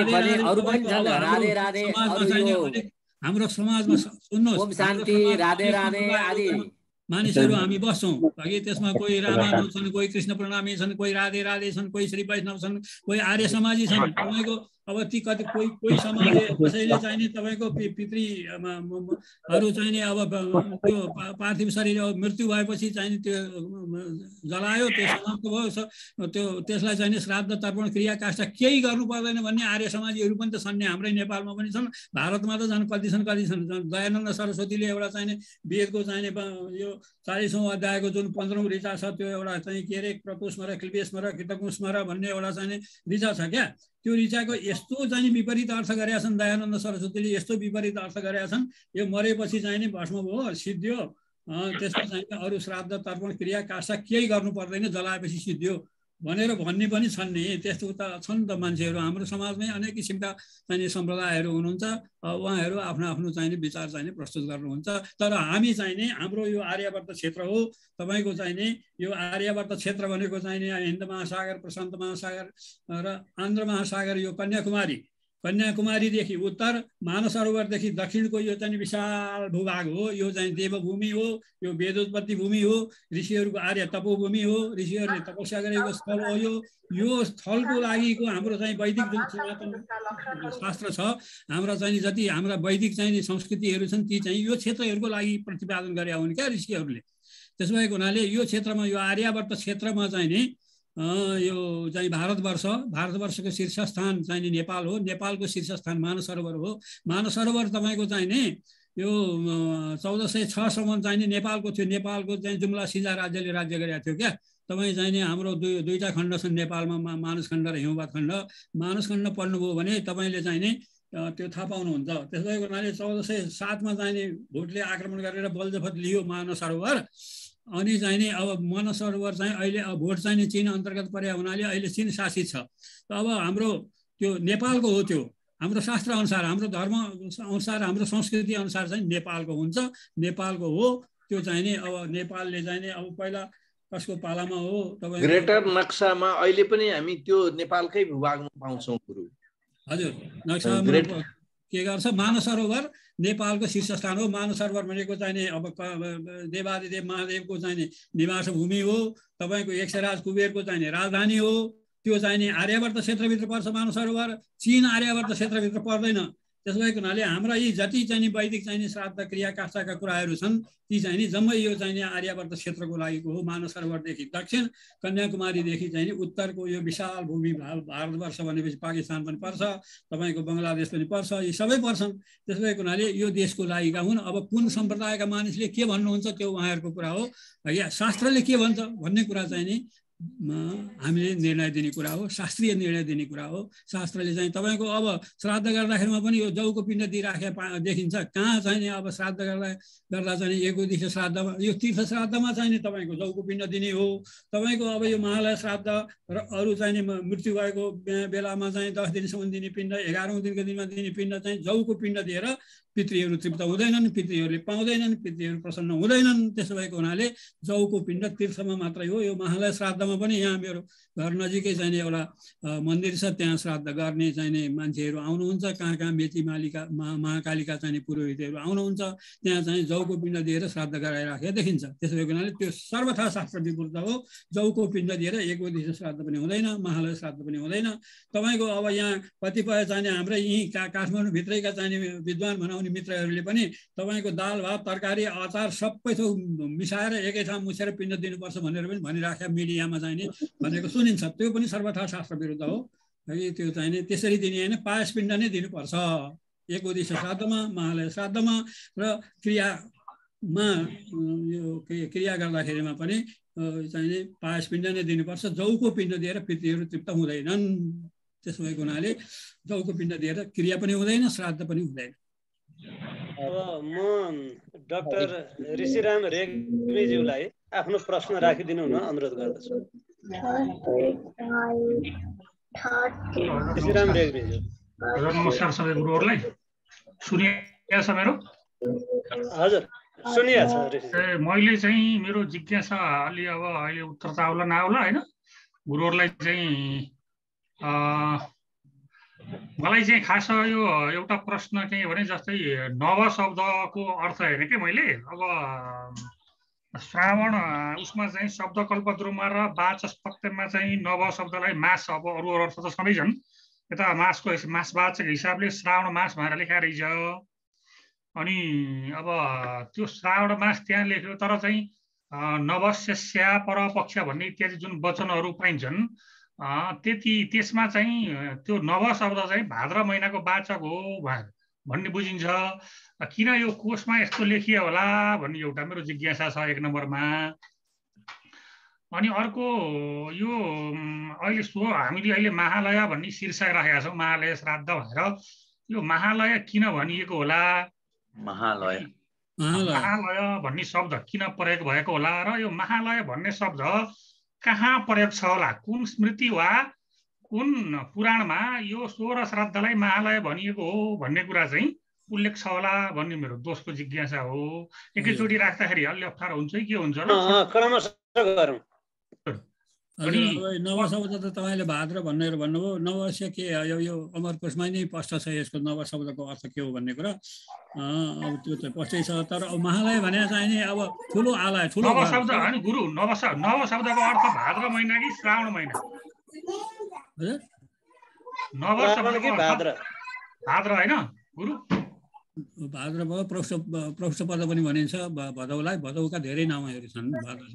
हाम्रो समाजमा सुन्नुहोस्, शान्ति राधे राधे आदि मानिसहरू हामी बस्छौँ अघि। त्यसमा कोही रामानु छन्, कोही कृष्ण प्रणामी छन्, कोही राधे राधे छन्, कोही श्री वैष्णव छन्, कोही आर्य समाजी छन्। तपाईँको अब ती कति कोही समाज कसैले चाहिने तपाईँको पितृहरू चाहिने अब त्यो पार्थिव शरीर मृत्यु भएपछि चाहिने त्यो जलायो, त्यो समाप्त भयो। त्यो त्यसलाई चाहिने श्राद्ध तर्पण क्रिया काष्ठ केही गर्नु पर्दैन भन्ने आर्य समाजीहरू पनि त छन् नि। हाम्रै नेपालमा पनि छन्, भारतमा त झन् कति छन्। दयानन्द सरस्वतीले एउटा चाहिने वेदको चाहिने यो 40औं अध्यायको जुन 15औं ऋचा छ त्यो एउटा चाहिँ के अरे क्रतुस्मर क्लिपेस्मर कृतकुस्मर भन्ने एउटा चाहिँ ऋचा छ क्या। त्यो ऋचाको यस्तो चाहिँ विपरीत अर्थ गरेका छन् दयानन्द सरस्वतीले, यस्तो विपरीत अर्थ गरेका छन्। यो मरेपछि चाहिँ नि भस्म भयो, सिद्धियो, त्यसमा चाहिँ अरू श्राद्ध तर्पण क्रिया कासा केही गर्नु पर्दैन, जलाएपछि सिद्धियो भनेर भन्ने पनि छन् नि। त्यस्तो त छन् त मान्छेहरू हाम्रो समाजमै अनेक किसिमका चाहिने सम्प्रदायहरू हुनुहुन्छ। उहाँहरू आफ्नो आफ्नो चाहिने विचार चाहिने प्रस्तुत गर्नुहुन्छ। तर हामी चाहिने हाम्रो यो आर्यावर्त क्षेत्र हो। तपाईँको चाहिने यो आर्यावर्त क्षेत्र भनेको चाहिने हिन्द महासागर, प्रशान्त महासागर र आन्ध्र महासागर, यो कन्याकुमारीदेखि उत्तर, मानसरोवरदेखि दक्षिणको यो चाहिँ विशाल भूभाग हो। यो चाहिँ देवभूमि हो, यो वेदोत्पत्ति भूमि हो, ऋषिहरूको आर्य तपोभूमि हो, ऋषिहरूले तपस्या गरेको स्थल हो। यो स्थलको लागिको हाम्रो चाहिँ वैदिक जुन सनातन शास्त्र छ, हाम्रा चाहिँ जति हाम्रा वैदिक चाहिँ संस्कृतिहरू छन् ती चाहिँ यो क्षेत्रहरूको लागि प्रतिपादन गरे हुन् क्या ऋषिहरूले। त्यसो भएको हुनाले यो क्षेत्रमा, यो आर्यावर्त क्षेत्रमा चाहिँ नि यो चाहिँ भारतवर्षको शीर्षस्थान चाहिँ नेपाल हो। नेपालको शीर्षस्थान मानसरोवर हो। मानसरोवर तपाईँको चाहिँ नि यो 1406 सम्म चाहिँ नि नेपालको थियो। नेपालको चाहिँ जुम्ला सिजा राज्यले राज्य गरेको थियो क्या। तपाईँ चाहिँ नि हाम्रो दुईटा खण्ड छन् नेपालमा, मानसखण्ड र हिमवत खण्ड। मानसखण्ड पढ्नुभयो भने तपाईँले चाहिँ नि त्यो थाहा पाउनुहुन्छ। त्यसो भएको हुनाले 1407 मा चाहिँ नि भोटले आक्रमण गरेर बलजफत लियो मानसरोवर। अनि चाहिँ नि अब मानसरोवर चाहिँ अहिले अब भोट चाहिँ नि चीन अन्तर्गत परे हुनाले अहिले चीन शासित छ। अब हाम्रो त्यो नेपालको हो, त्यो हाम्रो शास्त्र अनुसार, हाम्रो धर्म अनुसार, हाम्रो संस्कृति अनुसार चाहिँ नेपालको हुन्छ, नेपालको हो त्यो चाहिँ नि। अब नेपालले चाहिँ नि अब पहिला कसको पालामा हो तपाईँ ग्रेटर नक्सामा अहिले पनि हामी त्यो नेपालकै भूभागमा पाउँछौँ गुरु। हजुर, नक्सामा के गर्छ, मानसरोवर नेपालको शीर्षस्थान हो। मानसरोवर भनेको चाहिने अब देवादिदेव महादेवको चाहिने निवास भूमि हो। तपाईँको यक्षराज कुबेरको चाहिने राजधानी हो। त्यो चाहिने आर्यावर्त क्षेत्रभित्र पर्छ मानसरोवर। चीन आर्यावर्त क्षेत्रभित्र पर्दैन। त्यसो भएको हुनाले हाम्रा यी जति चाहिने वैदिक चाहिने श्राद्ध क्रिया काष्ठका कुराहरू छन् ती चाहिँ नि जम्मै यो चाहिने आर्यावर्त क्षेत्रको लागेको हो। मानसरोवरदेखि दक्षिण, कन्याकुमारीदेखि चाहिँ उत्तरको यो विशाल भूमि, भारतवर्ष भनेपछि पाकिस्तान पनि पर्छ, तपाईँको बङ्गलादेश पनि पर्छ, यी सबै पर्छन्। त्यसो भएको हुनाले यो देशको लागेका हुन्। अब कुन सम्प्रदायका मानिसले के भन्नुहुन्छ त्यो उहाँहरूको कुरा हो। या शास्त्रले के भन्छ भन्ने कुरा चाहिँ नि हामीले निर्णय दिने कुरा हो, शास्त्रीय निर्णय दिने कुरा हो। शास्त्रले चाहिँ तपाईँको अब श्राद्ध गर्दाखेरिमा पनि यो जौको पिण्ड दिइराखे देखिन्छ। कहाँ चाहिँ नि अब श्राद्ध गर्दा चाहिँ एकोदिश श्राद्धमा, यो तीर्थ श्राद्धमा चाहिँ नि तपाईँको जौको पिण्ड दिने हो। तपाईँको अब यो महालय श्राद्ध र अरू चाहिँ नि मृत्यु भएको बेलामा चाहिँ 10 दिनसम्म दिने पिण्ड, 11औं दिनको दिनमा दिने पिण्ड चाहिँ जौको पिण्ड दिएर पितृहरू तृप्त हुँदैनन्, पितृहरूले पाउँदैनन्, पितृहरू प्रसन्न हुँदैनन्। त्यसो भएको हुनाले जौको पिण्ड तीर्थमा मात्रै हो। यो महालय श्राद्धमा पनि यहाँ मेरो घर नजिकै चाहिने एउटा मन्दिर छ, त्यहाँ श्राद्ध गर्ने चाहिने मान्छेहरू आउनुहुन्छ। कहाँ कहाँ मेची मालिका महाकालिका चाहिने पुरोहितहरू आउनुहुन्छ। त्यहाँ चाहिँ जौको पिण्ड दिएर श्राद्ध गराइराखेको देखिन्छ। त्यसो भएको हुनाले त्यो सर्वथा शास्त्र विरुद्ध हो। जौको पिण्ड दिएर एकोदिश श्राद्ध पनि हुँदैन, महालय श्राद्ध पनि हुँदैन। तपाईँको अब यहाँ कतिपय चाहिने हाम्रै यहीँ काठमाडौँभित्रैका चाहिने विद्वान भनाउने मित्रहरूले पनि तपाईँको दाल भात तरकारी अचार सबै थोक मिसाएर एकै ठाउँ मुछेर पिण्ड दिनुपर्छ भनेर पनि भनिराख्या मिडियामा चाहिने भनेको सुनिन्छ। त्यो पनि सर्वथा शास्त्र विरुद्ध हो। है त्यो चाहिने त्यसरी दिने होइन, पायस पिण्ड नै दिनुपर्छ एकोदिश श्राद्धमा, महालय श्राद्धमा र क्रियामा। यो क्रिया गर्दाखेरिमा पनि चाहिने पायस पिण्ड नै दिनुपर्छ। जौको पिण्ड दिएर पितृहरू तृप्त हुँदैनन्। त्यसो भएको हुनाले जौको पिण्ड दिएर क्रिया पनि हुँदैन, श्राद्ध पनि हुँदैन। अब म डाक्टर ऋषिराम रेग्मीज्यूलाई आफ्नो प्रश्न राखिदिनु हुन अनुरोध गर्दछु। ऋषिराम रेग्मीज्यू। नमस्कार सबै गुरुहरूलाई। सुनिएको छ मेरो? हजुर सुनिएको छ। मैले चाहिँ मेरो जिज्ञासा अलि अब अहिले उत्तर त आउला नआउला होइन, गुरुहरूलाई चाहिँ मलाई चाहिँ खास यो एउटा प्रश्न के भने जस्तै नव शब्दको अर्थ हेरेँ कि मैले। अब श्रावण उसमा चाहिँ शब्दकल्पद्रुममा र वाचस्पत्यमा चाहिँ नव शब्दलाई मास, अब अरू अर्थ त छँदैछन्, यता मासको मासवाचक हिसाबले श्रावण मास भनेर लेखा रहेछ। अनि अब त्यो श्रावण मास त्यहाँ लेख्यो, तर चाहिँ नवस्या परपक्ष भन्ने इत्यादि जुन वचनहरू पाइन्छन् त्यसमा चाहिँ त्यो नव शब्द चाहिँ भाद्र महिनाको वाचक हो भन्ने बुझिन्छ। किन यो कोषमा यस्तो लेखियो होला भन्ने एउटा मेरो जिज्ञासा छ 1 नम्बरमा। अनि अर्को यो अहिले हामीले अहिले महालय भन्ने शीर्षक राखेका छौँ, महालय श्राद्ध भनेर। यो महालय किन भनिएको होला? महालय महालय भन्ने शब्द किन प्रयोग भएको होला र यो महालय भन्ने शब्द कहाँ प्रयोग छ होला, कुन स्मृति वा कुन पुराणमा यो 16 श्राद्धलाई महालय भनिएको हो भन्ने कुरा चाहिँ उल्लेख छ होला भन्ने मेरो दोषको जिज्ञासा हो। एकैचोटि राख्दाखेरि अलि अप्ठ्यारो हुन्छ कि के हुन्छ र नवशब्द त तपाईँले भाद्र भनेर भन्नुभयो। नवस्य के यो अमरकोशमा नै स्पष्ट छ यसको नवशब्दको अर्थ के हो भन्ने कुरा। अब त्यो त स्पष्टै छ। तर महालय भने चाहिँ नि अब ठुलो आलय, ठुलो नवशब्द हैन गुरु, नवशब्दको अर्थ भाद्र महिना कि श्रावण महिना? नवशब्दको अर्थ भाद्र हैन गुरु? भाद्र भयो, प्रौष्ठपद पनि भनिन्छ भदौलाई। भदौका धेरै नामहरू छन्।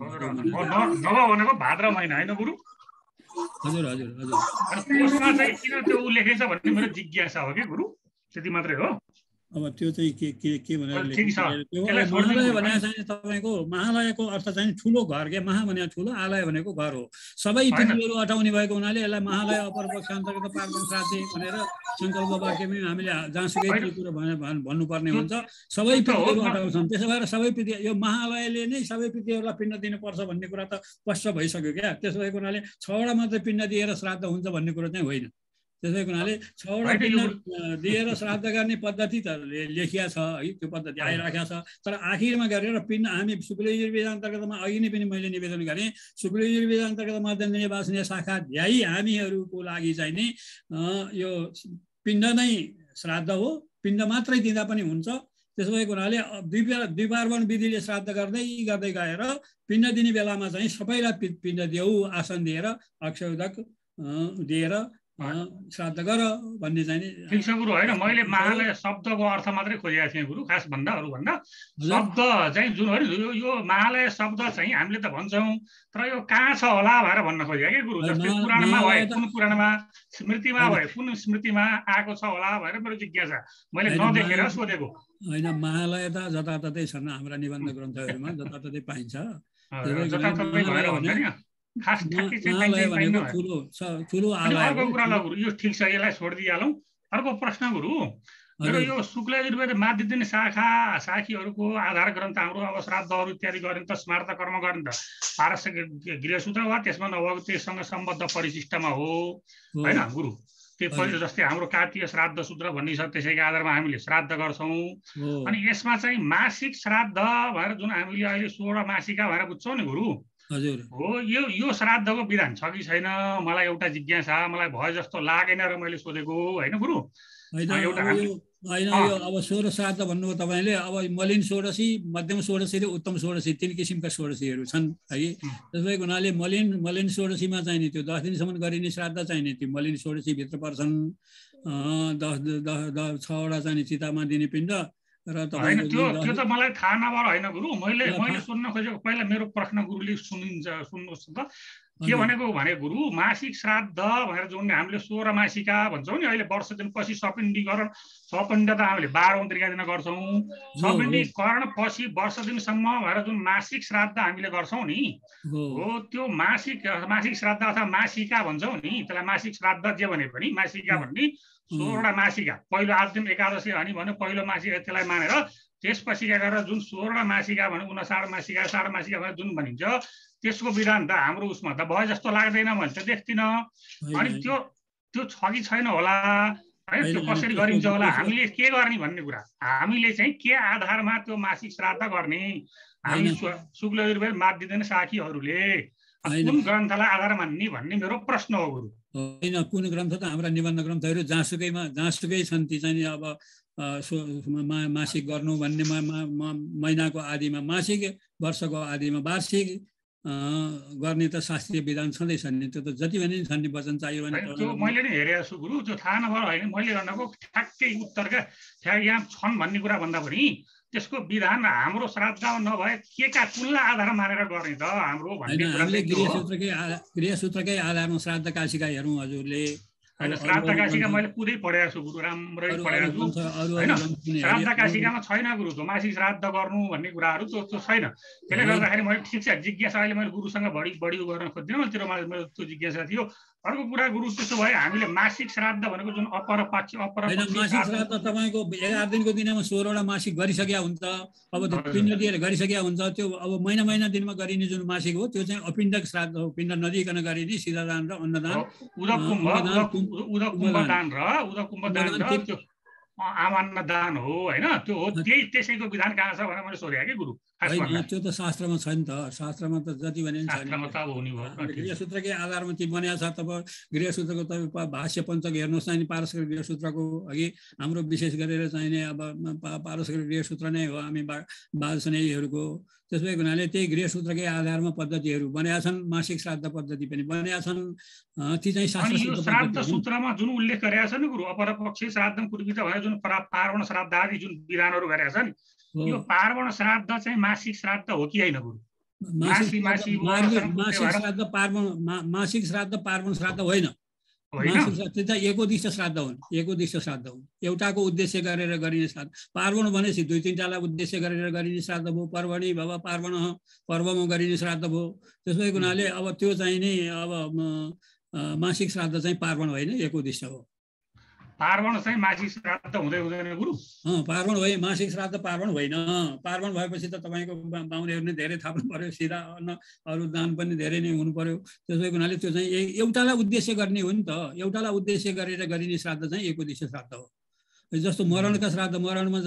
नव भनेको भाद्र महिना हैन गुरु? हजुर हजुर हजुर। कोशमा चाहिँ किन त्यो लेखेछ भन्ने मेरो जिज्ञासा हो कि गुरु, त्यति मात्रै हो। अब त्यो चाहिँ के भनेर महालय भने चाहिँ तपाईँको महालयको अर्थ चाहिँ ठुलो घर के। महा भने ठुलो, आलय भनेको घर हो। सबै पितृहरू अटाउने भएको हुनाले यसलाई महालय अपर पक्ष अन्तर्गत पार्वण श्राद्धे भनेर सङ्कल्प वाक्यमै हामीले जहाँसुकै त्यो कुरो भन्नुपर्ने हुन्छ। सबै पितृहरू अटाउँछन्। त्यसो भएर सबै पितृ यो महालयले नै सबै पितृहरूलाई पिण्ड दिनुपर्छ भन्ने कुरा त स्पष्ट भइसक्यो क्या। त्यसो भएको हुनाले 6वटा मात्रै पिण्ड दिएर श्राद्ध हुन्छ भन्ने कुरो चाहिँ होइन। त्यसै हुनाले 6वटा पिण्ड दिएर श्राद्ध गर्ने पद्धति त लेखिया छ है, त्यो पद्धति आइराखेको छ। तर आखिरमा गरेर पिण्ड हामी शुक्ल यजुर्वेद अन्तर्गतमा अघि नै पनि मैले निवेदन गरेँ, शुक्ल यजुर्वेद अन्तर्गत मध्यन्जनीय वासनीय शाखा ध्यायी हामीहरूको लागि चाहिँ नि यो पिण्ड नै श्राद्ध हो। पिण्ड मात्रै दिँदा पनि हुन्छ। त्यसो भएको हुनाले द्विपार्वण विधिले श्राद्ध गर्दै गर्दै गएर पिण्ड दिने बेलामा चाहिँ सबैलाई पिण्ड देऊ, आसन दिएर अक्षौदक दिएर श्राद्ध गर भन्ने चाहिँ ठिक छ गुरु होइन। मैले महालय शब्दको अर्थ मात्रै खोजेको थिएँ गुरु, खास भन्दा अरू भन्दा शब्द चाहिँ जुन हो यो महालय शब्द चाहिँ हामीले त भन्छौँ, तर यो कहाँ छ होला भनेर भन्न खोजेको कि गुरु। जस्तै पुराणमा भए कुन पुराणमा, स्मृतिमा भए कुन स्मृतिमा आएको छ होला भनेर मेरो जिज्ञासा, मैले नदेखेर सोधेको होइन। महालय त जताततै छन् हाम्रा निबन्ध ग्रन्थहरूमा, जताततै पाइन्छ। जताततै भएर हुन्छ नि खास ठ्याक्कै चाहिँ ठुलो आलय। अर्को कुरा गुरु, यो ठिक छ, यसलाई छोडिदिइहालौँ। अर्को प्रश्न गुरु, मेरो यो शुक्ल यजुर्वेद माध्यन्दिनी शाखा शाखीहरूको आधार ग्रन्थ हाम्रो अब श्राद्धहरू इत्यादि गर्ने त स्मार्त कर्म गर्ने त पारस्य गृहसूत्र वा त्यसमा नभएको त्यससँग सम्बद्ध परिशिष्टमा हो होइन गुरु? त्यो पहिलो जस्तै हाम्रो कार्तिक श्राद्ध सूत्र भन्ने छ, त्यसैको आधारमा हामीले श्राद्ध गर्छौँ। अनि यसमा चाहिँ मासिक श्राद्ध भनेर जुन हामीले अहिले 16 मासिका भनेर बुझ्छौँ नि गुरु, हजुर हो यो श्राद्धको विधान छ कि छैन? मलाई एउटा जिज्ञासा, मलाई भए जस्तो लागेन र मैले सोधेको होइन गुरु। होइन यो अब 16 श्राद्ध भन्नुभयो तपाईँले। अब मलिन षोडशी, मध्यम षोडशी र उत्तम षोडशी 3 किसिमका षोडशीहरू छन् है। त्यसै हुनाले मलिन षोडशीमा चाहिँ नि त्यो 10 दिनसम्म गरिने श्राद्ध चाहिँ नि त्यो मलिन षोडशीभित्र पर्छन्। 6वटा चाहिँ चितामा दिने पिण्ड र होइन त्यो त मलाई थाहा नभएर होइन गुरु। मैले सुन्न खोजेको पहिला मेरो प्रश्न गुरुले सुन्नुहोस् त के भनेको भने गुरु, मासिक श्राद्ध भनेर जुन हामीले 16 मासिका भन्छौँ नि, अहिले वर्ष दिनपछि सपिण्डीकरण, सपिण्ड त हामीले 12औं तरिका दिन गर्छौँ। सपिण्डीकरण पछि वर्ष दिनसम्म भएर जुन मासिक श्राद्ध हामीले गर्छौँ नि, हो त्यो मासिक श्राद्ध अथवा मासिका भन्छौँ नि, त्यसलाई मासिक श्राद्ध जे भने पनि मासिका भन्ने 16वटा मासिका। पहिलो 8 दिन एकादशी अनि भन्यो पहिलो मासिका, त्यसलाई मानेर त्यसपछि के गरेर जुन 16वटा मासिका भने 59 मासिका, 60 मासिका भनेर जुन भनिन्छ, त्यसको विधान त हाम्रो उसमा त भए जस्तो लाग्दैन भने त देख्दिनँ। अनि त्यो छ कि छैन होला है, त्यो कसरी गरिन्छ होला, हामीले के गर्ने भन्ने कुरा, हामीले चाहिँ के आधारमा त्यो मासिक श्राद्ध गर्ने, हामी शुक्ल यजुर्वेद माध्यन्दिनी शाखीहरूले कुन ग्रन्थलाई आधार मान्ने भन्ने मेरो प्रश्न हो गुरु। होइन, कुन ग्रन्थ त हाम्रा निबन्ध ग्रन्थहरू जहाँसुकै छन् ती चाहिँ अब मासिक गर्नु भन्ने महिनाको आदिमा मासिक, वर्षको आदिमा वार्षिक गर्ने त शास्त्रीय विधान छँदैछ नि। त्यो त जति भने छन् नि वचन चाहियो भने त्यो मैले नि हेरेको छु गुरु। त्यो थाहा नभएर होइन, मैले भनेको ठ्याक्कै उत्तर क्या यहाँ छन् भन्ने कुरा भन्दा पनि त्यसको विधान हाम्रो श्राद्धमा नभए के का कुनलाई आधार मानेर गर्ने त हाम्रो भन्ने कुरा। हामीले गृहसूत्रकै आधारमा श्राद्ध काशिका हेरौँ हजुरले। होइन, श्राद्ध काशिका मैले पुरै पढेको छु गुरु, राम्रै पढेको छु होइन। श्राद्ध काशिकामा छैन गुरु त्यो मासिक श्राद्ध गर्नु भन्ने कुराहरू, त्यो छैन। त्यसले गर्दाखेरि मैले ठिक छ जिज्ञासा, अहिले मैले गुरुसँग बढी गर्न खोज्दिनँ, मेरो त्यो जिज्ञासा थियो। अर्को कुरा गुरु त्यसो भए हामीले मासिक श्राद्ध भनेको जुन अपर पक्ष मासिक श्राद्ध तपाईको 11 दिनको दिनमा 16 वटा मासिक गरिसकेका हुन्छ। अब त्यो पिण्ड दिएर गरिसकेका हुन्छ। त्यो अब महिना दिनमा गरिने जुन मासिक हो त्यो चाहिँ अपिण्डक श्राद्ध हो। पिण्ड नदिकन गरिने सिधा दान र अन्नदान, उदकुम्भ दान र त्यो आमान्न दान हो हैन। त्यो हो त्यसैको विधान कहाँ छ भनेर मैले सोधेँ कि गुरु। होइन त्यो त शास्त्रमा छैन त। शास्त्रमा त जति भने नि छैन। गृहसूत्रकै आधारमा ती बनाएको छ। तब गृहसूत्रको तपाईँ भाष्य पञ्चक हेर्नुहोस् न। पारस्परिक गृहसूत्रको अघि हाम्रो विशेष गरेर चाहिने अब पारस्परिक गृहसूत्र नै हो हामी बालसनेयीहरूको। त्यसो भएको हुनाले त्यही गृहसूत्रकै आधारमा पद्धतिहरू बनाएका छन्। मासिक श्राद्ध पद्धति पनि बनाएका छन्। ती चाहिँ श्राद्ध सूत्रमा जुन उल्लेख गरेका छ नि गुरु, अपरपक्षी श्राद्धम कुर्वित भनेर जुन पार्वण श्राद्ध आदि जुन विधानहरू गरेका छन्, यो पार्वण श्राद्ध चाहिँ मासिक श्राद्ध हो कि होइन गुरु? मासिक श्राद्ध पार्वण श्राद्ध होइन। मासिक श्राद्ध चाहिँ एकोदिष्ट श्राद्ध हुन्। एकोदिष्ट श्राद्ध हुन्। एउटाको उद्देश्य गरेर गरिने श्राद्ध। पार्वण भनेपछि 2-3टालाई उद्देश्य गरेर गरिने श्राद्ध भयो। पर्वणी भव पार्वण पर्वमा गरिने श्राद्ध भयो। त्यसो भएको हुनाले अब त्यो चाहिँ नि अब मासिक श्राद्ध चाहिँ पार्वण होइन, एकोदिष्ट हो। पार्वण चाहिँ मासिक श्राद्ध हुँदैन गुरु? पार्वण हो। मासिक श्राद्ध पार्वण होइन। पार्वण भएपछि त तपाईँको बाहुनेहरू नै धेरै थाप्नु पर्यो। सिधा अन्न अरू दान पनि धेरै नै हुनु पर्यो। त्यसो भएको हुनाले त्यो चाहिँ एउटालाई उद्देश्य गर्ने हो नि त। एउटालाई उद्देश्य गरेर गरिने श्राद्ध चाहिँ एकोदिष्ट श्राद्ध हो। जस्तो मरणका श्राद्ध मरणमा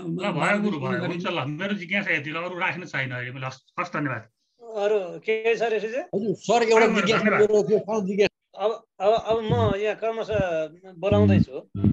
मेरो जिज्ञासा यति ल, अरू राख्न छैन अहिले। हस् धन्यवाद। अरू के छ रे सर? एउटा जिज्ञासा अब म यहाँ क्रमशः बोलाउँदैछु।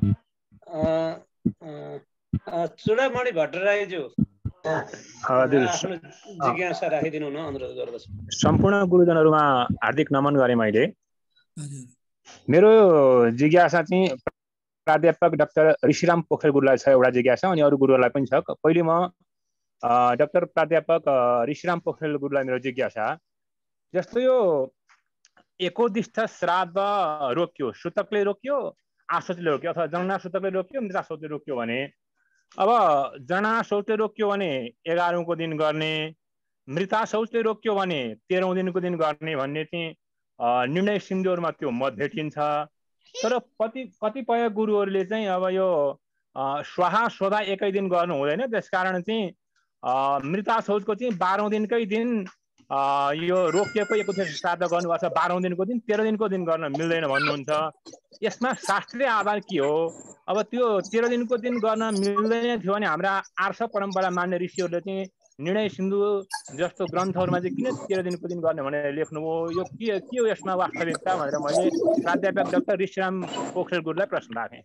चुडामणि भट्टराईज्यू आफ्नो जिज्ञासा राखिदिनु न अनुरोध गर्दछु। सम्पूर्ण गुरुजनहरूमा हार्दिक नमन गरेँ मैले। मेरो जिज्ञासा चाहिँ प्राध्यापक डाक्टर ऋषिराम पोखरेल गुरुलाई छ एउटा जिज्ञासा, अनि अरू गुरुहरूलाई पनि छ। पहिले म डाक्टर प्राध्यापक ऋषिराम पोखरेल गुरुलाई मेरो जिज्ञासा, जस्तो यो एकोदिष्ट श्राद्ध रोक्यो, सूतकले रोक्यो, आशोचले रोक्यो, अथवा जना सूतकले रोक्यो, मृता शौचले रोक्यो भने, अब जना शौचले रोक्यो भने 11औं दिन गर्ने, मृता शौचले रोक्यो भने 13औं दिनको दिन गर्ने भन्ने चाहिँ निर्णय सिन्धुहरूमा त्यो मत भेटिन्छ। तर कतिपय गुरुहरूले चाहिँ अब यो स्वाहा स्वधा एकै दिन गर्नु हुँदैन, त्यसकारण चाहिँ मृता शौचको चाहिँ 12औं दिनकै दिन यो रोकिएको एकोदिष्ट श्राद्ध गर्नुपर्छ, 12औं दिनको दिन 13 दिनको दिन गर्न मिल्दैन भन्नुहुन्छ। यसमा शास्त्रीय आधार के हो? अब त्यो 13 दिनको दिन गर्न मिल्दैन थियो भने हाम्रा आर्ष परम्परा मान्ने ऋषिहरूले चाहिँ निर्णय सिन्धु जस्तो ग्रन्थहरूमा चाहिँ किन 13 दिनको दिन गर्ने भनेर लेख्नुभयो? यो के हो यसमा वास्तविकता भनेर मैले प्राध्यापक डाक्टर ऋषिराम पोखरेल गुरुलाई प्रश्न राखेँ।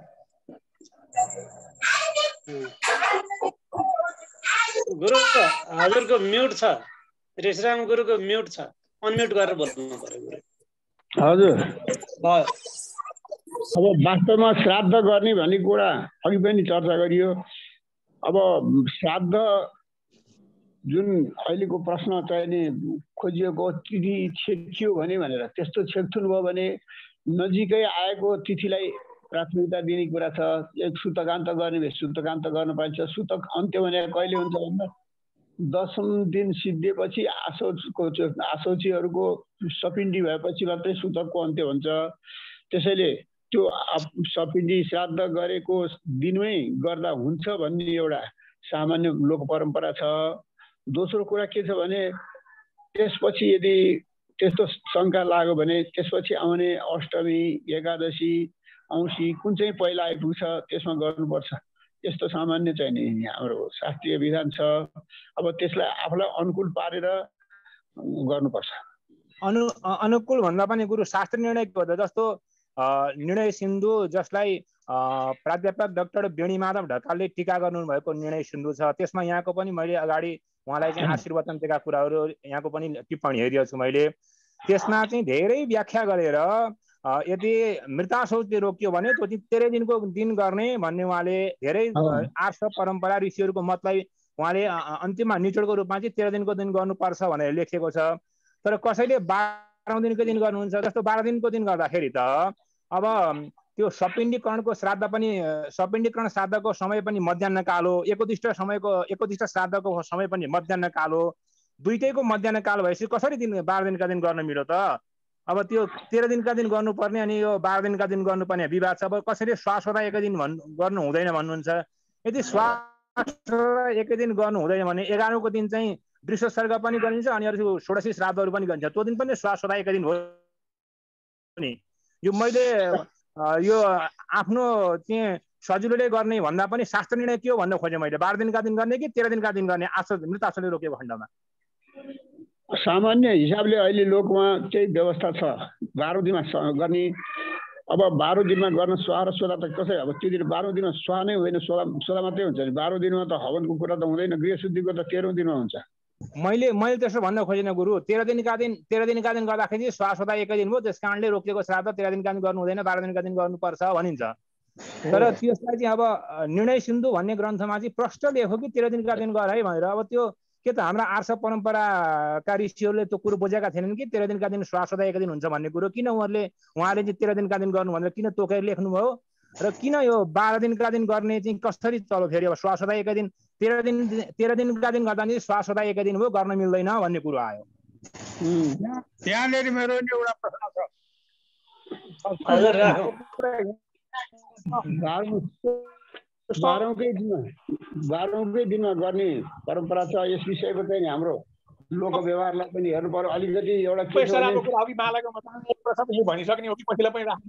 गुरु हजुरको म्युट छ। ऋषिराम गुरुको म्युट छ, अनम्युट गरेर बोल्नु पर्यो। हजुर, अब वास्तवमा श्राद्ध गर्ने भन्ने कुरा अघि पनि चर्चा गरियो। अब श्राद्ध जुन अहिलेको प्रश्न चाहिँ नि खोजिएको तिथि छेकियो भने भनेर त्यस्तो छेक्थुन भयो भने नजिकै आएको तिथिलाई प्राथमिकता दिने कुरा छ। एक सूतकान्त गर्ने भए सूतकान्त गर्न पाइन्छ। सूतक अन्त्य भने कहिले हुन्छ भन्दा 10औं दिन सिद्धिएपछि आशौचीहरूको सपिण्डी भएपछि मात्रै सूतकको अन्त्य हुन्छ। त्यसैले त्यो सपिण्डी श्राद्ध गरेको दिनमै गर्दा हुन्छ भन्ने एउटा सामान्य लोक परम्परा छ। दोस्रो कुरा के छ भने त्यसपछि यदि त्यस्तो शङ्का लाग्यो भने त्यसपछि आउने अष्टमी, एकादशी, औँसी कुन चाहिँ पहिला आइपुग्छ त्यसमा गर्नुपर्छ। यस्तो सामान्य चाहिँ नि हाम्रो शास्त्रीय विधान छ। अब त्यसलाई आफूलाई अनुकूल पारेर गर्नुपर्छ। अनुकूल भन्दा पनि गुरु शास्त्रीय निर्णय के हो? जस्तो निर्णय सिन्धु जसलाई प्राध्यापक डाक्टर वेणीमाधव ढकालले टीका गर्नु भएको निर्णय सिन्धु छ, त्यसमा यहाँको पनि मैले अगाडि उहाँलाई चाहिँ आशीर्वचन दिएका कुराहरू यहाँको पनि टिप्पणी हेरिएको छु मैले। त्यसमा चाहिँ धेरै व्याख्या गरेर यदि मृता शौचले रोकियो भने त्यो चाहिँ 13 दिनको दिन गर्ने भन्ने उहाँले धेरै आर्ष परम्परा ऋषिहरूको मतलाई उहाँले अन्तिममा निचोडको रूपमा चाहिँ 13 दिनको दिन गर्नुपर्छ भनेर लेखेको छ। तर कसैले 12औं दिनको दिन गर्नुहुन्छ। जस्तो 12 दिनको दिन गर्दाखेरि त अब त्यो सपिण्डीकरणको श्राद्ध पनि सपिण्डीकरण श्राद्धको समय पनि मध्याह्नकाल हो, एकोदिष्ट श्राद्धको समय पनि मध्याह्नकाल हो। दुईटैको मध्याह्नकाल भएपछि कसरी 12 दिनका दिन गर्न मिल्यो त? अब त्यो 13 दिनका दिन गर्नुपर्ने अनि यो 12 दिनका दिन गर्नुपर्ने विवाद छ। अब कसरी श्वासोदा एकै दिन गर्नु हुँदैन भन्नुहुन्छ। यदि श्वासोदा एकै दिन गर्नु हुँदैन भने 11औं दिन चाहिँ दृश्य सर्ग पनि गरिन्छ अनि अरू षोडशी श्राद्धहरू पनि गरिन्छ। त्यो दिन पनि श्वासोदा एकै दिन हो नि। यो मैले यो आफ्नो चाहिँ सजिलोले गर्ने भन्दा पनि शास्त्र निर्णय के हो भन्न खोजेँ मैले। 12 दिनका दिन गर्ने कि 13 दिनका दिन गर्ने मृत आश्रयले रोकेको खण्डमा? सामान्य हिसाबले अहिले लोकमा केही व्यवस्था छ 12 दिनमा गर्ने। अब 12 दिनमा गर्न स्वाहा र सोधा त कसै अब त्यो दिन 12 दिनमा स्वाहा नै होइन, सोधा मात्रै हुन्छ नि। 12 दिनमा त हवनको कुरा त हुँदैन, गृह शुद्धिको त 13औं दिनमा हुन्छ। मैले त्यसो भन्न खोजिनँ गुरु। 13 दिनका दिन गर्दाखेरि स्वाहा सोधा एकै दिन हो, त्यस कारणले रोकिएको श्राद्ध 13 दिनका दिन गर्नु हुँदैन, 12 दिनका दिन गर्नुपर्छ भनिन्छ। तर त्यसलाई चाहिँ अब निर्णय सिन्धु भन्ने ग्रन्थमा चाहिँ प्रष्ट लेखो कि 13 दिनका दिन गर है भनेर। अब त्यो के त हाम्रा आर्ष परम्पराका ऋषिहरूले त्यो कुरो बुझेका थिएनन् कि 13 दिनका दिन श्वास सोधा एकै दिन हुन्छ भन्ने कुरो? किन उहाँले चाहिँ 13 दिनका दिन गर्नु भनेर किन तोकेर लेख्नुभयो र किन यो 12 दिनका दिन गर्ने चाहिँ कसरी चल्यो फेरि? अब श्वास सोधा एकै दिन 13 दिनका दिन गर्दा नि श्वास सोधा एकै दिन हो, गर्न मिल्दैन भन्ने कुरो आयो। त्यहाँनिर मेरो एउटा प्रश्न छ। हजुर राखौँ। 12औं दिनमा गर्ने परम्परा छ। यस विषयको चाहिँ हाम्रो लोक व्यवहारलाई पनि हेर्नु पर्यो अलिकति। एउटा भनिसक्ने हो कि पहिला पनि राख्नु?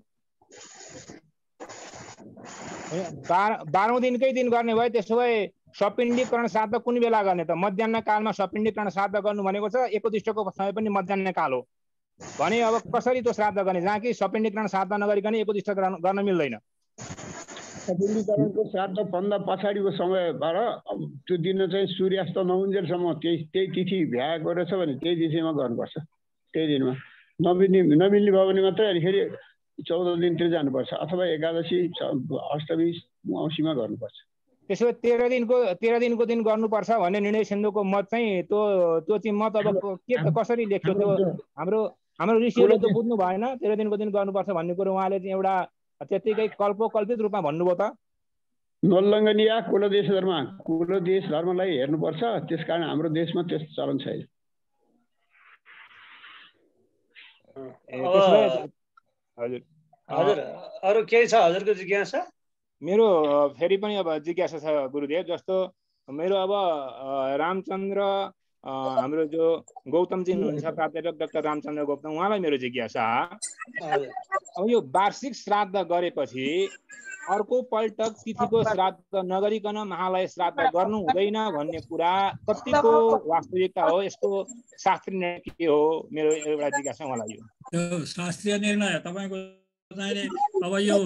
12औं दिनकै दिन गर्ने भए त्यसो भए सपिण्डीकरण श्राद्ध कुन बेला गर्ने त? मध्याह्न कालमा सपिण्डीकरण श्राद्ध गर्नु भनेको छ। एकोदिष्टको समय पनि मध्याह्न काल हो भने अब कसरी त्यो श्राद्ध गर्ने जहाँ कि सपिण्डीकरण श्राद्ध नगरिकन एकोदिष्ट गर्न मिल्दैन? सपिण्डीकरणको श्राद्ध भन्दा पछाडिको समयबाट त्यो दिन चाहिँ सूर्यास्त नहुन्जेलसम्म त्यही तिथि भ्याएको रहेछ भने त्यही तिथिमा गर्नुपर्छ। त्यही दिनमा नमिल्ने भयो भने मात्रै अनि फेरि 14 दिनतिर जानुपर्छ अथवा एकादशी अष्टमी औँसीमा गर्नुपर्छ। त्यसो भए 13 दिनको दिन गर्नुपर्छ भन्ने निर्णय सिन्धुको मत चाहिँ त्यो चाहिँ मत अब के त कसरी लेख्यो? त्यो हाम्रो ऋषिहरूले त बुझ्नु भएन 13 दिनको दिन गर्नुपर्छ भन्ने कुरो। उहाँले चाहिँ एउटा त्यतिकै कल्पित रूपमा भन्नुभयो त। नोल्लङ्घनीय कुलदेश धर्मलाई हेर्नुपर्छ। त्यसकारण हाम्रो देशमा त्यस चलन छैन। हजुर अरू केही छ हजुरको जिज्ञासा? मेरो फेरि पनि अब जिज्ञासा छ गुरुदेव। जस्तो मेरो अब रामचन्द्र हाम्रो जो गौतमजी हुनुहुन्छ प्राध्यापक डाक्टर रामचन्द्र गौतम, उहाँलाई मेरो जिज्ञासा अब यो वार्षिक श्राद्ध गरेपछि अर्को पल्ट तिथिको श्राद्ध नगरिकन महालय श्राद्ध गर्नु हुँदैन भन्ने कुरा कतिको वास्तविकता हो? यसको शास्त्रीय निर्णय के हो? मेरो एउटा जिज्ञासा उहाँलाई यो। त्यो शास्त्रीय निर्णय तपाईँको चाहिने अब यो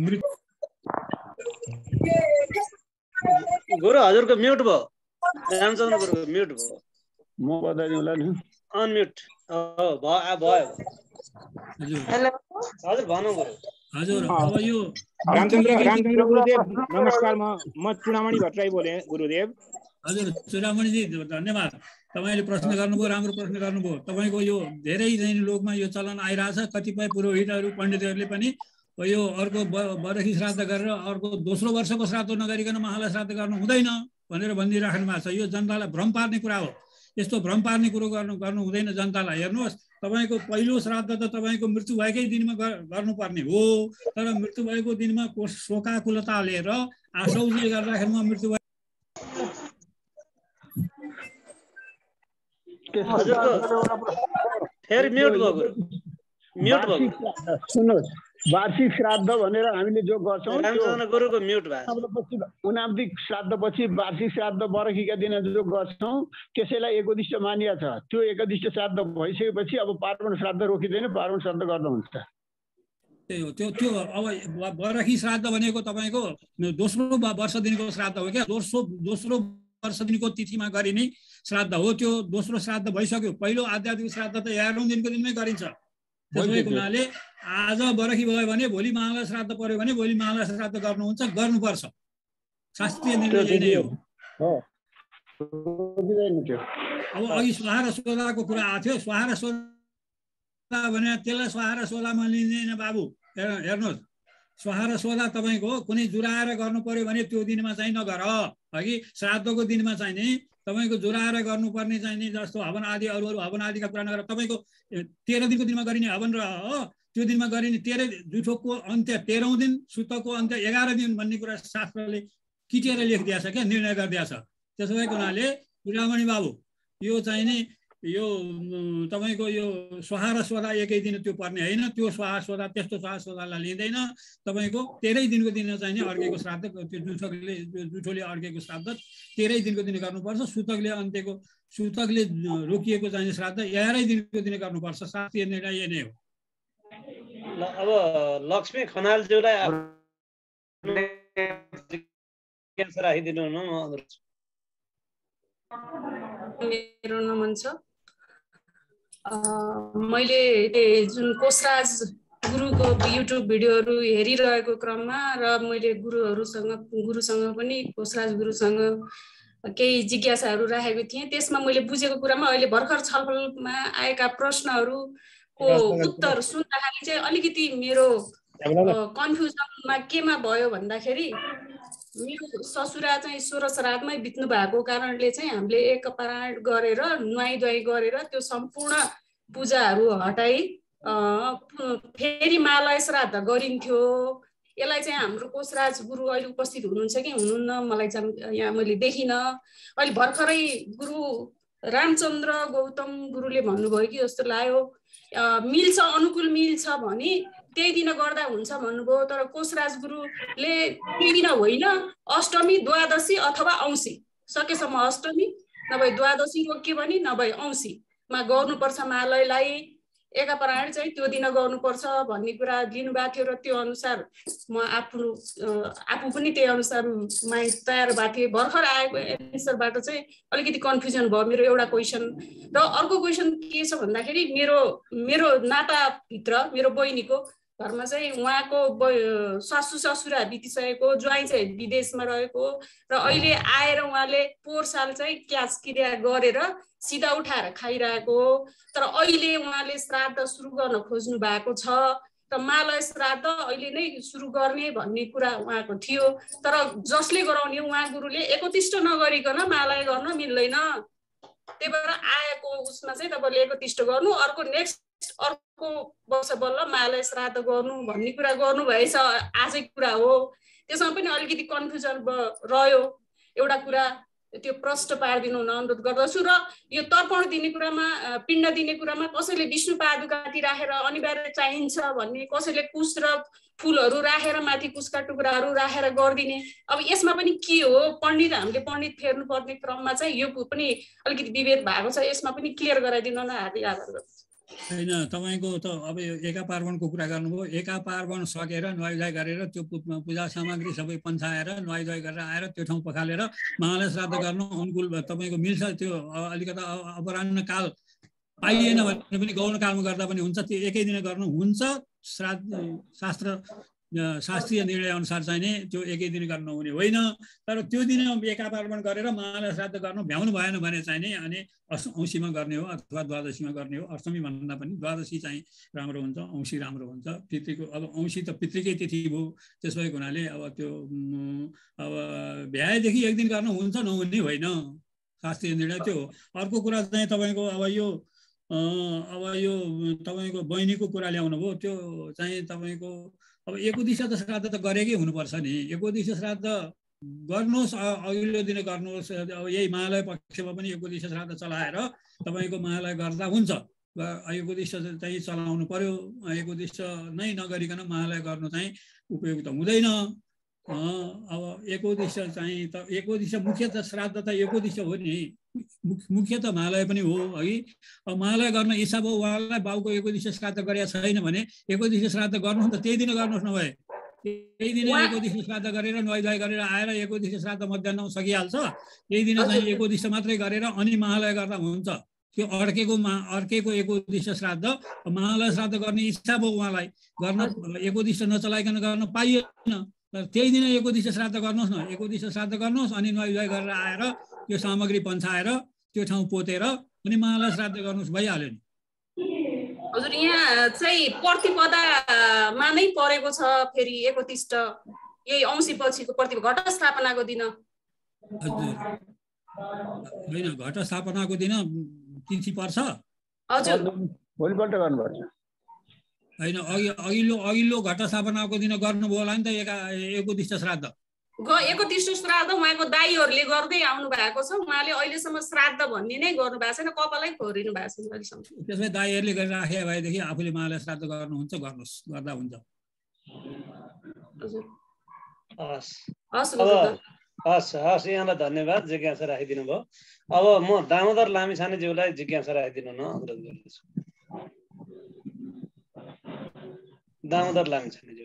गुरु हजुरको म्युट भयो। रामचन्द्र गुरुको म्युट भयो। म बताइदिउँला नि। अनम्युट भयो। हेलो हजुर भन्नु गुरु। हजुर अब यो रामचन्द्र गुरुदेव नमस्कार। म चुडामणि भट्टराई बोले गुरुदेव। हजुर चुडामणिजी धन्यवाद। तपाईँले प्रश्न गर्नुभयो, राम्रो प्रश्न गर्नुभयो। तपाईँको यो धेरै लोकमा यो चलन आइरहेछ। कतिपय पुरोहितहरू पण्डितहरूले पनि यो अर्को बरखी श्राद्ध गरेर अर्को दोस्रो वर्षको श्राद्ध नगरिकन महालय श्राद्ध गर्नु हुँदैन भनेर भनिदिइराख्नु भएको छ। यो जनतालाई भ्रम पार्ने कुरा हो। यस्तो भ्रम पार्ने कुरो गर्नु हुँदैन जनतालाई। हेर्नुहोस् तपाईँको पहिलो श्राद्ध त तपाईँको मृत्यु भएकै दिनमा गर्नुपर्ने हो। तर मृत्यु भएको दिनमा शोकाकुलताले र आशौले गर्दाखेरिमा मृत्यु भयो। सुन्नुहोस्, वार्षिक श्राद्ध भनेर हामीले जो गर्छौँ 29 श्राद्धपछि वार्षिक श्राद्ध बरखीका दिन जो गर्छौँ त्यसैलाई एकोदिष्ट मानिया छ। त्यो एकोदिष्ट श्राद्ध भइसकेपछि अब पार्वण श्राद्ध रोकिँदैन, पार्वण श्राद्ध गर्दा हुन्छ। त्यही हो। त्यो अब बरखी श्राद्ध भनेको तपाईँको दोस्रो वर्ष दिनको श्राद्ध हो क्या। दोस्रो वर्ष दिनको तिथिमा गरिने श्राद्ध हो। त्यो दोस्रो श्राद्ध भइसक्यो। पहिलो आध्यात्मिक श्राद्ध त 11औं दिनको दिनमै गरिन्छ। त्यसैको हुनाले आज बरखी भयो भने भोलि महालय श्राद्ध पर्यो भने भोलि महालय श्राद्ध गर्नुपर्छ। शास्त्रीय निर्णय नै हो। अब अघि स्वाहा र सोधाको कुरा आएको थियो। स्वाहा र सोधा भने त्यसलाई स्वाहा र सोधामा लिँदैन बाबु। हेर्नुहोस् स्वाहा र सोधा तपाईँको कुनै जुराएर गर्नु पर्यो भने त्यो दिनमा चाहिँ नगर, अघि श्राद्धको दिनमा चाहिँ नि तपाईँको जुराएर गर्नुपर्ने चाहिँ नि जस्तो हवन आदि अरू हवन आदिका कुरा नगरेर तपाईँको 13 दिनको दिनमा गरिने हवन र त्यो दिनमा गरिने 13 जुठोको अन्त्य 13औं दिन, सुतको अन्त्य 11 दिन भन्ने कुरा शास्त्रले किटेर लेखिदिएको छ क्या, निर्णय गरिदिएको छ। त्यसो भएको हुनाले चुडामणि बाबु यो चाहिँ नि यो तपाईँको यो स्वाहा र सोधा एकै दिन त्यो पर्ने होइन, त्यो स्वाहा सोधा त्यस्तो स्वाहा सोधालाई लिँदैन। तपाईँको 13 दिनको दिन चाहिँ नि अर्केको श्राद्ध, त्यो जुठोले अर्केको श्राद्ध 13 दिनको दिन गर्नुपर्छ, सुतकले रोकिएको चाहिँ श्राद्ध 11 दिनको दिन गर्नुपर्छ। शास्त्रीय निर्णय यही नै हो। अब लक्ष्मी खनालज्यूलाई राखिदिनु न। मेरो नमन छ। मैले जुन कोशराज गुरुको युट्युब भिडियोहरू हेरिरहेको क्रममा र मैले गुरुसँग पनि कोशराज गुरुसँग केही जिज्ञासाहरू राखेको थिएँ। त्यसमा मैले बुझेको कुरामा अहिले भर्खर छलफलमा आएका प्रश्नहरूको उत्तर सुन्दाखेरि चाहिँ अलिकति मेरो कन्फ्युजनमा केमा भयो भन्दाखेरि मेरो ससुरा चाहिँ 16 श्राद्धमै बित्नु भएको कारणले चाहिँ हामीले एकपारायण गरेर नुहाई गरेर त्यो सम्पूर्ण पूजाहरू हटाई फेरि महालय श्राद्ध गरिन्थ्यो। यसलाई चाहिँ हाम्रो कोशराज गुरु अहिले उपस्थित हुनुहुन्छ कि हुनुहुन्न मलाई यहाँ मैले देखिनँ। अहिले भर्खरै गुरु रामचन्द्र गौतम गुरुले भन्नुभयो कि जस्तो लाग्यो, मिल्छ अनुकूल मिल्छ भने त्यही दिन गर्दा हुन्छ भन्नुभयो। तर कोशराज गुरुले त्यही दिन होइन, अष्टमी, द्वादशी अथवा औँसी, सकेसम्म अष्टमी नभए द्वादशी रोकियो भने नभए औँसीमा गर्नुपर्छ महालयलाई। एकापरायण चाहिँ त्यो दिन गर्नुपर्छ भन्ने कुरा लिनुभएको थियो र त्यो अनुसार म आफू पनि त्यही अनुसार माइन्ड तयार भएको थिएँ। भर्खर आएको एन्सरबाट चाहिँ अलिकति कन्फ्युजन भयो मेरो एउटा क्वेसन। र अर्को क्वेसन के छ भन्दाखेरि मेरो नाताभित्र मेरो बहिनीको घरमा चाहिँ उहाँको सासू ससुरा बितिसकेको, ज्वाइँ चाहिँ विदेशमा रहेको र अहिले आएर उहाँले पोहोर साल चाहिँ क्यास क्रिया गरेर सिधा उठाएर खाइरहेको। तर अहिले उहाँले श्राद्ध सुरु गर्न खोज्नु भएको छ र महालय श्राद्ध अहिले नै सुरु गर्ने भन्ने कुरा उहाँको थियो। तर जसले गराउने उहाँ गुरुले एकतिष्ठ नगरिकन महालय गर्न मिल्दैन, त्यही भएर आएको उसमा चाहिँ तपाईँले एकतिष्ठ गर्नु, अर्को वर्ष बल्ल महालय श्राद्ध गर्नु भन्ने कुरा गर्नुभएछ। आजै कुरा हो, त्यसमा पनि अलिकति कन्फ्युजन रह्यो। एउटा कुरा त्यो प्रश्न पारिदिनु हुन अनुरोध गर्दछु। र यो तर्पण दिने कुरामा, पिण्ड दिने कुरामा कसैले विष्णु पादुकाती राखेर अनिवार्य चाहिन्छ भन्ने, कसैले कुश र फुलहरू राखेर माथि कुशका टुक्राहरू राखेर गरिदिने। अब यसमा पनि के हो, हामीले पण्डित फेर्नु पर्ने क्रममा चाहिँ यो पनि अलिकति विभेद भएको छ। यसमा पनि क्लियर गराइदिनु न, हार्दिक आभार गर्छु। होइन, तपाईँको त अब यो एका पार्वणको कुरा गर्नुभयो। एका पार्वण सकेर नुहाइधुवाई गरेर त्यो पूजा सामग्री सबै पन्छाएर नुहाइधुवाई गरेर आएर त्यो ठाउँ पखालेर महालय श्राद्ध गर्नु अनुकूल तपाईँको मिल्छ। त्यो अलिकति अपराह्न काल पाइएन भने पनि गौण कालमा गर्दा पनि हुन्छ, त्यो एकै दिन गर्नु हुन्छ। शास्त्रीय निर्णय अनुसार चाहिँ नि त्यो एकै दिन गर्नु हुने होइन। तर त्यो दिन एका पार्वण गरेर महालय श्राद्ध गर्नु भ्याउनु भएन भने चाहिँ नि अनि औँसीमा गर्ने हो अथवा द्वादशीमा गर्ने हो। अष्टमी भन्दा पनि द्वादशी चाहिँ राम्रो हुन्छ, औँसी राम्रो हुन्छ। पितृको अब औँसी त पितृकै तिथि भयो, त्यस भएको हुनाले अब त्यो अब भ्याएदेखि एक दिन गर्नु हुन्छ, नहुने होइन, शास्त्रीय निर्णय त्यो हो। अर्को कुरा चाहिँ तपाईँको अब यो तपाईँको बहिनीको कुरा ल्याउनु भयो, त्यो चाहिँ तपाईँको अब एकोदिशा त श्राद्ध त गरेकै हुनुपर्छ नि। एकोदिशा श्राद्ध गर्नुहोस्, अघिल्लो दिन गर्नुहोस्। अब यही महालय पक्षमा पनि एकोदिशा श्राद्ध चलाएर तपाईँको महालय गर्दा हुन्छ। एकोदिशा चाहिँ चलाउनु पर्यो। एकोदिशा नै नगरिकन महालय गर्नु चाहिँ उपयुक्त हुँदैन। अब एकोदिशा चाहिँ त एकोदिशा मुख्य त श्राद्ध त एकोदिशा हो नि, मुख्य त महालय पनि हो है। अब महालय गर्न इच्छा भयो उहाँलाई, बाउको एकोदिशा श्राद्ध गरेका छैन भने एकोदिशा श्राद्ध गर्नुहोस् त त्यही दिन गर्नुहोस्, नभए त्यही दिन एकोदिशा श्राद्ध गरेर नुहाइधुवाई गरेर आएर एकोदिशा श्राद्ध मध्याह्न सकिहाल्छ। त्यही दिन चाहिँ एकोदिशा मात्रै गरेर अनि महालय गर्दा हुन्छ। त्यो अर्केको एकोदिशा श्राद्ध महालय श्राद्ध गर्ने इच्छा भयो उहाँलाई, गर्न एकोदिशा नचलाइकन गर्न पाइएन। त्यही दिन एकोदिशा श्राद्ध गर्नुहोस् न, एकोदिशा श्राद्ध गर्नुहोस् अनि नुहाइधुवाई गरेर आएर त्यो सामग्री पन्छाएर त्यो ठाउँ पोतेर अनि महालय श्राद्ध गर्नुहोस्, भइहाल्यो नि। हजुर यहाँ चाहिँ प्रतिपदामा नै परेको छ फेरि 31 यही औँसी पछिको प्रतिपदा घट स्थापनाको दिन हजुर हैन घट स्थापनाको दिन तिथि पर्छ हजुर भोलिपल्ट गर्नुपर्छ हैन अघिल्लो घट स्थापनाको दिन गर्नुभयो होला नि त 31 श्राद्ध 31 श्राद्ध उहाँको दाइहरूले गर्दै आउनु भएको छ उहाँले अहिलेसम्म श्राद्ध भन्ने नै गर्नु भएको छैन कपालै खोरिनु भएको छैन अहिलेसम्म त्यसमै दाइहरूले गरिराखे भएदेखि आफूले उहाँलाई श्राद्ध गर्नुहुन्छ गर्नुस् गर्दा हुन्छ हजुर हस् यहाँलाई धन्यवाद जिज्ञासा राखिदिनु भयो अब म दामोदर लामिछानेज्यूलाई जिज्ञासा राखिदिनु न अनुरोध गर्दछु दामोदर लामिछानेज्यू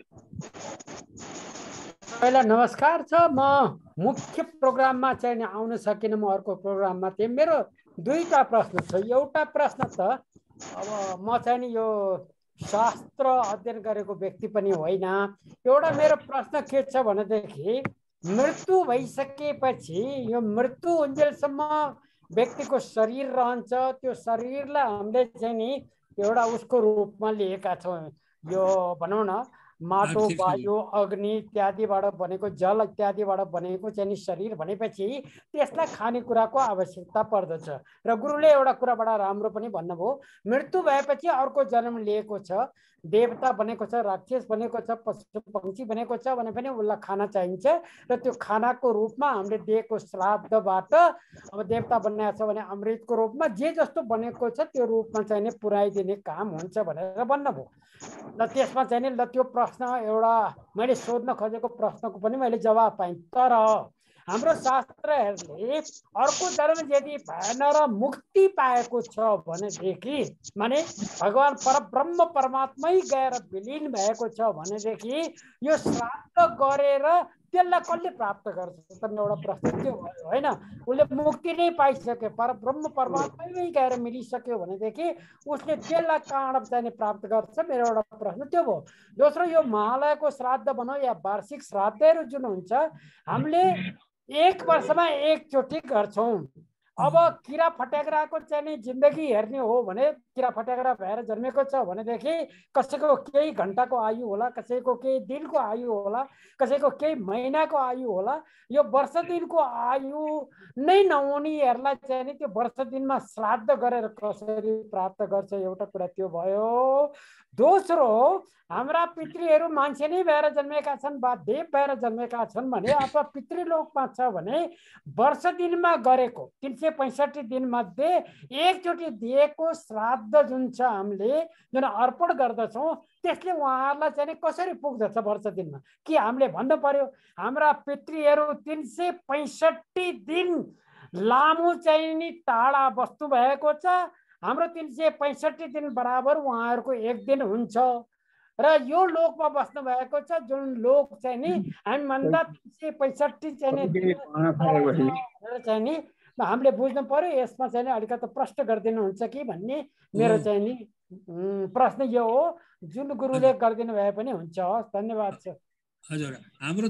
पहिला नमस्कार छ म मुख्य प्रोग्राममा चाहिँ आउन सकिनँ म अर्को प्रोग्राममा थिएँ मेरो दुईटा प्रश्न छ एउटा प्रश्न त अब म चाहिँ नि यो शास्त्र अध्ययन गरेको व्यक्ति पनि होइन एउटा मेरो प्रश्न के छ भनेदेखि मृत्यु भइसकेपछि यो मृत्यु उन्जेलसम्म व्यक्तिको शरीर रहन्छ त्यो शरीरलाई हामीले चाहिँ नि एउटा उसको रूपमा लिएका छौँ यो भनौँ न माटो वायु अग्नि इत्यादिबाट बनेको जल इत्यादिबाट बनेको चाहिँ नि शरीर भनेपछि त्यसलाई खानेकुराको आवश्यकता पर्दछ र गुरुले एउटा कुराबाट राम्रो पनि भन्नुभयो मृत्यु भएपछि अर्को जन्म लिएको छ देवता बनेको छ राक्षस बनेको छ पशु पक्षी बनेको छ भने पनि उसलाई खाना चाहिन्छ र त्यो खानाको रूपमा हामीले दिएको श्राद्धबाट अब देवता बनिएको छ भने अमृतको रूपमा जे जस्तो बनेको छ त्यो रूपमा चाहिँ पुर्याइदिने काम हुन्छ भनेर भन्नुभयो र त्यसमा चाहिँ नि ल त्यो प्रश्न एउटा मैले सोध्न खोजेको प्रश्नको पनि मैले जवाब पाएँ तर हाम्रो शास्त्रहरूले अर्को जन्म यदि भएन र मुक्ति पाएको छ भनेदेखि माने भगवान् परब्रह्म परमात्मै गएर विलीन भएको छ भनेदेखि यो श्राद्ध गरेर त्यसलाई कसले प्राप्त गर्छ त एउटा प्रश्न त्यो भयो होइन उसले मुक्ति नै पाइसक्यो परब्रह्म परमात्मै गएर मिलिसक्यो भनेदेखि उसले त्यसलाई कहाँबाट चाहिँ प्राप्त गर्छ मेरो एउटा प्रश्न त्यो भयो दोस्रो यो महालयको श्राद्ध भनौँ या वार्षिक श्राद्धहरू जुन हुन्छ हामीले एक वर्षमा एकचोटि गर्छौँ अब किरा फट्याग्राको चाहिँ नि जिन्दगी हेर्ने हो भने किरा फट्याग्रा भएर जन्मेको छ भनेदेखि कसैको केही घन्टाको आयु होला कसैको केही दिनको आयु होला कसैको केही महिनाको आयु होला यो वर्ष दिनको आयु नै नहुनेहरूलाई चाहिँ नि त्यो वर्ष दिनमा श्राद्ध गरेर कसरी प्राप्त गर्छ एउटा कुरा त्यो भयो दोस्रो हाम्रा पितृहरू मान्छे नै भएर जन्मेका छन् वा देव भएर जन्मेका छन् भने अथवा पितृलोकमा छ भने वर्ष दिनमा गरेको 365 दिन मध्ये एकचोटि दिएको श्राद्ध जुन छ हामीले जुन अर्पण गर्दछौँ त्यसले उहाँहरूलाई चाहिँ कसरी पुग्दछ वर्ष दिनमा कि हामीले भन्नु पर्यो हाम्रा पितृहरू 365 दिन लामो चाहिँ नि टाढा बस्नु भएको छ हाम्रो 365 दिन बराबर उहाँहरूको एक दिन हुन्छ र यो लोकमा बस्नु भएको छ जुन लोक चाहिँ नि हामी भन्दा 365 चाहिँ नि हामीले बुझ्नु पर्यो यसमा चाहिँ अलिकति प्रश्न गरिदिनुहुन्छ कि भन्ने मेरो चाहिँ नि प्रश्न यो हो जुन गुरुले गरिदिनु भए पनि हुन्छ धन्यवाद छ हजुर हाम्रो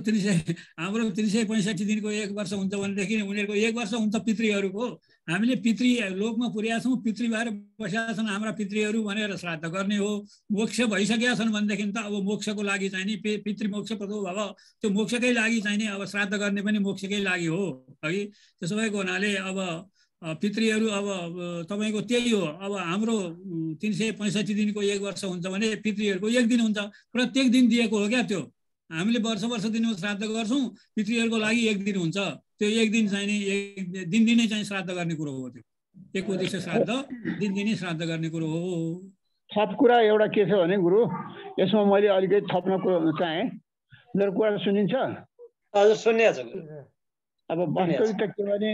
365 दिनको एक वर्ष हुन्छ भनेदेखि उनीहरूको एक वर्ष हुन्छ पितृहरूको हामीले पितृ लोकमा पुर्याएका छौँ पितृ भएर बसेका छन् हाम्रा पितृहरू भनेर श्राद्ध गर्ने हो मोक्ष भइसकेका छन् भनेदेखि त अब मोक्षको लागि चाहिँ नि पितृ मोक्ष प्रदो भव त्यो मोक्षकै लागि चाहिँ नि अब श्राद्ध गर्ने पनि मोक्षकै लागि हो है त्यसो भएको हुनाले अब पितृहरू अब तपाईँको त्यही हो अब हाम्रो 365 दिनको एक वर्ष हुन्छ भने पितृहरूको एक दिन हुन्छ प्रत्येक दिन दिएको हो क्या त्यो हामीले वर्ष दिनमा श्राद्ध गर्छौँ पितृहरूको लागि एक दिन हुन्छ त्यो एक दिन चाहिँ नि दिनै चाहिँ श्राद्ध गर्ने कुरो हो त्यो एक उद्देश्य श्राद्ध दिनै श्राद्ध गर्ने कुरो हो थप कुरा एउटा के छ भने गुरु यसमा मैले अलिकति थप्न चाहे मेरो कुरा सुनिन्छ हजुर सुनिन्छ अब वास्तविकता के भने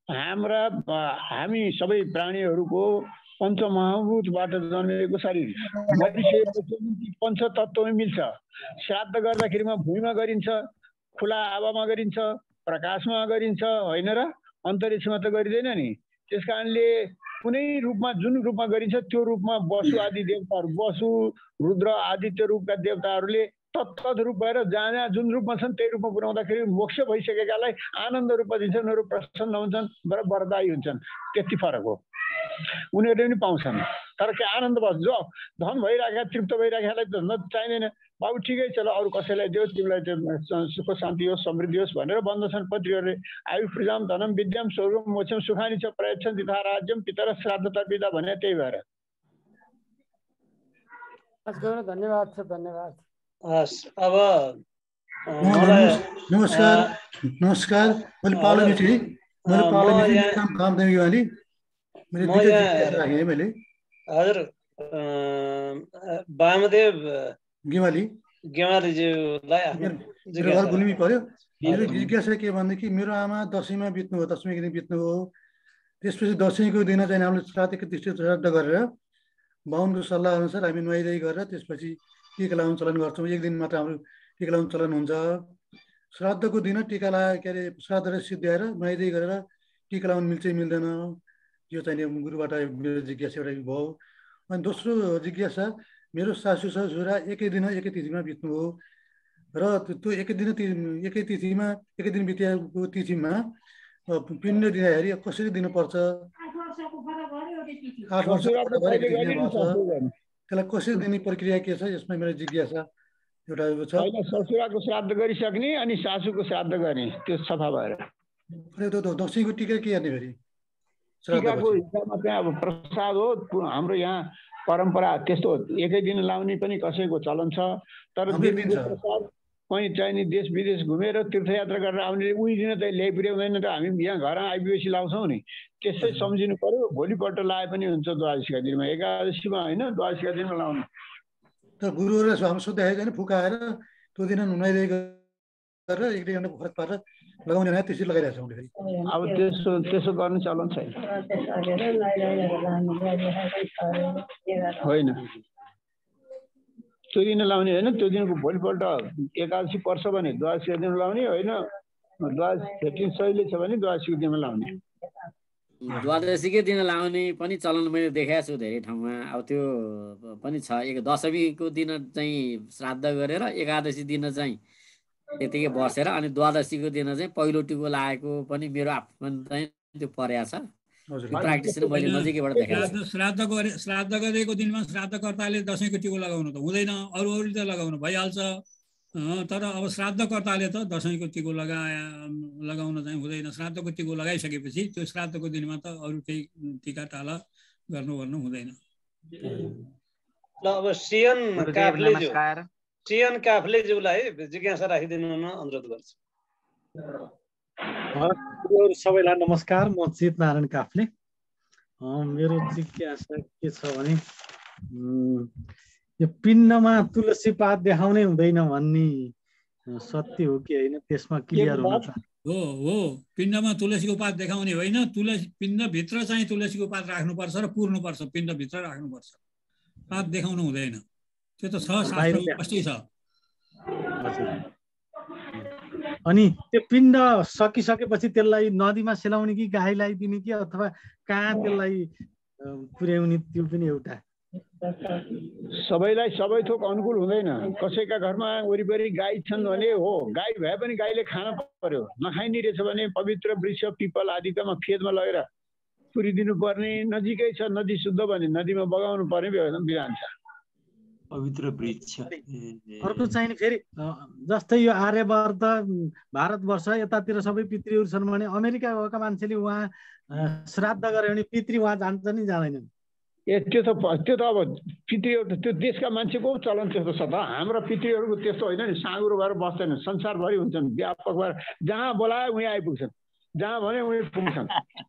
हामी सबै प्राणीहरूको पञ्चमहाभूतबाट जन्मेको शरीर पञ्चतत्वमै मिल्छ श्राद्ध गर्दाखेरिमा भूमिमा गरिन्छ खुला हावामा गरिन्छ प्रकाशमा गरिन्छ होइन र अन्तरिक्षमा त गरिँदैन नि त्यस कारणले कुनै रूपमा जुन रूपमा गरिन्छ त्यो रूपमा वसु आदि देवताहरू वसु रुद्र आदित्य रूपका देवताहरूले तत्त रूप भएर जहाँ जुन रूपमा छन् त्यही रूपमा पुर्याउँदाखेरि मोक्ष भइसकेकालाई आनन्द रूपमा दिन्छन् उनीहरू प्रसन्न हुन्छन् र वरदायी हुन्छन् त्यति फरक हो उनीहरूले पनि पाउँछन्। तर के आनन्द बस जो धन भइराखेका तृप्त भइराखेकालाई त चाहिँदैन। बाबु ठिकै छ ल अरू कसैलाई दियो तिमीलाई सुख शान्ति होस् समृद्धि होस् भनेर भन्दछन् पत्रीहरूले। आयु प्रजाम धनम विद्याम स्वर्गम मोक्षम सुखानी छ प्रयच्छन् तथा राज्यम पितर श्राद्ध तर्पिता भने त्यही भएर। धन्यवाद छ धन्यवाद। अब नमस्कार नमस्कार मैले पाउला मिठी मैले पाउला मिठी काम देवी मैले हजुर वामदेव गेवालीज्यूलाई मेरो घर गुल्मी पर्यो। मेरो जिज्ञासा के भनेदेखि मेरो आमा दशैँमा बित्नु हो, दशमीको दिन बित्नु हो। त्यसपछि दशैँको दिन चाहिँ हामीले श्राद्धको दृष्टि श्राद्ध गरेर बाहुनको सल्लाह अनुसार हामी नुहाइधुवाइ गरेर त्यसपछि टिका लगाउनु चलन गर्छौँ। एक दिन मात्र हाम्रो टिका लगाउनु चलन हुन्छ। श्राद्धको दिन टिका लगा के अरे श्राद्धलाई सिद्ध्याएर नुहाइधुवाइ गरेर टिका लगाउनु मिल्छ मिल्दैन, यो चाहिँ गुरुबाट मेरो जिज्ञासा एउटा भयो। अनि दोस्रो जिज्ञासा मेरो सासू ससुरा एकै दिन एकै तिथिमा बित्नु हो र त्यो एकै दिन बितेको तिथिमा पिण्ड दिँदाखेरि कसरी दिनुपर्छ, 8 वर्ष त्यसलाई कसरी दिने प्रक्रिया के छ, यसमा मेरो जिज्ञासा एउटा छ। ससुराको श्राद्ध गरिसक्ने अनि सासूको श्राद्ध गर्ने त्यो सफा भएर दशैँको टिका के गर्ने फेरि टिकाको हिसाबमा चाहिँ अब प्रसाद हो। हाम्रो यहाँ परम्परा त्यस्तो एकै दिन लाउने पनि कसैको चलन छ। तर प्रसाद कहीँ चाहिने देश विदेश घुमेर तीर्थयात्रा गरेर आउने उही दिन त ल्याइ पुर्याउँदैन त हामी यहाँ घर आइपुगेपछि लाउँछौँ नि। त्यसै सम्झिनु पर्यो। भोलिपल्ट लाए पनि हुन्छ द्वादशीका दिनमा, एकादशीमा होइन द्वादशीका दिनमा लाउनु। त गुरुहरूले हाम्रो सोद्धाखेरि चाहिँ फुकाएर त्यो दिन नुहाइधुवाइ गरेर एक दुई घन्टा फरक पारेर लगाउने होइन त्यसरी लगाइरहेको छौँ फेरि। अब त्यसो गर्नु चलन छैन होइन। त्यो दिन लाउने होइन, त्यो दिनको भोलिपल्ट एकादशी पर्छ भने द्वादशीको दिन लाउने होइन। द्वादशी भेटिन शैली छ भने द्वादशीको दिनमा लाउने। द्वादशीकै दिन लाउने पनि चलन मैले देखाएको छु धेरै ठाउँमा। अब त्यो पनि छ। दशमीको दिन चाहिँ श्राद्ध गरेर एकादशी दिन चाहिँ त्यतिकै बसेर अनि द्वादशीको दिन चाहिँ पहिलो टिको लागेको पनि मेरो आफ्नो चाहिँ त्यो परेको छ। प्र्याक्टिस मैले नजिकैबाट देखाएको छु। श्राद्ध गरेको दिनमा श्राद्धकर्ताले दशैँको टिको लगाउनु त हुँदैन, अरूले त लगाउनु भइहाल्छ। तर अब श्राद्धकर्ताले त दशैँको टिको लगाउन चाहिँ हुँदैन। श्राद्धको टिको लगाइसकेपछि त्यो श्राद्धको दिनमा त अरू केही टिका टाला गर्नु हुँदैन। ल अब सिएन काफ्लेज्यूलाई जिज्ञासा राखिदिनु न अनुरोध गर्छु। सबैलाई नमस्कार। म चित नारायण काफ्ले। मेरो जिज्ञासा के छ भने यो पिण्डमा तुलसी पात देखाउनै हुँदैन भन्ने सत्य हो कि होइन, त्यसमा क्लियर हुन चाहन्छु। हो पिण्डमा तुलसीको पात देखाउने होइन, तुलसी पिण्डभित्र चाहिँ तुलसीको पात राख्नुपर्छ र पुर्नुपर्छ, पिण्डभित्र राख्नुपर्छ, पात देखाउनु हुँदैन। त्यो त छ शास्त्रमा स्पष्टै छ। अनि त्यो पिण्ड सकिसकेपछि त्यसलाई नदीमा सेलाउने कि गाईलाई दिने कि अथवा कहाँ त्यसलाई पुर्याउने, त्यो पनि एउटा। सबैलाई सबै थोक अनुकूल हुँदैन। कसैका घरमा वरिपरि गाई छन् भने हो, गाई भए पनि गाईले खान पर्यो। नखाइने रहेछ भने पवित्र वृक्ष पिपल आदिकामा खेतमा लगेर पुरिदिनु पर्ने। नजिकै छ नदी शुद्ध भने नदीमा बगाउनु पर्ने विधान छ। पवित्र वृक्ष अर्को चाहिँ फेरि जस्तै यो आर्यवर्त भारतवर्ष यतातिर सबै पितृहरू छन् भने अमेरिका गएका मान्छेले उहाँ श्राद्ध गरे भने पितृ उहाँ जान्छ नि जाँदैनन्? त्यो त अब पितृहरू त्यो देशका मान्छेको चलन त्यस्तो छ त। हाम्रो पितृहरूको त्यस्तो होइन नि, साँगुरो भएर बस्दैन, संसारभरि हुन्छन्, व्यापक भएर जहाँ बोलाए उहीँ आइपुग्छन्, जहाँ भने उहीँ पुग्छन्।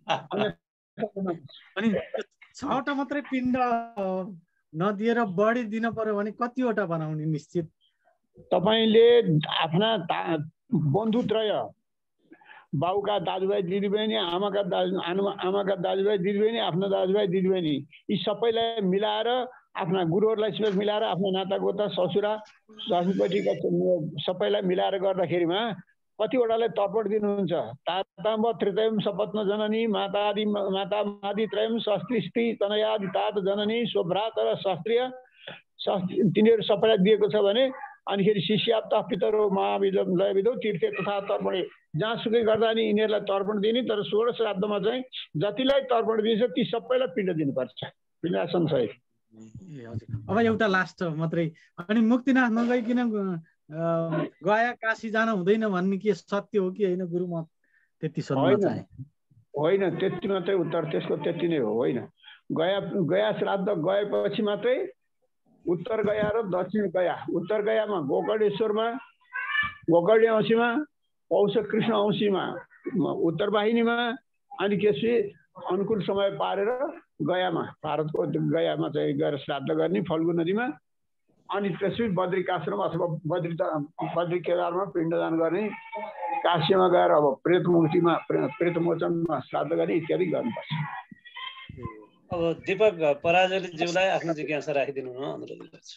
अनि 6वटा मात्रै पिण्ड नदिएर बढी दिन पर्यो भने कतिवटा बनाउने निश्चित? तपाईँले आफ्ना बन्धुत्रय, बाउका दाजुभाइ दिदीबहिनी, आमाका दाजुभाइ दिदीबहिनी, आफ्ना दाजुभाइ दिदीबहिनी, यी सबैलाई मिलाएर आफ्ना गुरुहरूलाई समेत मिलाएर आफ्ना नातागोता ससुरा स्वास्नीपट्टिका सबैलाई मिलाएर गर्दाखेरिमा कतिवटालाई तर्पण दिनुहुन्छ। ताताम्ब त्रितयम सपत्न जननी माता मादि त्रयम शास्त्री स्त्री तनयादि तात जननी स्वभ्रात र शास्त्रीय तिनीहरू सबैलाई दिएको छ भने अनिखेरि शिष्याप्त पितरो महाविदम लयविदौ तीर्थे तथा तर्पणे जहाँसुकै गर्दा नि यिनीहरूलाई तर्पण दिने, तर 16 श्राद्धमा चाहिँ जतिलाई तर्पण दिन्छ ती सबैलाई पिण्ड दिनुपर्छ पिण्डासन सहित। अब एउटा लास्ट मात्रै, अनि मुक्तिनाथ नगइकन गया काशी जान हुँदैन भन्ने के सत्य हो कि होइन गुरु? म त्यति सोध्न चाहे। होइन, त्यति मात्रै उत्तर त्यसको त्यति नै हो। होइन, गया श्राद्ध गएपछि मात्रै उत्तर गया र दक्षिण गया, उत्तर गयामा गोकर्णेश्वरमा, गोकर्णे औँसीमा, पौष कृष्ण औँसीमा उत्तर वाहिनीमा, अनि त्यसपछि अनुकूल समय पारेर गयामा, भारतको गयामा चाहिँ गएर श्राद्ध गर्ने फल्गु नदीमा, अनि त्यसपछि बद्रिकाश्रम अथवा बद्री केदारमा पिण्डदान गर्ने, काशीमा गएर अब प्रेतमुक्तिमा प्रेतमोचनमा श्राद्ध गर्ने इत्यादि गर्नुपर्छ। अब दीपक पराजुलीज्यूलाई आफ्नो जिज्ञासा राखिदिनु न अनुरोध गर्छु।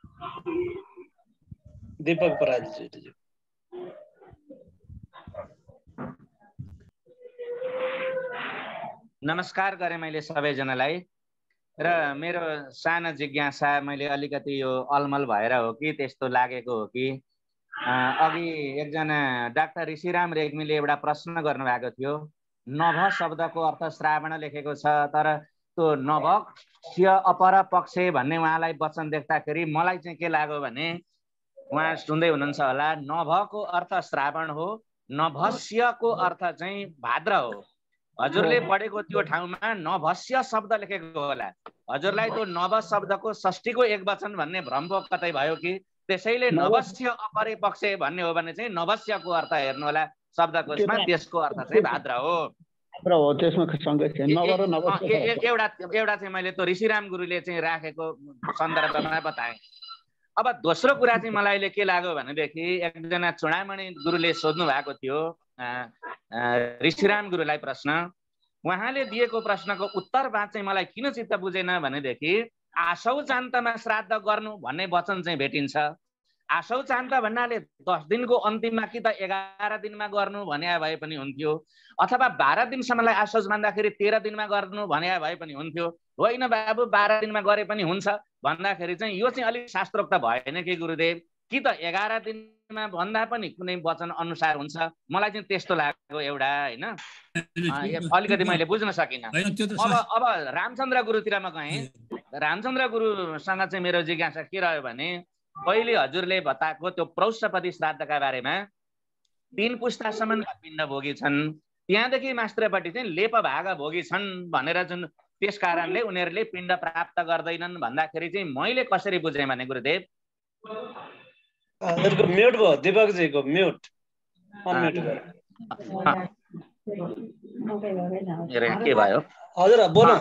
दीपक पराजुलीज्यू। नमस्कार गरेँ मैले सबैजनालाई, र मेरो सानो जिज्ञासा, मैले अलिकति यो अलमल भएर हो कि त्यस्तो लागेको हो कि, अघि एकजना डाक्टर ऋषिराम रेग्मीले एउटा प्रश्न गर्नुभएको थियो, नभ शब्दको अर्थ श्रावण लेखेको छ, तर त्यो नभस्य अपर पक्ष भन्ने उहाँलाई वचन देख्दाखेरि मलाई चाहिँ के लाग्यो भने, उहाँ सुन्दै हुनुहुन्छ होला, नभको अर्थ श्रावण हो, नभस्यको अर्थ चाहिँ भाद्र हो। हजुरले पढेको त्यो ठाउँमा नभस्य शब्द लेखेको होला, हजुरलाई त्यो नभ शब्दको षष्ठीको एक वचन भन्ने भ्रम कतै भयो कि? त्यसैले नभस्य अपरे पक्ष भन्ने हो भने चाहिँ नभस्यको अर्थ हेर्नु होला शब्दकोशमा, त्यसको अर्थ चाहिँ भाद्र हो। एउटा चाहिँ मैले त्यो ऋषिराम गुरुले चाहिँ राखेको सन्दर्भमा बताएँ। अब दोस्रो कुरा चाहिँ मलाई अहिले के लाग्यो भनेदेखि, एकजना चुडामणि गुरुले सोध्नु भएको थियो ऋषिराम गुरुलाई प्रश्न, उहाँले दिएको प्रश्नको उत्तरमा चाहिँ मलाई किन चित्त बुझेन भनेदेखि, आसौ चान्तमा श्राद्ध गर्नु भन्ने वचन चाहिँ भेटिन्छ। आसौ चान्त भन्नाले 10 दिनको अन्तिममा कि त 11 दिनमा गर्नु भने भए पनि हुन्थ्यो, अथवा 12 दिनसम्मलाई आसौज मान्दाखेरि 13 दिनमा गर्नु भने भए पनि हुन्थ्यो। होइन बाबु, 12 दिनमा गरे पनि हुन्छ भन्दाखेरि चाहिँ यो चाहिँ अलिक शास्त्रोक्त भएन कि गुरुदेव, कि त 11 दिनमा भन्दा पनि कुनै वचन अनुसार हुन्छ? मलाई चाहिँ त्यस्तो लाग्यो एउटा, होइन, अलिकति मैले बुझ्न सकिनँ। अब रामचन्द्र गुरुतिर म गएँ। रामचन्द्र गुरुसँग चाहिँ मेरो जिज्ञासा के रह्यो भने, पहिले हजुरले बताएको त्यो प्रौष्ठपति श्राद्धका बारेमा 3 पुस्तासम्म पिण्ड भोगी छन्, त्यहाँदेखि मास्त्रपट्टि चाहिँ लेप भाग भोगी छन् भनेर जुन, त्यस कारणले उनीहरूले पिण्ड प्राप्त गर्दैनन् भन्दाखेरि चाहिँ मैले कसरी बुझेँ भने गुरुदेव, म्युट भयो दीपकजीको, म्युट अनम्युट गर्नु। के भयो हजुर बोल्नु।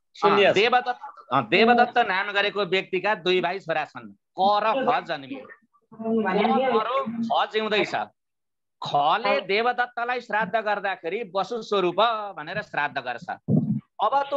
देवदत्त नाम गरेको व्यक्तिका 2 भाइ छोरा छन्, क र ख जन्मिए। ख जिउँदैछ, खले देवदत्तलाई श्राद्ध गर्दाखेरि वसु स्वरूप भनेर श्राद्ध गर्छ। अब त्यो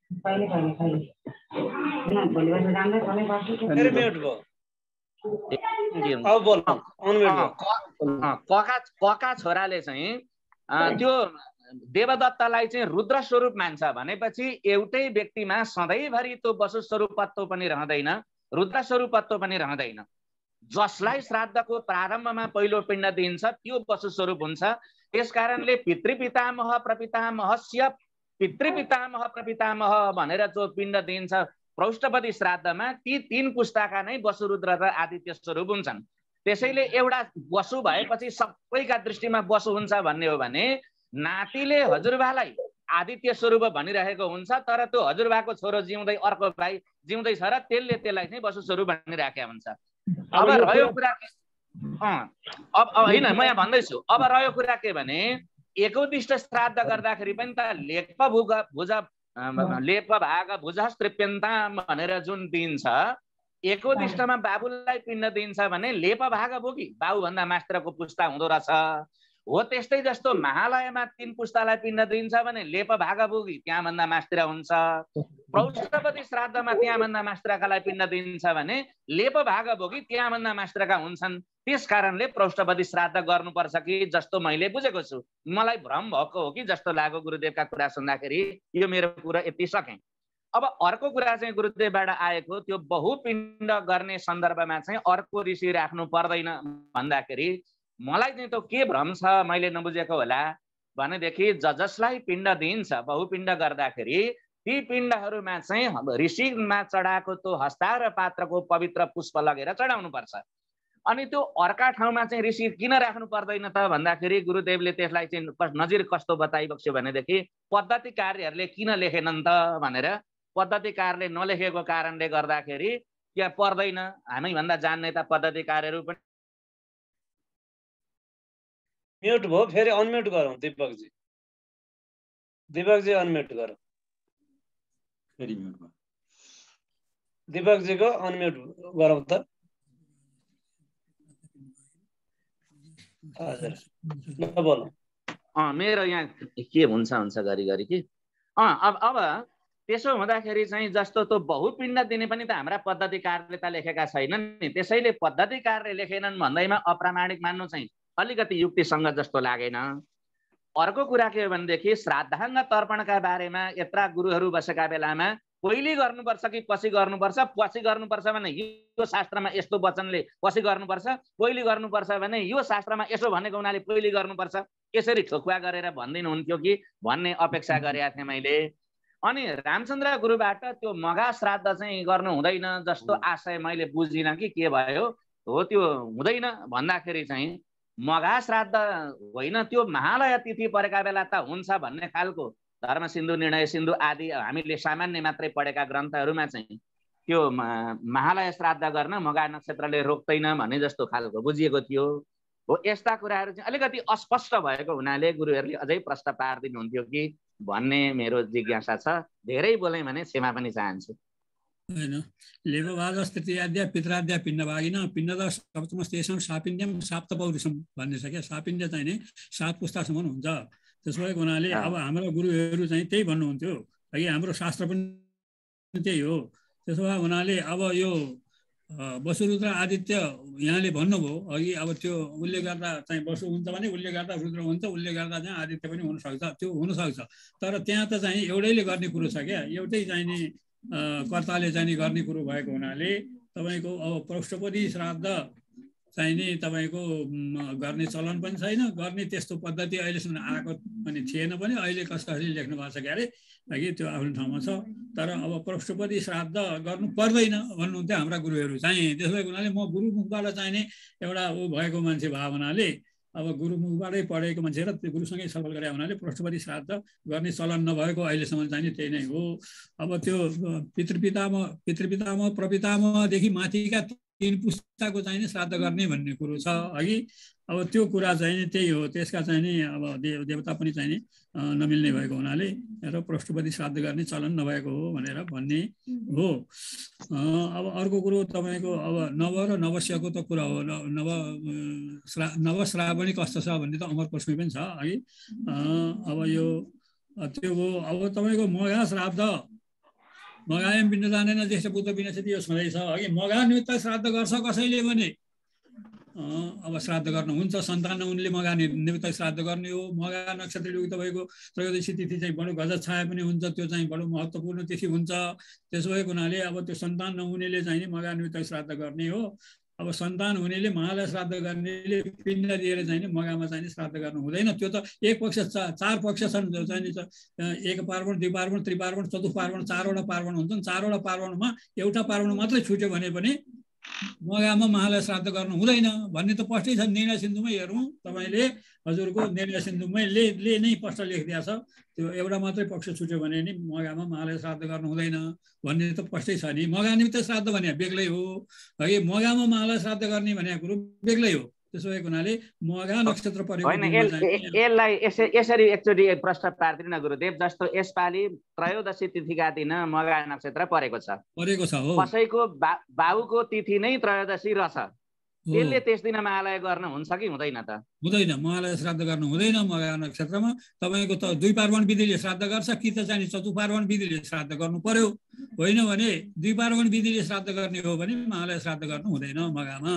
कका छोराले चाहिँ त्यो देवदत्तलाई चाहिँ रुद्र स्वरूप मान्छ भनेपछि एउटै व्यक्तिमा सधैँभरि त्यो वसु स्वरूपत्व पनि रहँदैन, रुद्र स्वरूपत्व पनि रहँदैन। जसलाई श्राद्धको प्रारम्भमा पहिलो पिण्ड दिन्छ त्यो वसु स्वरूप हुन्छ। त्यसकारणले पितृपितामह प्रपितामहस्य पितृपितामह प्रपितामह भनेर जो पिण्ड दिन्छ प्रौष्ठपति श्राद्धमा, ती 3 पुस्ताका नै वसु रुद्र र आदित्य स्वरूप हुन्छन्। त्यसैले एउटा वसु भएपछि सबैका दृष्टिमा वसु हुन्छ भन्ने हो भने, नातिले हजुरबालाई आदित्य स्वरूप भनिरहेको हुन्छ, तर त्यो हजुरबाको छोरो जिउँदै अर्को भाइ जिउँदै छ र त्यसले त्यसलाई चाहिँ वसु स्वरूप भनिराखेको हुन्छ। अब रह्यो कुरा अब होइन म यहाँ भन्दैछु, अब रह्यो कुरा के भने, एकोदिष्ट श्राद्ध गर्दाखेरि पनि त लेप भाग भुजस तृप्यन्ताम भनेर जुन दिन्छ, एकोदिष्टमा बाबुलाई पिण्ड दिन्छ भने लेप भाग भोगी बाबुभन्दा मास्त्रको पुस्ता हुँदो रहेछ। हो त्यस्तै जस्तो महालयमा 3 पुस्तालाई पिण्ड दिन्छ भने लेप भाग भोगी त्यहाँभन्दा मास्त्र हुन्छ। प्रौष्ठपति श्राद्धमा त्यहाँभन्दा मास्त्रकालाई पिण्ड दिन्छ भने लेप भाग भोगी त्यहाँभन्दा मास्त्रका हुन्छन्। त्यस कारणले प्रौष्ठपति श्राद्ध गर्नुपर्छ कि जस्तो मैले बुझेको छु। मलाई भ्रम भएको हो कि जस्तो लाग्यो गुरुदेवका कुरा सुन्दाखेरि। यो मेरो कुरा यति सकेँ। अब अर्को कुरा चाहिँ गुरुदेवबाट आएको त्यो बहुपिण्ड गर्ने सन्दर्भमा चाहिँ अर्को ऋषि राख्नु पर्दैन भन्दाखेरि मलाई चाहिँ त्यो के भ्रम छ मैले नबुझेको होला भनेदेखि जसलाई पिण्ड दिइन्छ बहुपिण्ड गर्दाखेरि ती पिण्डहरूमा चाहिँ ऋषिमा चढाएको त्यो हस्ता र पात्रको पवित्र पुष्प लगेर चढाउनु पर्छ। अनि त्यो अर्का ठाउँमा चाहिँ ऋषि किन राख्नु पर्दैन त भन्दाखेरि गुरुदेवले त्यसलाई चाहिँ नजिर कस्तो बताइबक्स्यो भनेदेखि पद्धतिकारहरूले किन लेखेनन् त भनेर पद्धतिकारले नलेखेको कारणले गर्दाखेरि त्यहाँ पर्दैन। हामीभन्दा जान्ने त पद्धतिकारहरू पनि म्युट भयो, फेरि अनम्युट गरौँ दीपकजी। दीपकजी अनम्युट गरौँ, फेरि म्युट भयो। दीपकजीको अनम्युट गरौँ त। हजुर नबोलौँ। मेरो यहाँ के हुन्छ घरिघरि कि अब त्यसो हुँदाखेरि चाहिँ जस्तो त्यो बहुपिण्ड दिने पनि त हाम्रा पद्धतिकारले त लेखेका छैनन् नि, त्यसैले पद्धतिकारले लेखेनन् भन्दैमा अप्रामाणिक मान्नु चाहिँ अलिकति युक्तिसँग जस्तो लागेन। अर्को कुरा के हो भनेदेखि श्राद्धाङ्ग तर्पणका बारेमा यत्रा गुरुहरू बसेका बेलामा पहिले गर्नुपर्छ कि पछि गर्नुपर्छ, पछि गर्नुपर्छ भने यो शास्त्रमा यस्तो वचनले पछि गर्नुपर्छ, पहिले गर्नुपर्छ भने यो शास्त्रमा यसो भनेको हुनाले पहिले गर्नुपर्छ, यसरी ठोकुवा गरेर भन्दिनुहुन्थ्यो कि भन्ने अपेक्षा गरेका थिएँ मैले। अनि रामचन्द्र गुरुबाट त्यो मघा श्राद्ध चाहिँ गर्नु हुँदैन जस्तो आशय मैले बुझिनँ कि के भयो हो त्यो हुँदैन भन्दाखेरि चाहिँ मघा श्राद्ध होइन त्यो महालय तिथि परेका बेला त हुन्छ भन्ने खालको धर्म सिन्धु निर्णय सिन्धु आदि हामीले सामान्य मात्रै पढेका ग्रन्थहरूमा चाहिँ त्यो महालय श्राद्ध गर्न मघा नक्षत्रले रोक्दैन भन्ने जस्तो खालको बुझिएको थियो हो। यस्ता कुराहरू चाहिँ अलिकति अस्पष्ट भएको हुनाले गुरुहरूले अझै प्रश्न पारिदिनुहुन्थ्यो कि भन्ने मेरो जिज्ञासा छ। धेरै बोलेँ भने क्षमा पनि चाहन्छु। होइन लेखवादस तृतीयाध्याय पितराध्याय पिण्ड भागिन पिण्ड सप्तमस्तेषां सापिण्ड्यम साप्त पौरुषम भन्ने छ क्या। सापिण्ड चाहिँ नि 7 पुस्तासम्म हुन्छ। त्यसो भएको हुनाले अब हाम्रो गुरुहरू चाहिँ त्यही भन्नुहुन्थ्यो, अघि हाम्रो शास्त्र पनि त्यही हो। त्यसो भएको हुनाले अब यो वसुरुद्र आदित्य यहाँले भन्नुभयो अघि, अब त्यो उसले गर्दा चाहिँ वसु हुन्छ भने उसले गर्दा रुद्र हुन्छ, उसले गर्दा चाहिँ आदित्य पनि हुनसक्छ, त्यो हुनसक्छ। तर त्यहाँ त चाहिँ एउटैले गर्ने कुरो छ क्या, एउटै चाहिँ नि कर्ताले चाहिँ गर्ने कुरो भएको हुनाले तपाईँको अब पृष्ठपति श्राद्ध चाहिँ नि तपाईँको गर्ने चलन पनि छैन, गर्ने त्यस्तो पद्धति अहिलेसम्म आएको पनि थिएन पनि। अहिले कसैले लेख्नु भएको छ क्यारे अघि त्यो आफ्नो ठाउँमा छ। तर अब पृष्ठपति श्राद्ध गर्नु पर्दैन भन्नुहुन्थ्यो हाम्रा गुरुहरू चाहिँ। त्यसो भएको हुनाले म गुरुमुखबाट चाहिँ नि एउटा ऊ भएको मान्छे भयो हुनाले अब गुरुमुखबाटै पढेको मान्छे र त्यो गुरुसँगै छलफल गरे हुनाले पृष्ठपति श्राद्ध गर्ने चलन नभएको अहिलेसम्म चाहिँ त्यही नै हो। अब त्यो पितृपितामह प्रपितामहदेखि माथिका 3 पुस्ताको चाहिँ नि श्राद्ध गर्ने भन्ने कुरो छ अघि। अब त्यो कुरा चाहिँ नि त्यही हो, त्यसका चाहिँ नि अब देवता पनि चाहिँ नि नमिल्ने भएको हुनाले र पृष्ठपति श्राद्ध गर्ने चलन नभएको हो भनेर भन्ने हो। अब अर्को कुरो तपाईँको अब नव र नवस्यको त कुरा हो। नवश्रावणी कस्तो छ भन्ने त अमर कोशमै पनि छ है। अब यो त्यो हो। अब तपाईँको मघा श्राद्ध मघायम पिण्ड जानेन ज्येष्ठ बुद्ध विनाशति यो छँदैछ है। मघा निमित्त श्राद्ध गर्छ कसैले भने अब श्राद्ध गर्नुहुन्छ, सन्तान उनले मघा निमित्त श्राद्ध गर्ने हो। मघा नक्षत्र युक्त भएको त्रयोदशी तिथि चाहिँ बडो गजब छाया पनि हुन्छ, त्यो चाहिँ बडो महत्त्वपूर्ण तिथि हुन्छ। त्यसो भएको हुनाले अब त्यो सन्तान नहुनेले चाहिँ मघा निमित्त श्राद्ध गर्ने हो। अब सन्तान हुनेले महालय श्राद्ध गर्नेले पिण्ड दिएर चाहिँ मघामा चाहिँ श्राद्ध गर्नु हुँदैन। त्यो त एक पक्ष 4 पक्ष छन् चाहिँ एक पार्वण, द्विपार्वण, त्रिपार्वण, चतुर्पार्वण, 4वटा पार्वण हुन्छन्। 4वटा पार्वणमा एउटा पार्वण मात्रै छुट्यो भने पनि मघामा महालय श्राद्ध गर्नु हुँदैन भन्ने त स्पष्टै छ। निर्णय सिन्धुमै हेरौँ तपाईँले, हजुरको निर्णय सिन्धुमै ले नै स्पष्ट लेखिदिएको छ। त्यो एउटा मात्रै पक्ष छुट्यो भने नि मघामा महालय श्राद्ध गर्नु हुँदैन भन्ने त स्पष्टै छ नि। मघा निमित्त श्राद्ध भने बेग्लै हो है, मघामा महालय श्राद्ध गर्ने भनेको कुरो बेग्लै हो। त्यसो भएको हुनाले मघा नक्षत्र परेको होइन। यसलाई यसरी एकचोटि प्रश्न पार्दिन गुरुदेव। जस्तो यसपालि त्रयोदशी तिथिका दिन मघा नक्षत्र परेको छ हो। कसैको बाबुको तिथि नै त्रयोदशी रहेछ, त्यसले त्यस दिन महालय गर्न हुन्छ कि हुँदैन त? हुँदैन, महालय श्राद्ध गर्नु हुँदैन मघा नक्षत्रमा। तपाईँको त 2 पार्वण विधिले श्राद्ध गर्छ कि त चाहिँ चतुर्पार्वण विधिले श्राद्ध गर्नु पर्यो। होइन भने 2 पार्वण विधिले श्राद्ध गर्ने हो भने महालय श्राद्ध गर्नु हुँदैन, मघामा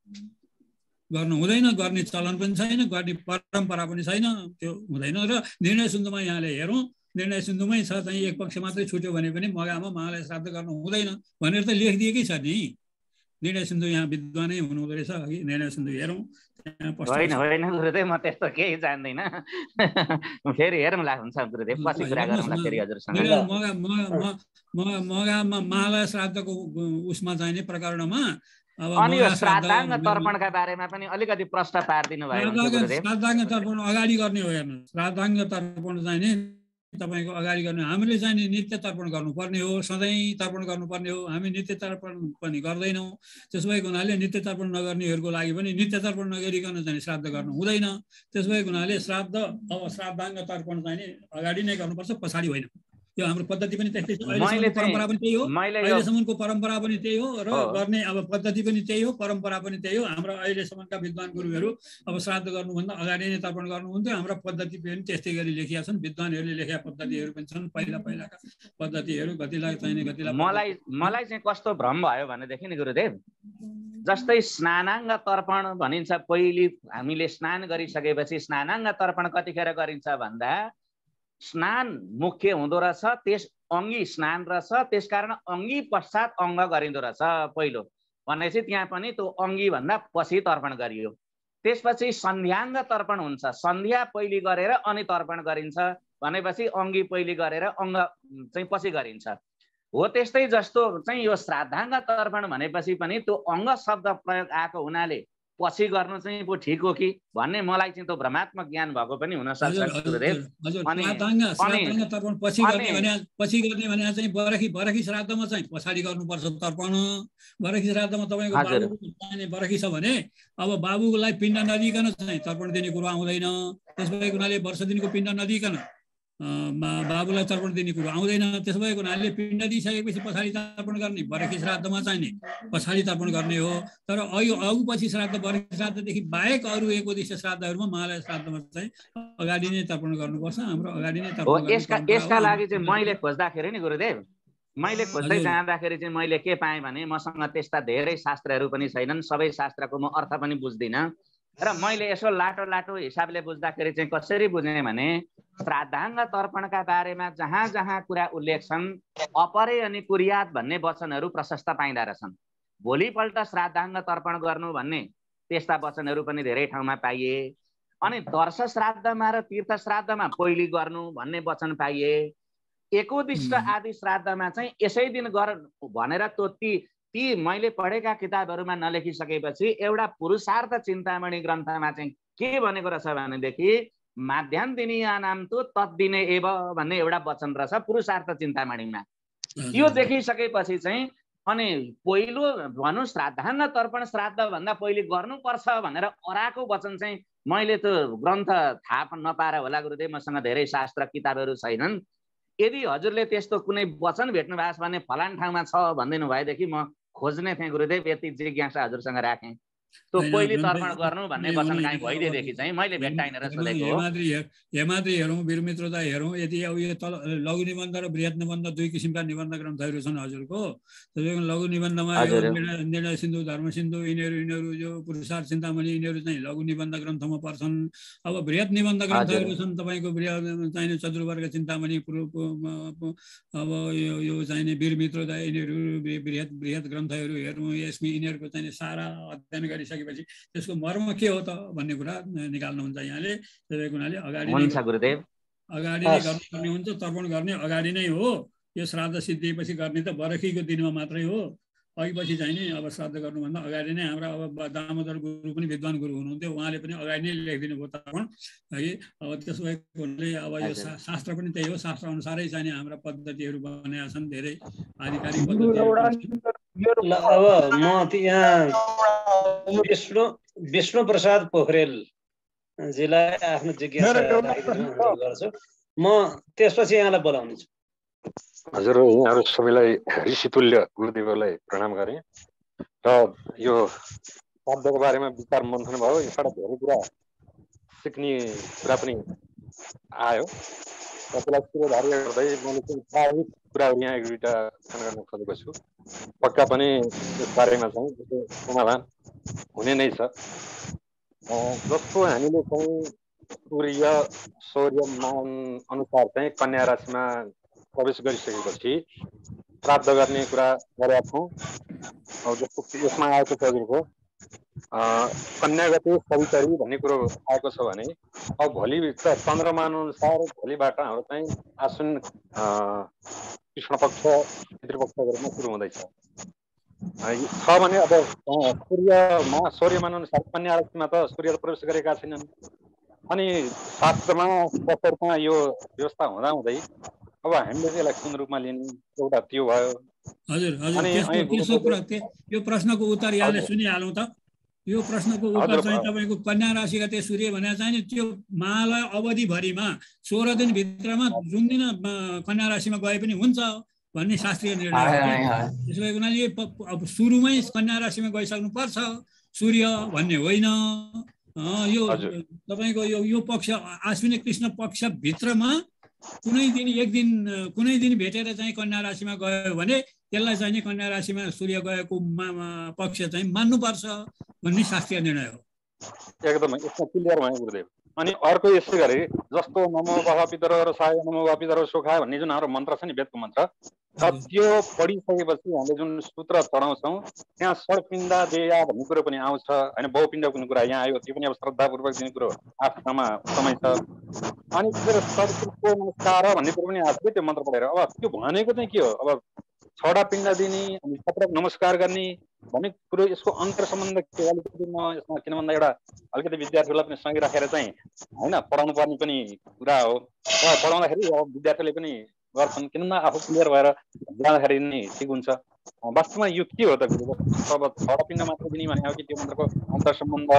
गर्नु हुँदैन। गर्ने चलन पनि छैन, गर्ने परम्परा पनि छैन, त्यो हुँदैन। र निर्णय सिन्धुमा यहाँले हेरौँ, निर्णय सिन्धुमै छ चाहिँ एक पक्ष मात्रै छुट्यो भने पनि मगामा महालय श्राद्ध गर्नु हुँदैन भनेर त लेखिदिएकै छ नि। निर्णय सिन्धु यहाँ विद्वानै हुनुहुँदो रहेछ अघि निर्णय सिन्धु हेरौँ। होइन होइन गुरुदेव म त्यस्तो केही जान्दिनँ। फेरि हेरौँला हुन्छ गुरुदेव पछि कुरा गरौँला फेरि हजुरसँग। मगामा महालय श्राद्धको उसमा चाहिने प्रकरणमा अनि यो श्राद्धाङ्ग तर्पणका बारेमा पनि अलिकति प्रश्न पारिदिनु भयो गुरुदेव। श्राद्धाङ्ग तर्पण अगाडि गर्ने हो हेर्नु। श्राद्धाङ्ग तर्पण चाहिने तपाईको अगाडि गर्ने हामीले चाहिँ नित्य तर्पण गर्नुपर्ने हो, सधैँ तर्पण गर्नुपर्ने हो। हामी नित्य तर्पण पनि गर्दैनौँ। त्यसो भएको हुनाले नित्य तर्पण नगर्नेहरूको लागि पनि नित्य तर्पण नगरिकन चाहिँ श्राद्ध गर्नु हुँदैन। त्यसो भएको हुनाले श्राद्ध अब श्राद्धाङ्ग तर्पण चाहिँ अगाडि नै गर्नुपर्छ, पछाडि होइन। यो हाम्रो पद्धति पनि त्यस्तै छ। अहिलेसम्मको परम्परा पनि त्यही हो, अहिलेसम्मको परम्परा पनि त्यही हो र गर्ने अब पद्धति पनि त्यही हो, परम्परा पनि त्यही हो। हाम्रो अहिलेसम्मका विद्वान गुरुहरू अब श्राद्ध गर्नुभन्दा अगाडि नै तर्पण गर्नुहुन्थ्यो। हाम्रो पद्धति पनि त्यस्तै गरी लेखिया छन्, विद्वानहरूले लेखेका पद्धतिहरू पनि छन्। पहिलाका पद्धतिहरू गतिलाई चाहिने गतिलाई मलाई चाहिँ कस्तो भ्रम भयो भनेदेखि नि गुरुदेव, जस्तै स्नानाङ्ग तर्पण भनिन्छ। पहिले हामीले स्नान गरिसकेपछि स्नानाङ्ग तर्पण कतिखेर गरिन्छ भन्दा स्नान मुख्य हुँदो रहेछ, त्यस अङ्गी स्नान रहेछ, त्यसकारण अङ्गी पश्चात अङ्ग गरिँदो रहेछ पहिलो भनेपछि त्यहाँ पनि त्यो अङ्गी भन्दा पछि तर्पण गरियो। त्यसपछि सन्ध्याङ्ग तर्पण हुन्छ, सन्ध्या पहिले गरेर अनि तर्पण गरिन्छ भनेपछि अङ्गी पहिले गरेर अङ्ग चाहिँ पछि गरिन्छ। हो त्यस्तै जस्तो चाहिँ यो श्राद्धाङ्ग तर्पण भनेपछि पनि त्यो अङ्ग शब्द प्रयोग आएको हुनाले पछि गर्नु चाहिँ पो ठिक हो कि भन्ने मलाई चाहिँ त्यो भ्रमात्मक ज्ञान भएको पनि हुन सक्छ गुरुदेव। श्राद्धाङ्ग तर्पण पछि गर्ने भने चाहिँ बरखी श्राद्धमा चाहिँ पछाडि गर्नुपर्छ तर्पण। बरखी श्राद्धमा तपाईँको बरखी छ भने अब बाबुलाई पिण्ड नदिकन चाहिँ तर्पण दिने कुरो आउँदैन। त्यस भएको हुनाले वर्ष दिनको पिण्ड नदिकन बाबुलाई तर्पण दिने कुरो आउँदैन। त्यसो भएको हुनाले पिण्ड दिइसकेपछि पछाडि तर्पण गर्ने, बरखी श्राद्धमा चाहिने पछाडि तर्पण गर्ने हो। तर अघि पछि श्राद्ध बरखी श्राद्धदेखि बाहेक अरू एक उद्देश्य श्राद्धहरूमा महालय श्राद्धमा चाहिँ अगाडि नै तर्पण गर्नुपर्छ। हाम्रो अगाडि नै तर्पण। यसका लागि चाहिँ मैले खोज्दाखेरि नि गुरुदेव, मैले खोज्दै जाँदाखेरि चाहिँ मैले के पाएँ भने मसँग त्यस्ता धेरै शास्त्रहरू पनि छैनन्, सबै शास्त्रको म अर्थ पनि बुझ्दिनँ र मैले यसो लाटो हिसाबले बुझ्दाखेरि चाहिँ कसरी बुझेँ भने श्राद्धाङ्ग तर्पणका बारेमा जहाँ जहाँ कुरा उल्लेख छन् अपरे अनि कुर्यात भन्ने वचनहरू प्रशस्त पाइँदा रहेछन्। भोलिपल्ट श्राद्धाङ्ग तर्पण गर्नु भन्ने त्यस्ता वचनहरू पनि धेरै ठाउँमा पाइए। अनि दर्श श्राद्धमा र तीर्थ श्राद्धमा पहिले गर्नु भन्ने वचन पाइए। एकोदिष्ट आदि श्राद्धमा चाहिँ यसै दिन गर भनेर ती मैले पढेका किताबहरूमा नलेखिसकेपछि एउटा पुरुषार्थ चिन्तामणि ग्रन्थमा चाहिँ के भनेको रहेछ भनेदेखि माध्याह्न दिनीयानाम तु तद्दिने एव भन्ने एउटा वचन रहेछ पुरुषार्थ चिन्तामणिमा। त्यो देखिसकेपछि चाहिँ अनि पहिलो भनौँ श्राद्धाङ्ग तर्पण श्राद्ध भन्दा पहिले गर्नुपर्छ भनेर अराको वचन चाहिँ मैले त्यो ग्रन्थ थाहा नपाएर होला गुरुदेव, मसँग धेरै शास्त्र किताबहरू छैनन्। यदि हजुरले त्यस्तो कुनै वचन भेट्नु भएको छ भने फलान ठाउँमा छ भनिदिनु भएदेखि म खोज्ने थिएँ गुरुदेव, यति जिज्ञासा हजुरसँग राखेँ। त्यो पहिले तर्पण गर्नु भन्ने वचन काहीँ भइदिएदेखि चाहिँ मैले भेट्टाइन र सोधेको हो। हेमाद्री हेरौँ, वीरमित्रता हेरौँ, यदि अब यो तल लघु निबन्ध र बृहत निबन्ध दुई किसिमका निबन्ध ग्रन्थहरू छन् हजुरको। त्यसैले लघु निबन्धमा निर्णय सिन्धु, धर्म सिन्धु यिनीहरू जो पुरुषार्थ चिन्तामणि यिनीहरू चाहिँ लघु निबन्ध ग्रन्थमा पर्छन्। अब बृहत निबन्ध ग्रन्थहरू छन् तपाईँको बृहत चाहिने चतुर्वर्ग चिन्तामणि, अब यो चाहिने वीरमित्रता यिनीहरू बृहत ग्रन्थहरू हेरौँ। यसमा यिनीहरूको चाहिँ सारा अध्ययन गरिसकेपछि त्यसको मर्म के हो त भन्ने कुरा निकाल्नुहुन्छ यहाँले। त्यसैको हुनाले अगाडि नै गर्नुपर्ने हुन्छ, तर्पण गर्ने अगाडि नै हो। यो श्राद्ध सिद्धिएपछि गर्ने त बरखीको दिनमा मात्रै हो। अघि पछि चाहिँ नि अब श्राद्ध गर्नुभन्दा अगाडि नै हाम्रा अब दामोदर गुरु पनि विद्वान गुरु हुनुहुन्थ्यो, उहाँले पनि अगाडि नै लेखिदिनु भयो तर्पण है। अब त्यसो भएको हुनाले अब यो शास्त्र पनि त्यही हो, शास्त्र अनुसारै चाहिँ हाम्रा पद्धतिहरू बनाएका छन्, धेरै आधिकारिक पद्धतिहरू। अब म यहाँ विष्णु प्रसाद पोखरेलजीलाई आफ्नो जिज्ञासा गर्छु, म त्यसपछि यहाँलाई बोलाउनेछु। हजुर, यहाँहरू सबैलाई ऋषितुल्य गुरुदेवलाई प्रणाम गरेँ र यो शब्दको बारेमा विचार मन्थन भयो। यसबाट धेरै कुरा सिक्ने कुरा पनि आयो। त्यसलाई शिरोधार्य गर्दै मैले चाहिँ प्राविधिक कुराहरू यहाँ एक दुईवटा गर्न खोजेको छु। पक्का पनि यस बारेमा चाहिँ समाधान हुने नै छ। जस्तो हामीले चाहिँ सूर्य सौर्यमान अनुसार चाहिँ कन्या राशिमा प्रवेश गरिसकेपछि श्राद्ध गर्ने कुरा गरेका छौँ। अब जस्तो यसमा आएको छ हजुरको कन्यागते सवितरी भन्ने कुरो आएको छ भने अब भोलि चन्द्रमान अनुसार भोलिबाट हाम्रो चाहिँ आश्विन कृष्ण पक्ष पितृपक्ष गर्न सुरु हुँदैछ छ भने अब सौर्यमान अनुसार कन्या राशिमा त सूर्य प्रवेश गरेका छैनन्। अनि शास्त्रमा दशरथमा यो व्यवस्था हुँदा हुँदै अब हामीले यसलाई कुन रूपमा लिने एउटा त्यो भयो। हजुर हजुर यो प्रश्नको उत्तर यहाँले सुनिहालौँ त। यो प्रश्नको उत्तर चाहिँ तपाईँको कन्या राशिका त्यो सूर्य भनेर चाहिँ नि त्यो महालय अवधिभरिमा 16 दिनभित्रमा जुन दिन कन्या राशिमा गए पनि हुन्छ भन्ने शास्त्रीय निर्णय हो। त्यसो भएको हुनाले अब सुरुमै कन्या राशिमा गइसक्नु पर्छ सूर्य भन्ने होइन। यो तपाईँको यो पक्ष आश्विन कृष्ण पक्ष भित्रमा कुनै दिन भेटेर चाहिँ कन्या राशिमा गयो भने त्यसलाई चाहिँ नि कन्या राशिमा सूर्य गएको पक्ष चाहिँ मान्नुपर्छ भन्ने शास्त्रीय निर्णय हो। एकदमै यसमा क्लियर भयो गुरुदेव। अनि अर्को यसै गरी जस्तो नमो भव पितरौ रसाय नमो भव पितरौ सुखाय भन्ने जुन हाम्रो मन्त्र छ नि वेदको मन्त्र त्यो पढिसकेपछि हामीले जुन सूत्र चढाउँछौँ त्यहाँ षड्पिण्डा देया भन्ने कुरो पनि आउँछ होइन। बहुपिण्ड कुनै कुरा यहाँ आयो त्यो पनि अब श्रद्धापूर्वक दिने कुरो आस्थामा समय छ। अनि षड्पिण्डको नमस्कार भन्ने कुरो पनि आएको त्यो मन्त्र पढेर अब त्यो भनेको चाहिँ के हो अब छवटा पिण्ड दिने अनि सत्रक नमस्कार गर्ने भन्ने कुरो यसको अन्तर सम्बन्ध के हो अलिकति म यसमा किन भन्दा एउटा अलिकति विद्यार्थीहरूलाई पनि सँगै राखेर चाहिँ होइन पढाउनु पर्ने पनि कुरा हो। पढाउँदाखेरि अब विद्यार्थीले पनि गर्छन् किन भन्दा आफू क्लियर भएर जाँदाखेरि नै ठिक हुन्छ। वास्तवमा यो के हो त अब छवटा पिण्ड मात्र दिने भने हो कि त्यो मन्त्रको अन्तर सम्बन्ध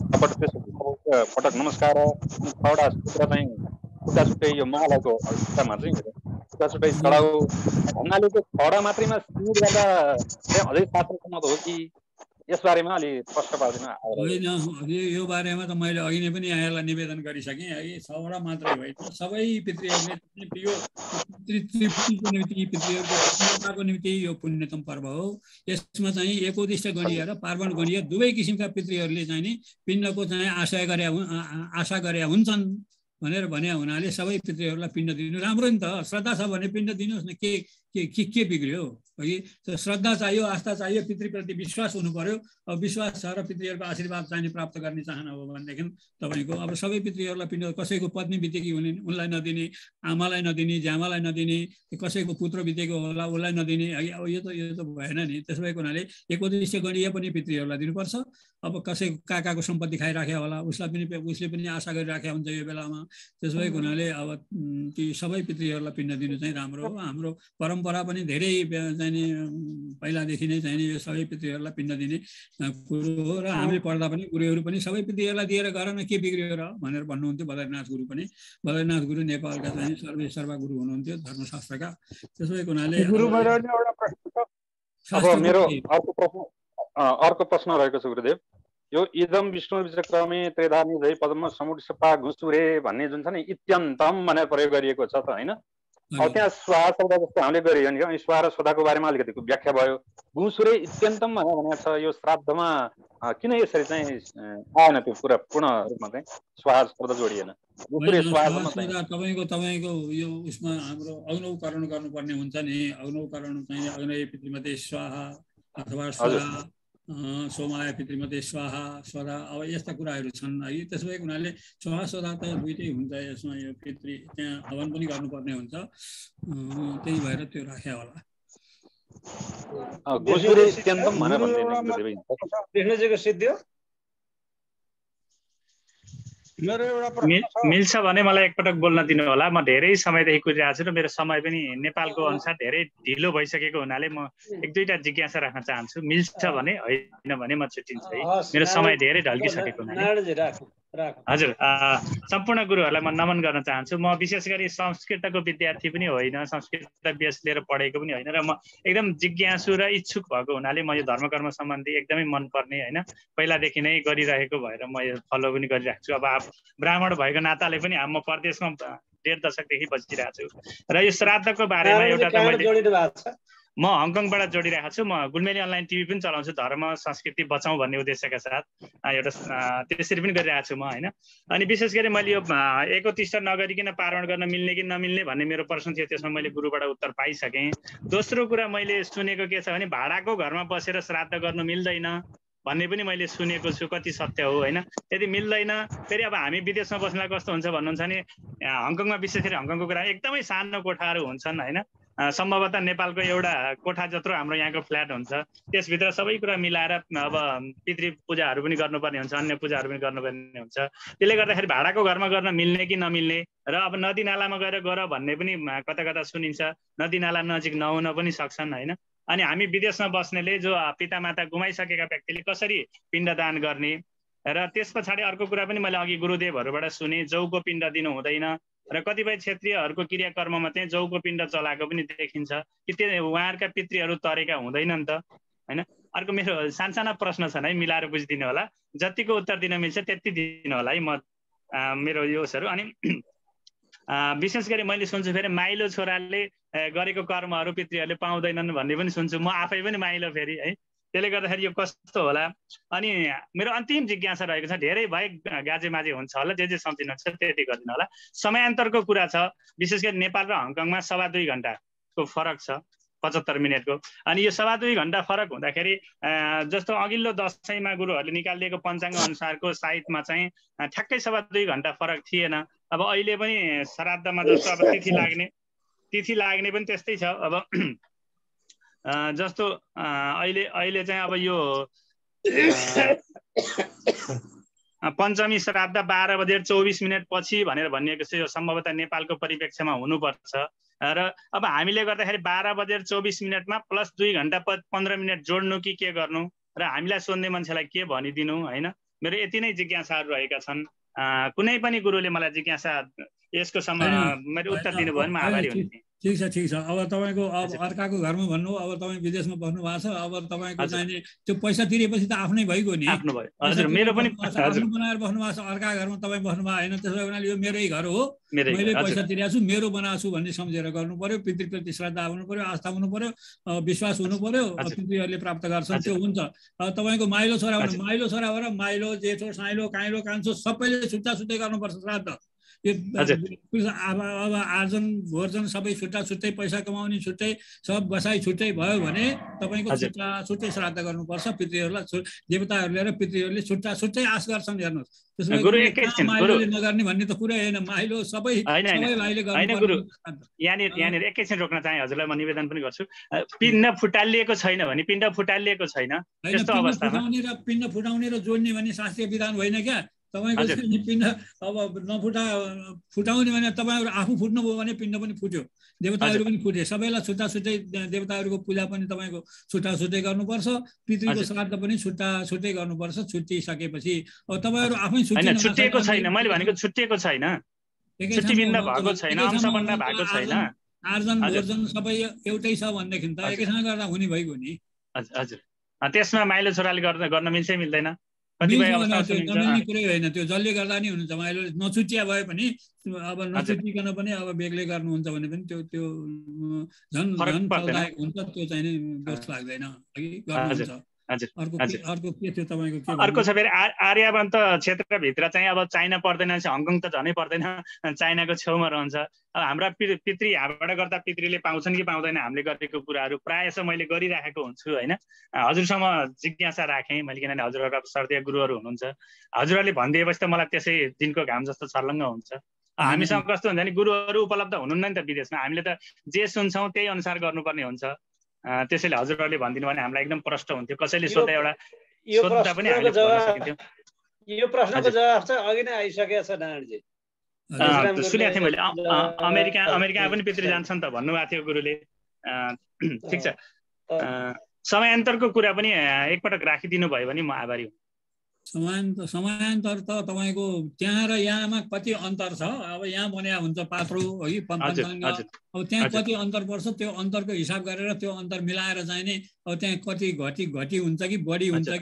पटक नमस्कार अनि छवटा सूत्र चाहिँ छुट्टा छुट्टै यो महालयको हिस्सामा चाहिँ छुट्टा छुट्टै चढाउ भन्नाले चाहिँ छवटा मात्रैमा सीमित गर्दा चाहिँ अझै शास्त्रसम्मत हो कि यसबारेमा अलि प्रश्न पार्दैन होइन। यो बारेमा त मैले अघि नै पनि यहाँलाई निवेदन गरिसकेँ है। छवटा मात्रै होइन सबै पितृहरूले यो पितृको निम्ति पितृहरूको निम्ति यो पुण्यतम पर्व हो। यसमा चाहिँ एकोद्दिष्ट गणीय र पार्वण गणीय दुवै किसिमका पितृहरूले चाहिँ नि पिण्डको चाहिँ आशा गरे हुन्छन् भनेर भने हुनाले सबै पितृहरूलाई पिण्ड दिनु राम्रो नि त। श्रद्धा छ भने पिण्ड दिनुहोस् न, के बिग्रियो है। श्रद्धा चाहियो, आस्था चाहियो, पितृप्रति विश्वास हुनु पर्यो। अब विश्वास छ र पितृहरूको आशीर्वाद चाहिने प्राप्त गर्ने चाहना हो भनेदेखि तपाईँको अब सबै पितृहरूलाई पिण्ड कसैको पत्नी बितेकी हुने उनलाई नदिने, आमालाई नदिने, ज्यामालाई नदिने, कसैको पुत्र बितेको होला उसलाई नदिने अब यो त भएन नि। त्यसो भएको हुनाले एकोद्दिष्ट गणीय पनि पितृहरूलाई दिनुपर्छ। अब कसैको काकाको सम्पत्ति खाइराख्या होला उसले पनि आशा गरिराख्या हुन्छ यो बेलामा। त्यसो भएको हुनाले अब ती सबै पितृहरूलाई पिण्ड दिनु चाहिँ राम्रो हो। हाम्रो परम्परा पनि धेरै चाहिँ पहिलादेखि नै चाहिँ यो सबै पितृहरूलाई पिण्ड दिने कुरो हो। र हामीले पढ्दा पनि गुरुहरू पनि सबै पितृहरूलाई दिएर गर न के बिग्रियो र भनेर भन्नुहुन्थ्यो। बद्रीनाथ गुरु पनि, बद्रीनाथ गुरु नेपालका चाहिँ सर्वेसर्वा गुरु हुनुहुन्थ्यो धर्मशास्त्रका। त्यसो भएको हुनाले मेरो अर्को प्रश्न रहेको छ गुरुदेव। यो इदम विष्णु विचक्रमे त्रेधानी जय पद्म समुद्र सपा घुसुरे भन्ने जुन छ नि इत्यन्तम भनेर प्रयोग गरिएको छ त होइन। अब त्यहाँ स्वाहा शब्द जस्तो हामीले गरियो नि अनि स्वाहा र स्वधाको बारेमा अलिकति व्याख्या भयो। घुसुरे इत्यन्तम भनेर भनेको छ यो श्राद्धमा किन यसरी चाहिँ आएन त्यो पुरा पूर्ण रूपमा चाहिँ स्वाहा शब्द जोडिएन। तपाईँको यो उसमा हाम्रो अग्नौकरण गर्नुपर्ने हुन्छ नि। अग्नौकरण चाहिँ अग्नय पितृमध्ये स्वाहा अथवा स्वाहा सोमाय पितृमध्ये स्वाहा स्वधा अब यस्ता कुराहरू छन् है। त्यसो भएको हुनाले स्वाहा स्वधा त दुइटै हुन्छ यसमा। यो पितृ त्यहाँ हवन पनि गर्नुपर्ने हुन्छ, त्यही भएर त्यो राख्या होला। मिल्छ भने मलाई एकपटक बोल्न दिनु होला। म धेरै समयदेखि कुरिरहेको छु र मेरो समय पनि नेपालको अनुसार धेरै ढिलो भइसकेको हुनाले म एक दुईटा जिज्ञासा राख्न चाहन्छु। मिल्छ भने, होइन भने म छुट्टिन्छु है। मेरो समय धेरै ढल्किसकेको हुनाले। हजुर, सम्पूर्ण गुरुहरूलाई म नमन गर्न चाहन्छु। म विशेष गरी संस्कृतको विद्यार्थी पनि होइन, संस्कृत बेस लिएर पढेको पनि होइन र म एकदम जिज्ञासु र इच्छुक भएको हुनाले म यो धर्मकर्म सम्बन्धी एकदमै मनपर्ने होइन पहिलादेखि नै गरिरहेको भएर म यो फलो पनि गरिरहेको छु। अब ब्राह्मण भएको नाताले पनि म परदेशमा 1.5 दशकदेखि बसिरहेको छु र यो श्राद्धको बारेमा एउटा म हङकङबाट जोडिरहेको छु। म गुल्मेली अनलाइन टिभी पनि चलाउँछु, धर्म संस्कृति बचाउँ भन्ने उद्देश्यका साथ एउटा त्यसरी पनि गरिरहेको छु म होइन। अनि विशेष गरी मैले यो एकत्रिष्ट नगरिकन पारण गर्न मिल्ने कि नमिल्ने भन्ने मेरो प्रश्न थियो, त्यसमा मैले गुरुबाट उत्तर पाइसकेँ। दोस्रो कुरा मैले सुनेको के छ भने भाडाको घरमा बसेर श्राद्ध गर्नु मिल्दैन भन्ने पनि मैले सुनेको छु, कति सत्य हो होइन। यदि मिल्दैन फेरि अब हामी विदेशमा बस्नलाई कस्तो हुन्छ भन्नुहुन्छ भने हङकङमा विशेष गरी हङकङको कुरा एकदमै सानो कोठाहरू हुन्छन् होइन। सम्भवतः नेपालको एउटा कोठा जत्रो हाम्रो यहाँको फ्ल्याट हुन्छ, त्यसभित्र सबै कुरा मिलाएर अब पितृ पूजाहरू पनि गर्नुपर्ने हुन्छ, अन्य पूजाहरू पनि गर्नुपर्ने हुन्छ। त्यसले गर्दाखेरि भाडाको घरमा गर्न मिल्ने कि नमिल्ने र अब नदी नालामा गर भन्ने पनि कता कता सुनिन्छ, नदी नाला नजिक नहुन पनि सक्छन् होइन। अनि हामी विदेशमा बस्नेले जो पितामाता गुमाइसकेका व्यक्तिले कसरी पिण्डदान गर्ने र त्यस पछाडि अर्को कुरा पनि मैले अघि गुरुदेवहरूबाट सुने, जौको पिण्ड दिनु हुँदैन र कतिपय क्षेत्रीयहरूको क्रियाकर्ममा चाहिँ जौको पिण्ड चलाएको पनि देखिन्छ कि त्यो उहाँहरूका पितृहरू तरेका हुँदैनन् त होइन। अर्को मेरो सानसाना प्रश्न छन् है, मिलाएर बुझिदिनु होला, जतिको उत्तर दिन मिल्छ त्यति दिनु होला है म मेरो योसहरू। अनि विशेष गरी मैले सुन्छु फेरि माइलो छोराले गरेको कर्महरू पितृहरूले पाउँदैनन् भन्ने पनि सुन्छु, म आफै पनि माइलो फेरि है। त्यसले गर्दाखेरि यो कस्तो होला। अनि मेरो अन्तिम जिज्ञासा रहेको छ, धेरै भए गाजे माझे हुन्छ होला, जे सम्झिनुहुन्छ त्यति गरिदिनु होला। समयान्तरको कुरा छ, विशेष गरी नेपाल र हङकङमा 2.5 घन्टाको फरक छ, 75 मिनटको। अनि यो 2.5 घन्टा फरक हुँदाखेरि जस्तो अघिल्लो दशैंमा गुरुहरूले निकालिदिएको पञ्चाङ्ग अनुसारको साइतमा चाहिँ ठ्याक्कै 2.5 घन्टा फरक थिएन। अब अहिले पनि श्राद्धमा जस्तो अब तिथि लाग्ने पनि त्यस्तै छ। अब जस्तो अहिले चाहिँ अब यो पञ्चमी श्राद्ध 12:24 पछि भनेर भनिएको छ। यो सम्भवतः नेपालको परिप्रेक्ष्यमा हुनुपर्छ र अब हामीले गर्दाखेरि 12:24 प्लस 2 घन्टा 15 मिनट जोड्नु कि के गर्नु र हामीलाई सोध्ने मान्छेलाई के भनिदिनु होइन। मेरो यति नै जिज्ञासाहरू रहेका छन्। कुनै पनि गुरुले मलाई जिज्ञासा यसको मैले उत्तर दिनुभयो भने म आभारी हुन्थेँ। ठिक छ ठिक छ। अब तपाईँको अब अर्काको घरमा भन्नु, अब तपाईँ विदेशमा बस्नु भएको छ, अब तपाईँको चाहिने त्यो पैसा तिरेपछि त आफ्नै भइगयो नि। आफ्नो भयो हजुर, मेरो पनि आफ्नो बनाएर बस्नु भएको छ, अर्का घरमा तपाईँ बस्नु भएको होइन। त्यसो भए यो मेरै घर हो, मैले पैसा तिरेको छु, मेरो बनाएको छु भन्ने सम्झेर गर्नु पर्यो। पितृप्रति श्रद्धा हुनु पर्यो, आस्था हुनु पर्यो, विश्वास हुनु पर्यो, पितृहरूले प्राप्त गर्छन् त्यो हुन्छ। तपाईँको माइलो छोरा भएर माइलो जेठो साइलो काइलो कान्छो सबैले छुट्टा छुट्टै गर्नुपर्छ श्राद्ध। यो अब आर्जन भोर्जन सबै छुट्टा छुट्टै, पैसा कमाउने छुट्टै, सब बसाइ छुट्टै भयो भने तपाईँको छुट्टा छुट्टै श्राद्ध गर्नुपर्छ। पितृहरूलाई देवताहरूले र पितृहरूले छुट्टा छुट्टै आश गर्छन्। हेर्नुहोस् माइलोले नगर्ने भन्ने त कुरै होइन, माइलो सबै भाइले गर्नु। यहाँनिर एकैछिन रोक्न चाहे हजुरलाई म निवेदन पनि गर्छु। पिण्ड फुटालिएको छैन भने पिण्ड फुटालिएको छैन त्यस्तो अवस्थामा पिण्ड फुटाउने र जोड्ने भन्ने शास्त्रीय विधान होइन क्या। तपाईँको पिण्ड अब फुटाउने भने तपाईँहरू आफू फुट्नुभयो भने पिण्ड पनि फुट्यो, देवताहरू पनि फुटे, सबैलाई छुट्टा छुट्टै देवताहरूको पूजा पनि तपाईँको छुट्टा छुट्टै गर्नुपर्छ, पितृको श्राद्ध पनि छुट्टा छुट्टै गर्नुपर्छ। छुट्टिसकेपछि अब तपाईँहरू आफै छुट्टिएको छैन, मैले भनेको छुट्टिएको छैन, छुट्टिबिन्द भएको छैन, अंशबन्ध भएको छैन, आर्जन भोर्जन सबै एउटै छ भनेदेखि त एकैसँग गर्दा हुने भइगयो नि। हजुर, त्यसमा माइलो छोराले गर्न मिल्छ मिल्दैन कुरै होइन, त्यो जसले गर्दा नि हुन्छ। माइलो नछुट्टिया भए पनि अब नछुट्टिकन पनि अब बेग्लै गर्नुहुन्छ भने पनि त्यो त्यो झन् फलदायक हुन्छ, त्यो चाहिँ नि दोष लाग्दैन गर्नुहुन्छ। अर्को छ फेरि आर्यावन्त क्षेत्रभित्र चाहिँ अब चाइना पर्दैन, हङकङ त झनै पर्दैन, चाइनाको छेउमा रहन्छ। अब हाम्रा पितृ यहाँबाट गर्दा पितृले पाउँछन् कि पाउँदैन हामीले गरेको कुराहरू प्रायः चाहिँ मैले गरिराखेको हुन्छु होइन। हजुरसँग जिज्ञासा राखेँ मैले, किनभने हजुरहरू श्रद्धेय गुरुहरू हुनुहुन्छ, हजुरहरूले भनिदिएपछि त मलाई त्यसै दिनको घाम जस्तो छर्लङ्ग हुन्छ। हामीसँग कस्तो हुन्छ भने गुरुहरू उपलब्ध हुनुहुन्न नि त विदेशमा, हामीले त जे सुन्छौँ त्यही अनुसार गर्नुपर्ने हुन्छ। त्यसैले हजुरहरूले भनिदिनु भने हामीलाई एकदम प्रष्ट हुन्थ्यो। कसैले सोध्दा एउटा सोध्दा पनि हामीले भन्न सकिन्थ्यो। यो प्रश्नको जवाफ चाहिँ अघि नै आइसकेको छ नारायणजी। सुनेको थिएँ मैले, अमेरिका पनि पितृ जान्छन् त भन्नुभएको थियो गुरुले। ठिक छ, समयान्तरको कुरा पनि एकपटक राखिदिनु भयो भने म आभारी हुँ। समयान्तर त तपाईँको त्यहाँ र यहाँमा कति अन्तर छ। अब यहाँ बनाए हुन्छ पात्रो है पञ्चाङ्ग, अब त्यहाँ कति अन्तर पर्छ त्यो अन्तरको हिसाब गरेर त्यो अन्तर मिलाएर चाहिँ नि अब त्यहाँ कति घटी हुन्छ कि बढी हुन्छ कि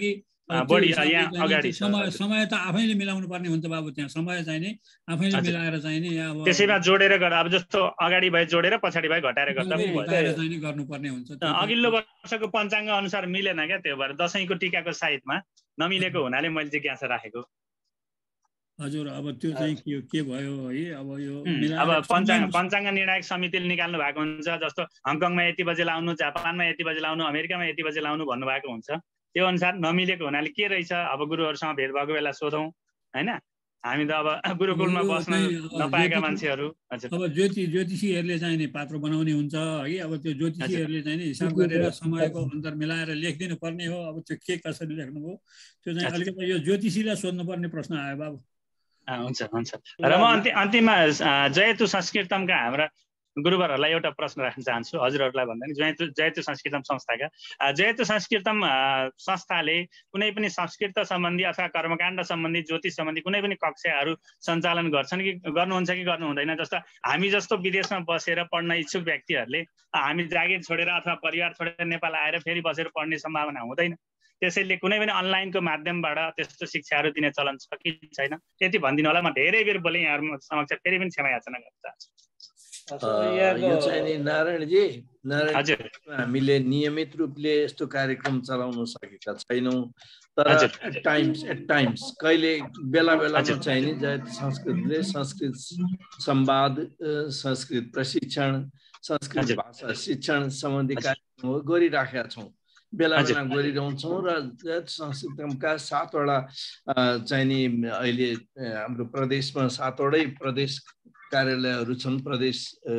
बढी यहाँ अगाडि छ। समय त आफैले मिलाउनु पर्ने हुन्छ बाबु, त्यहाँ समय चाहिँ नि आफैले मिलाएर चाहिँ नि अब त्यसैमा जोडेर गर्दा अब जस्तो अगाडि भए जोडेर पछाडि भए घटाएर गर्दा पनि भयो, चाहिँ नि गर्नुपर्ने हुन्छ। अघिल्लो वर्षको पञ्चाङ्ग अनुसार मिलेन क्या, त्यो भएर दशैंको टिकाको साइडमा नमिलेको हुनाले मैले जिज्ञासा राखेको। हजुर अब त्यो चाहिँ के भयो है, अब यो अब पञ्चाङ्ग निर्णायक समितिले निकाल्नु भएको हुन्छ, जस्तो हङकङमा यति बजे लाउनु, जापानमा यति बजे लाउनु, अमेरिकामा यति बजे लाउनु भन्नुभएको हुन्छ। त्यो अनुसार नमिलेको हुनाले के रहेछ, अब गुरुहरूसँग भेट भएको बेला सोधौँ होइन। हामी त अब गुरुकुलमा बस्न नपाएका मान्छेहरू। अब ज्योतिषीहरूले चाहिँ नि पात्र बनाउने हुन्छ है, अब त्यो ज्योतिषीहरूले चाहिँ नि हिसाब गरेर समयको अन्तर मिलाएर लेखिदिनु पर्ने हो। अब त्यो के कसरी लेख्नुभयो त्यो चाहिँ अलिकति यो ज्योतिषीलाई सोध्नुपर्ने प्रश्न आयो बाबु। हुन्छ हुन्छ। र म अन्तिममा जयतु संस्कृतमका हाम्रा गुरुवरहरूलाई एउटा प्रश्न राख्न चाहन्छु, हजुरहरूलाई भन्दा नि। जयतु संस्कृतम संस्थाका जयतु संस्कृतम संस्थाले कुनै पनि संस्कृत सम्बन्धी अथवा कर्मकाण्ड सम्बन्धी, ज्योतिष सम्बन्धी कुनै पनि कक्षाहरू सञ्चालन गर्छन् कि गर्नुहुन्छ कि गर्नु हुँदैन? जस्तो हामी जस्तो विदेशमा बसेर पढ्न इच्छुक व्यक्तिहरूले हामी जागिर छोडेर अथवा परिवार छोडेर नेपाल आएर फेरि बसेर पढ्ने सम्भावना हुँदैन। त्यसैले कुनै पनि अनलाइनको माध्यमबाट त्यस्तो शिक्षाहरू दिने चलन छ कि छैन, त्यति भनिदिनु होला। म धेरै बेर बोलेँ यहाँहरू समक्ष, फेरि पनि क्षमा याचना गर्न चाहन्छु। यो चाहिँ नि नारायणजी, हामीले नियमित रूपले यस्तो कार्यक्रम चलाउन सकेका छैनौँ, तर एट टाइम्स कहिले बेला बेलामा चाहिँ नि जयतु संस्कृतले संस्कृत संवाद, संस्कृत प्रशिक्षण, संस्कृत भाषा शिक्षण सम्बन्धी कार्यक्रमहरू गरिराखेका छौँ, बेला बेला गरिरहन्छौँ। र संस्कृतका 7 वटा चाहिँ नि अहिले हाम्रो प्रदेशमा 7 वटै प्रदेश कार्यालयहरू छन्, प्रदेश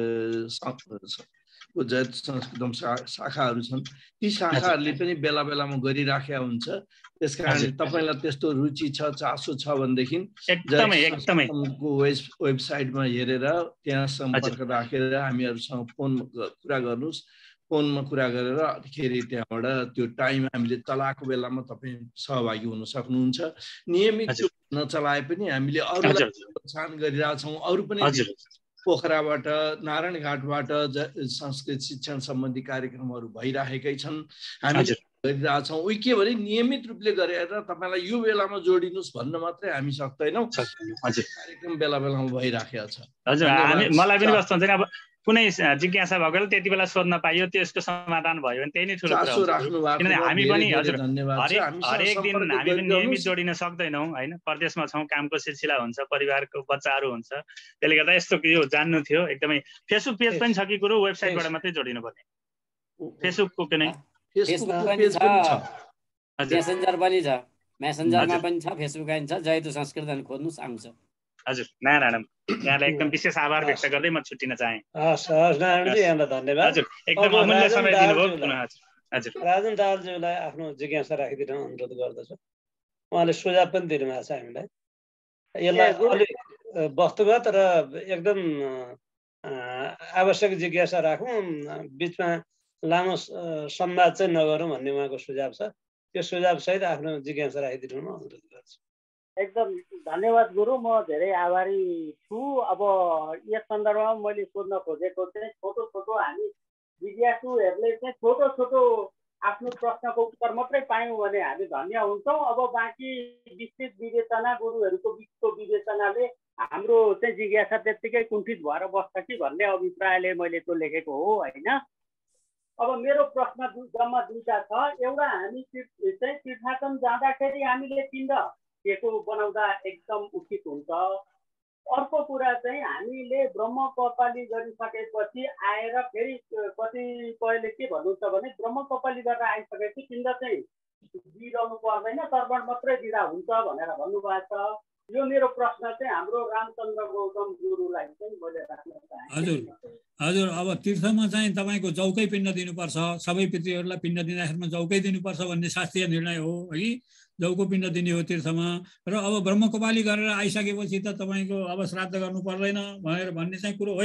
जयतु संस्कृतम शाखाहरू छन्। ती शाखाहरूले पनि बेला बेलामा गरिराखेका हुन्छ। त्यस कारणले तपाईँलाई त्यस्तो रुचि छ, चासो छ भनेदेखि वेबसाइटमा हेरेर त्यहाँ सम्पर्क राखेर हामीहरूसँग फोनमा कुरा गर्नुहोस्। फोनमा कुरा गरेर अन्तखेरि त्यहाँबाट त्यो टाइम हामीले चलाएको बेलामा तपाईँ सहभागी हुन सक्नुहुन्छ। नियमित नचलाए पनि हामीले अरूलाई प्रोत्साहन गरिरहेछौँ। अरू पनि पोखराबाट, नारायणघाटबाट संस्कृत शिक्षण सम्बन्धी कार्यक्रमहरू भइरहेकै छन्, हामीले गरिरहेछौँ। उही के भने नियमित रूपले गरेर तपाईँलाई यो बेलामा जोडिनुहोस् भन्न मात्रै हामी सक्दैनौँ। कार्यक्रम बेला बेलामा भइराखेको छ। हजुर, मलाई पनि कस्तो हुन्छ नि, अब कुनै जिज्ञासा भएकोले त्यति बेला सोध्न पाइयो, त्यसको समाधान भयो भने त्यही नै ठुलो कुरा हो। किनभने हामी पनि हजुर हरेक दिन हामी पनि नियमित जोडिन सक्दैनौँ होइन, परदेशमा छौँ, कामको सिलसिला हुन्छ, परिवारको बच्चाहरू हुन्छ, त्यसले गर्दा यस्तो यो जान्नु थियो एकदमै। फेसबुक पेज पनि छ कि गुरु, वेबसाइटबाट मात्रै जोडिनु पर्ने? फेसबुकको कुनै मेसेन्जर पनि छ, मेसेन्जरमा पनि छ, फेसबुक पनि छ, जयतु संस्कृत खोज्नुहोस् आउँछ। हजुर नारायण, यहाँलाई एकदम विशेष आभार व्यक्त गर्दै म छुट्टिन चाहे। हस् नारायणजी, यहाँलाई धन्यवाद। हजुर एकदम अमूल्य समय दिनुभयो। हजुर राजन दाहालज्यूलाई आफ्नो जिज्ञासा राखिदिन अनुरोध गर्दछु। उहाँले सुझाव पनि दिनुभएको छ हामीलाई। यसलाई अलिक वस्तुगत र एकदम आवश्यक जिज्ञासा राखौँ, बिचमा लामो संवाद चाहिँ नगरौँ भन्ने उहाँको सुझाव छ। त्यो सुझाव सहित आफ्नो जिज्ञासा राखिदिनु म अनुरोध गर्छु। एकदम धन्यवाद गुरु, म धेरै आभारी छु। अब यस सन्दर्भमा मैले सोध्न खोजेको चाहिँ छोटो हामी जिज्ञासुहरूले चाहिँ छोटो आफ्नो प्रश्नको उत्तर मात्रै पायौँ भने हामी धन्य हुन्छौँ। अब बाँकी विस्तृत विवेचना, गुरुहरूको बिचको विवेचनाले हाम्रो चाहिँ जिज्ञासा त्यत्तिकै कुण्ठित भएर बस्छ कि भन्ने अभिप्रायले मैले त्यो लेखेको हो होइन। अब मेरो प्रश्न जम्मा 2टा छ। एउटा, हामी चाहिँ तीर्थाटन जाँदाखेरि हामीले पिण्ड दिएको बनाउँदा एकदम उचित हुन्छ। अर्को कुरा चाहिँ हामीले ब्रह्म कपाली गरिसकेपछि आएर फेरि कतिपयले के भन्नुहुन्छ भने ब्रह्म कपाली गरेर आइसकेपछि पिण्ड चाहिँ दिइरहनु पर्दैन, तर्पण मात्रै दिँदा हुन्छ भनेर भन्नुभएको छ। यो मेरो प्रश्न चाहिँ हाम्रो रामचन्द्र गौतम गुरुलाई चाहिँ मैले राख्न चाहे। हजुर अब तीर्थमा चाहिँ तपाईँको चौकै पिण्ड दिनुपर्छ, सबै पितृहरूलाई पिण्ड दिँदाखेरिमा चौकै दिनुपर्छ भन्ने शास्त्रीय निर्णय हो है। जौको पिण्ड दिने हो तीर्थमा। र अब ब्रह्मकपाली गरेर आइसकेपछि त तपाईँको अब श्राद्ध गर्नु पर्दैन भनेर भन्ने चाहिँ कुरो होइन।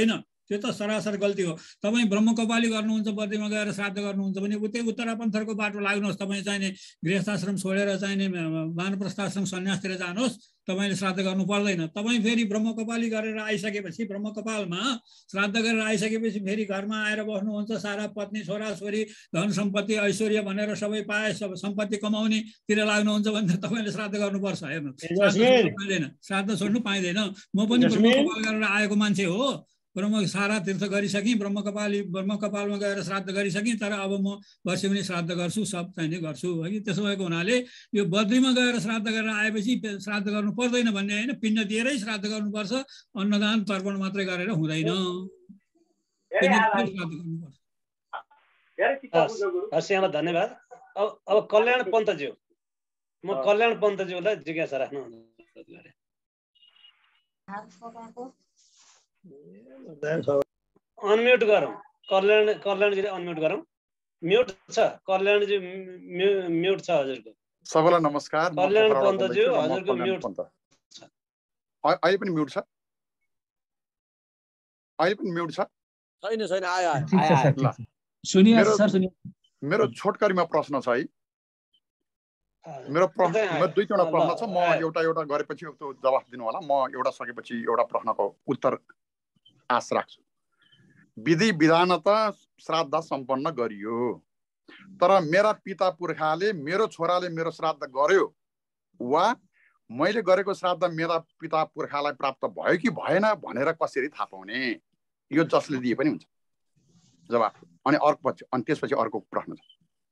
त्यो त सरासर गल्ती हो। तपाईँ ब्रह्मकपाली गर्नुहुन्छ, बद्रीमा गएर श्राद्ध गर्नुहुन्छ भने उतै उत्तरापन्थरको बाटो लाग्नुहोस्। तपाईँ चाहिने गृहस्थाश्रम छोडेर चाहिने वानप्रस्थाश्रम सन्यासतिर जानुहोस्, तपाईँले श्राद्ध गर्नु पर्दैन। तपाईँ फेरि ब्रह्मकपाली गरेर आइसकेपछि, ब्रह्मकपालमा श्राद्ध गरेर आइसकेपछि फेरि घरमा आएर बस्नुहुन्छ, सारा पत्नी छोराछोरी धन सम्पत्ति ऐश्वर्य भनेर सबै पाए सम्पत्ति कमाउनेतिर लाग्नुहुन्छ भने तपाईँले श्राद्ध गर्नुपर्छ। हेर्नु, श्राद्ध छोड्नु पाइँदैन। म पनि ब्रह्मकपाल गरेर आएको मान्छे हो, सारा तीर्थ गरिसकेँ, ब्रह्मकपालमा गएर श्राद्ध गरिसकेँ, तर अब म वर्षै पनि श्राद्ध गर्छु, सब चाहिने गर्छु है। त्यसो भएको हुनाले यो बद्रीमा गएर श्राद्ध गरेर आएपछि श्राद्ध गर्नु पर्दैन भन्ने होइन, पिण्ड दिएरै श्राद्ध गर्नुपर्छ, अन्नदान तर्पण मात्रै गरेर हुँदैन। यहाँलाई धन्यवाद। अब कल्याण पन्तज्यू, म कल्याण पन्तज्यूलाई जिज्ञासा राख्नु अनम्युट गरौँ। कल्याणजीले अनम्युट गरौँ। म्युट छ कल्याणजी, म्युट छ हजुरको। सबैलाई नमस्कार। कल्याण पन्तज्यू हजुरको म्युट छ। अहिले पनि म्युट छ? अहिले पनि म्युट छ? छैन आयो। मेरो छोटकरीमा प्रश्न छ है। मेरो दुईवटा प्रश्न छ, म एउटा गरेपछि जवाफ दिनु होला। म एउटा सकेपछि एउटा प्रश्नको उत्तर आश राख्छु। विधि विधान त श्राद्ध सम्पन्न गरियो, तर मेरा पिता पुर्खाले मेरो छोराले मेरो श्राद्ध गर्यो वा मैले गरेको श्राद्ध मेरा पिता पुर्खालाई प्राप्त भयो कि भएन भनेर कसरी थाहा पाउने? यो जसले दिए पनि हुन्छ जवाफ। अनि त्यसपछि अर्को प्रश्न छ,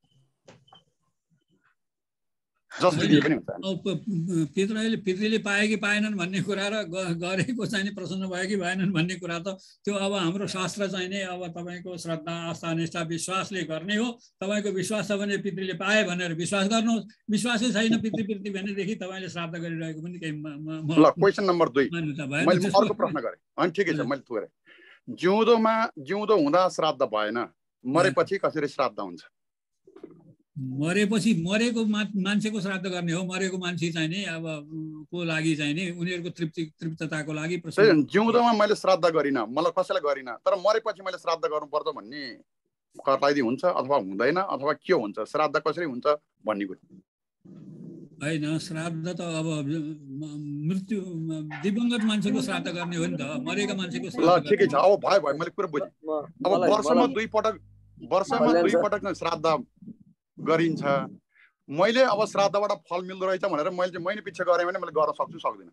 पितृले पाए कि पाएनन् भन्ने कुरा र गरेको चाहिँ प्रसन्न भयो कि भएनन् भन्ने कुरा त त्यो अब हाम्रो शास्त्र चाहिने अब तपाईँको श्रद्धा आस्था निष्ठा विश्वासले गर्ने हो। तपाईँको विश्वास छ भने पितृले पाए भनेर विश्वास गर्नुहोस्, विश्वासै छैन पितृ भनेदेखि तपाईँले श्राद्ध गरिरहेको पनि केही। ल, क्वेसन नम्बर 2 मैले अर्को प्रश्न गरेँ। अनि ठिकै छ, मैले थोरै जिउँदो हुँदा श्राद्ध भएन, मरेपछि कसरी श्राद्ध हुन्छ? मरेपछि मरेको मान्छेको श्राद्ध गर्ने हो। मरेको मान्छे चाहिँ नि अब को लागि चाहिँ नि उनीहरूको तृप्तताको लागि। जिउँदोमा मैले श्राद्ध गरिनँ, मलाई कसैलाई गरिनँ, तर मरेपछि मैले श्राद्ध गर्नुपर्छ भन्ने कर्लाइदी हुन्छ अथवा हुँदैन अथवा के हुन्छ? श्राद्ध कसरी हुन्छ भन्ने कुरा होइन। श्राद्ध त अब मृत्यु दिवंगत मान्छेको श्राद्ध गर्ने हो नि त, मरेका मान्छेको। ल ठिकै छ, अब भयो मैले कुरा बुझेँ। अब वर्षमा दुई पटक श्राद्ध गरिन्छ। मैले अब श्राद्धबाट फल मिल्दो रहेछ भनेर मैले पछि गरेँ भने मैले गर्न सक्छु सक्दिनँ?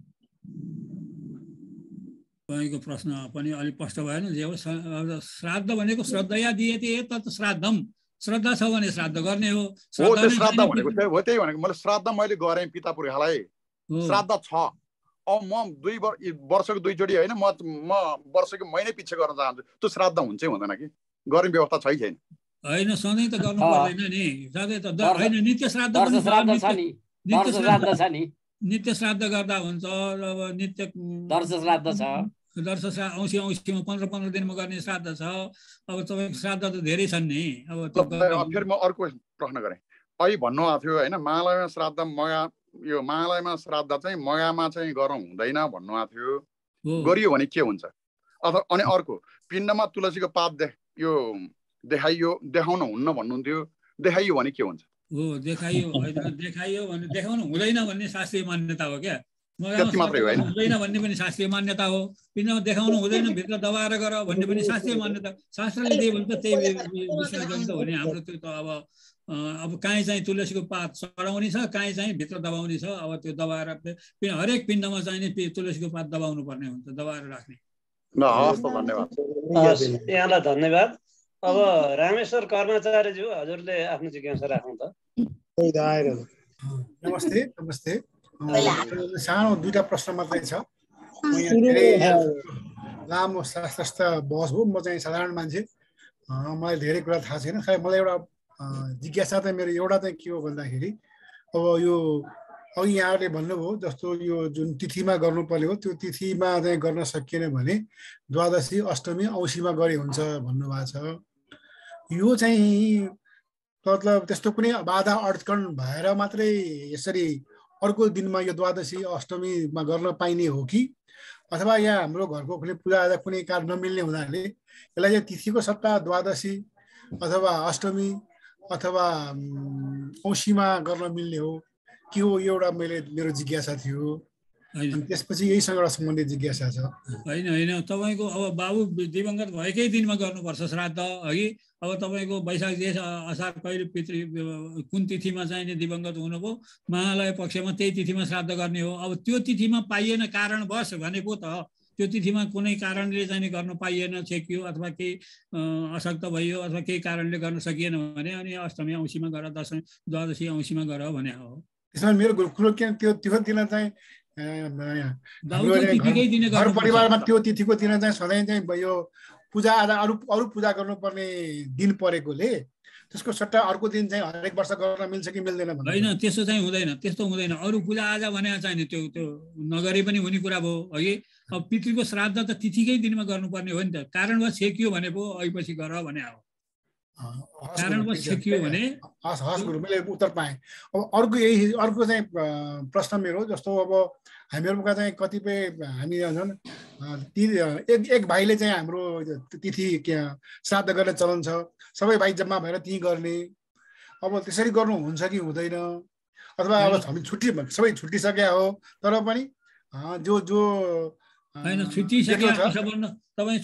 तपाईँको प्रश्न पनि अलिक स्पष्ट भएन। श्राद्ध भनेको श्रद्धया दिएते तत् श्राद्धम, श्रद्धा छ भने श्राद्ध गर्ने हो। श्राद्ध भनेको त्यही भनेको मैले श्राद्ध मैले गरेँ पिता पुर्खालाई, श्राद्ध छ। अब म वर्षको दुईचोटि होइन, म वर्षको महिनै पछि गर्न चाहन्छु, त्यो श्राद्ध हुन्छ हुँदैन कि? गर्ने व्यवस्था छैन? होइन, सधैँ त गर्नु पर्दैन नि, सधैँ त होइन। नित्य श्राद्ध पनि नित्य श्राद्ध गर्दा हुन्छ। अब नित्य दर्श श्राद्ध छ, औँसीमा 15 दिनमा गर्ने श्राद्ध छ। अब तपाईँको श्राद्ध त धेरै छन् नि। अब फेरि म अर्को प्रश्न गरेँ। अहिले भन्नुभएको थियो होइन, महालयमा श्राद्ध यो महालयमा श्राद्ध चाहिँ मगामा चाहिँ गरौँ हुँदैन भन्नुभएको थियो, गरियो भने के हुन्छ? अथवा अनि अर्को, पिण्डमा तुलसीको पात यो देखाउन हुन्न भन्नुहुन्थ्यो, देखाइयो भने के हुन्छ? हो, देखाइयो भने देखाउनु हुँदैन भन्ने शास्त्रीय मान्यता हो क्या। हुँदैन भन्ने पनि शास्त्रीय मान्यता हो। पिण्डमा देखाउनु हुँदैन, भित्र दबाएर गर भन्ने पनि शास्त्रीय मान्यता। शास्त्रले दिए भने त त्यही विश्वास गर्नु त हो नि हाम्रो। त्यो त अब काहीँ चाहिँ तुलसीको पात चढाउने छ, काहीँ चाहिँ भित्र दबाउने छ। अब त्यो दबाएर हरेक पिण्डमा चाहिने तुलसीको पात दबाउनु पर्ने हुन्छ, दबाएर राख्ने। यहाँलाई धन्यवाद। अब रामेश्वर कर्मचारीज्यू हजुरले आफ्नो जिज्ञासा राख्नु त। नमस्ते। सानो दुईटा प्रश्न मात्रै छ। लामो शास्त्रस्थ बहस हो, म चाहिँ साधारण मान्छे, मलाई धेरै कुरा थाहा छैन। खालि मलाई एउटा जिज्ञासा चाहिँ मेरो एउटा चाहिँ के हो भन्दाखेरि, अब यो अघि यहाँहरूले भन्नुभयो जस्तो यो जुन तिथिमा गर्नुपर्ने हो त्यो तिथिमा चाहिँ गर्न सकिएन भने द्वादशी अष्टमी औँसीमा गरे हुन्छ भन्नुभएको छ। यो चाहिँ मतलब त्यस्तो कुनै बाधा अड्कन भएर मात्रै यसरी अर्को दिनमा यो द्वादशी अष्टमीमा गर्न पाइने हो कि अथवा यहाँ हाम्रो घरको कुनै पूजाआजा कुनै कार्य नमिल्ने हुनाले यसलाई चाहिँ तिथिको सट्टा द्वादशी अथवा अष्टमी अथवा औँसीमा गर्न मिल्ने हो के हो, यो एउटा मेरो जिज्ञासा थियो। त्यसपछि यहीसँग एउटा सम्बन्धित जिज्ञासा छ। होइन तपाईँको अब बाबु दिवंगत भएकै दिनमा गर्नुपर्छ श्राद्ध हगि। अब तपाईँको वैशाख जेठ असार कहिले पितृ कुन तिथिमा चाहिँ दिवंगत हुनुभयो, महालय पक्षमा त्यही तिथिमा श्राद्ध गर्ने हो। अब त्यो तिथिमा पाइएन कारणवश भनेको त त्यो तिथिमा कुनै कारणले चाहिँ गर्न पाइएन, छेकियो अथवा केही अशक्त भयो अथवा केही कारणले गर्न सकिएन भने अनि अष्टमी औँसीमा गर, दशमी द्वादशी औँसीमा गर भने हो। त्यसमा मेरो कुरो के त्यो दिन चाहिँ घर परिवारमा त्यो तिथिको दिन चाहिँ सधैँ चाहिँ यो पूजा आजा अरू पूजा गर्नुपर्ने दिन परेकोले त्यसको सट्टा अर्को दिन चाहिँ हरेक वर्ष गर्न मिल्छ कि मिल्दैन? होइन, त्यस्तो चाहिँ हुँदैन, त्यस्तो हुँदैन। अरू पूजा आजा भने चाहिँ त्यो नगरे पनि हुने कुरा भयो हगि। अब पितृको श्राद्ध त तिथिकै दिनमा गर्नुपर्ने हो नि त। कारणवश छेकियो भने पो अघिपछि गर भने हो। कारणवश छेकियो भने हस् गुरु, मैले उत्तर पाएँ। अब अर्को चाहिँ प्रश्न मेरो जस्तो अब हामीहरूका चाहिँ कतिपय हामी एक भाइले चाहिँ हाम्रो तिथि श्राद्ध गर्ने चलन छ, सबै भाइ जम्मा भएर त्यहीँ गर्ने। अब त्यसरी गर्नु हुन्छ कि हुँदैन? अथवा अब हामी सबै छुट्टिसक्या हो तर पनि जो होइन छुट्टिसक्यो तपाईँ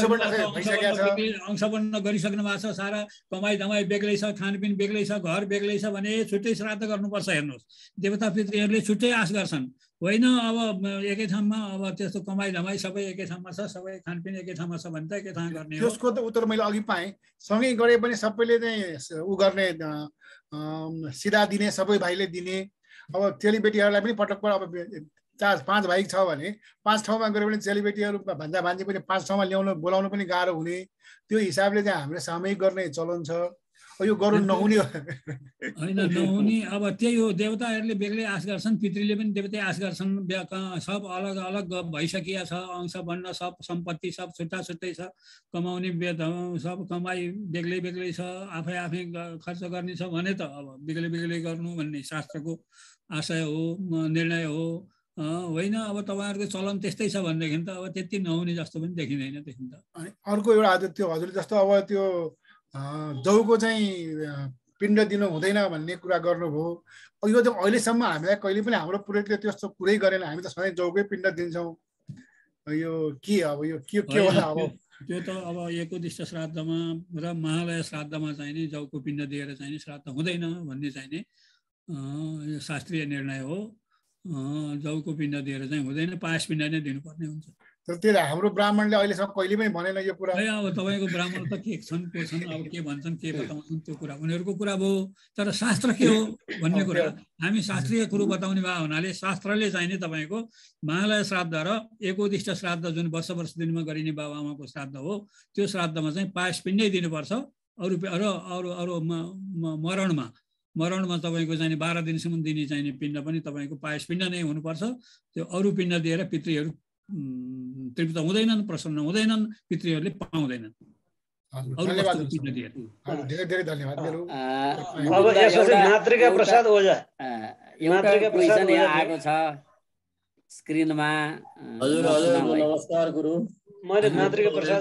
अंशवर्ण गरिसक्नु भएको छ, सारा कमाइ धमाइ बेग्लै छ, खानपिन बेग्लै छ, घर बेग्लै छ भने छुट्टै श्राद्ध गर्नुपर्छ। हेर्नुहोस्, देवता पितृहरूले छुट्टै आश गर्छन्। होइन अब एकै ठाउँमा अब त्यस्तो कमाइ धमाइ सबै एकै ठाउँमा छ, सबै खानपिन एकै ठाउँमा छ भने त एकै ठाउँ गर्ने हो। त्यसको त उत्तर मैले अघि पाएँ। सँगै गरे पनि सबैले चाहिँ उ गर्ने, सिधा दिने, सबै भाइले दिने। अब चेलीबेटीहरूलाई पनि पटक अब 4-5 भाइ छ भने 5 ठाउँमा गयो भने चेलीबेटीहरू भन्दा भान्जी पनि 5 ठाउँमा बोलाउनु पनि गाह्रो हुने। त्यो हिसाबले चाहिँ हामीले सामूहिक गर्ने चलन छ। यो गर्नु नहुने होइन, नहुने। अब त्यही हो, देवताहरूले बेग्लै आश गर्छन्, पितृले पनि देवतै आश गर्छन्। सब अलग अलग भइसकिया छ, अंश बन्न सब सम्पत्ति सब छुट्टा छुट्टै छ, कमाउने सब कमाइ बेग्लै बेग्लै छ, आफै खर्च गर्ने छ भने त अब बेग्लै बेग्लै गर्नु भन्ने शास्त्रको आशय हो, निर्णय हो। होइन, अब तपाईँहरूको चलन त्यस्तै छ भनेदेखि त अब त्यति नहुने जस्तो पनि देखिँदैन देखि त। अनि अर्को एउटा त्यो हजुरले जस्तो अब त्यो जौको चाहिँ पिण्ड दिनु हुँदैन भन्ने कुरा गर्नुभयो। यो चाहिँ अहिलेसम्म हामीलाई कहिले पनि हाम्रो पुरोहितले त्यस्तो कुरै गरेन। हामी त सधैँ जौकै पिण्ड दिन्छौँ। यो के अब यो के होला? अब त्यो त अब एकोदिष्ट श्राद्धमा र महालय श्राद्धमा चाहिँ नि जौको पिण्ड दिएर चाहिँ श्राद्ध हुँदैन भन्ने चाहिँ नि शास्त्रीय निर्णय हो। जौको पिण्ड दिएर चाहिँ हुँदैन, पायस पिण्ड नै दिनुपर्ने हुन्छ। तर त्यो हाम्रो ब्राह्मणले अहिलेसम्म कहिले पनि भनेन यो कुरा। अब तपाईँको ब्राह्मण त के छन् को छन्, अब के भन्छन् के बताउँछन् त्यो कुरा उनीहरूको कुरा भयो। तर शास्त्र के हो भन्ने कुरा हामी शास्त्रीय कुरो बताउने भयो हुनाले शास्त्रले चाहिँ नि तपाईँको महालय श्राद्ध र एकोदिष्ट श्राद्ध जुन वर्ष दिनमा गरिने बाबुआमाको श्राद्ध हो त्यो श्राद्धमा चाहिँ पायस पिण्डै दिनुपर्छ। अरू मरणमा तपाईँको चाहिँ 12 दिनसम्म दिने चाहिँ पिण्ड पनि तपाईँको पायस पिण्ड नै हुनुपर्छ। त्यो अरू पिण्ड दिएर पितृहरू तृप्त हुँदैनन्, प्रसन्न हुँदैनन्, पितृहरूले पाउँदैनन्। आएको छ स्क्रिनमा। हजुर नमस्कार गुरु। मैले मातृका प्रसाद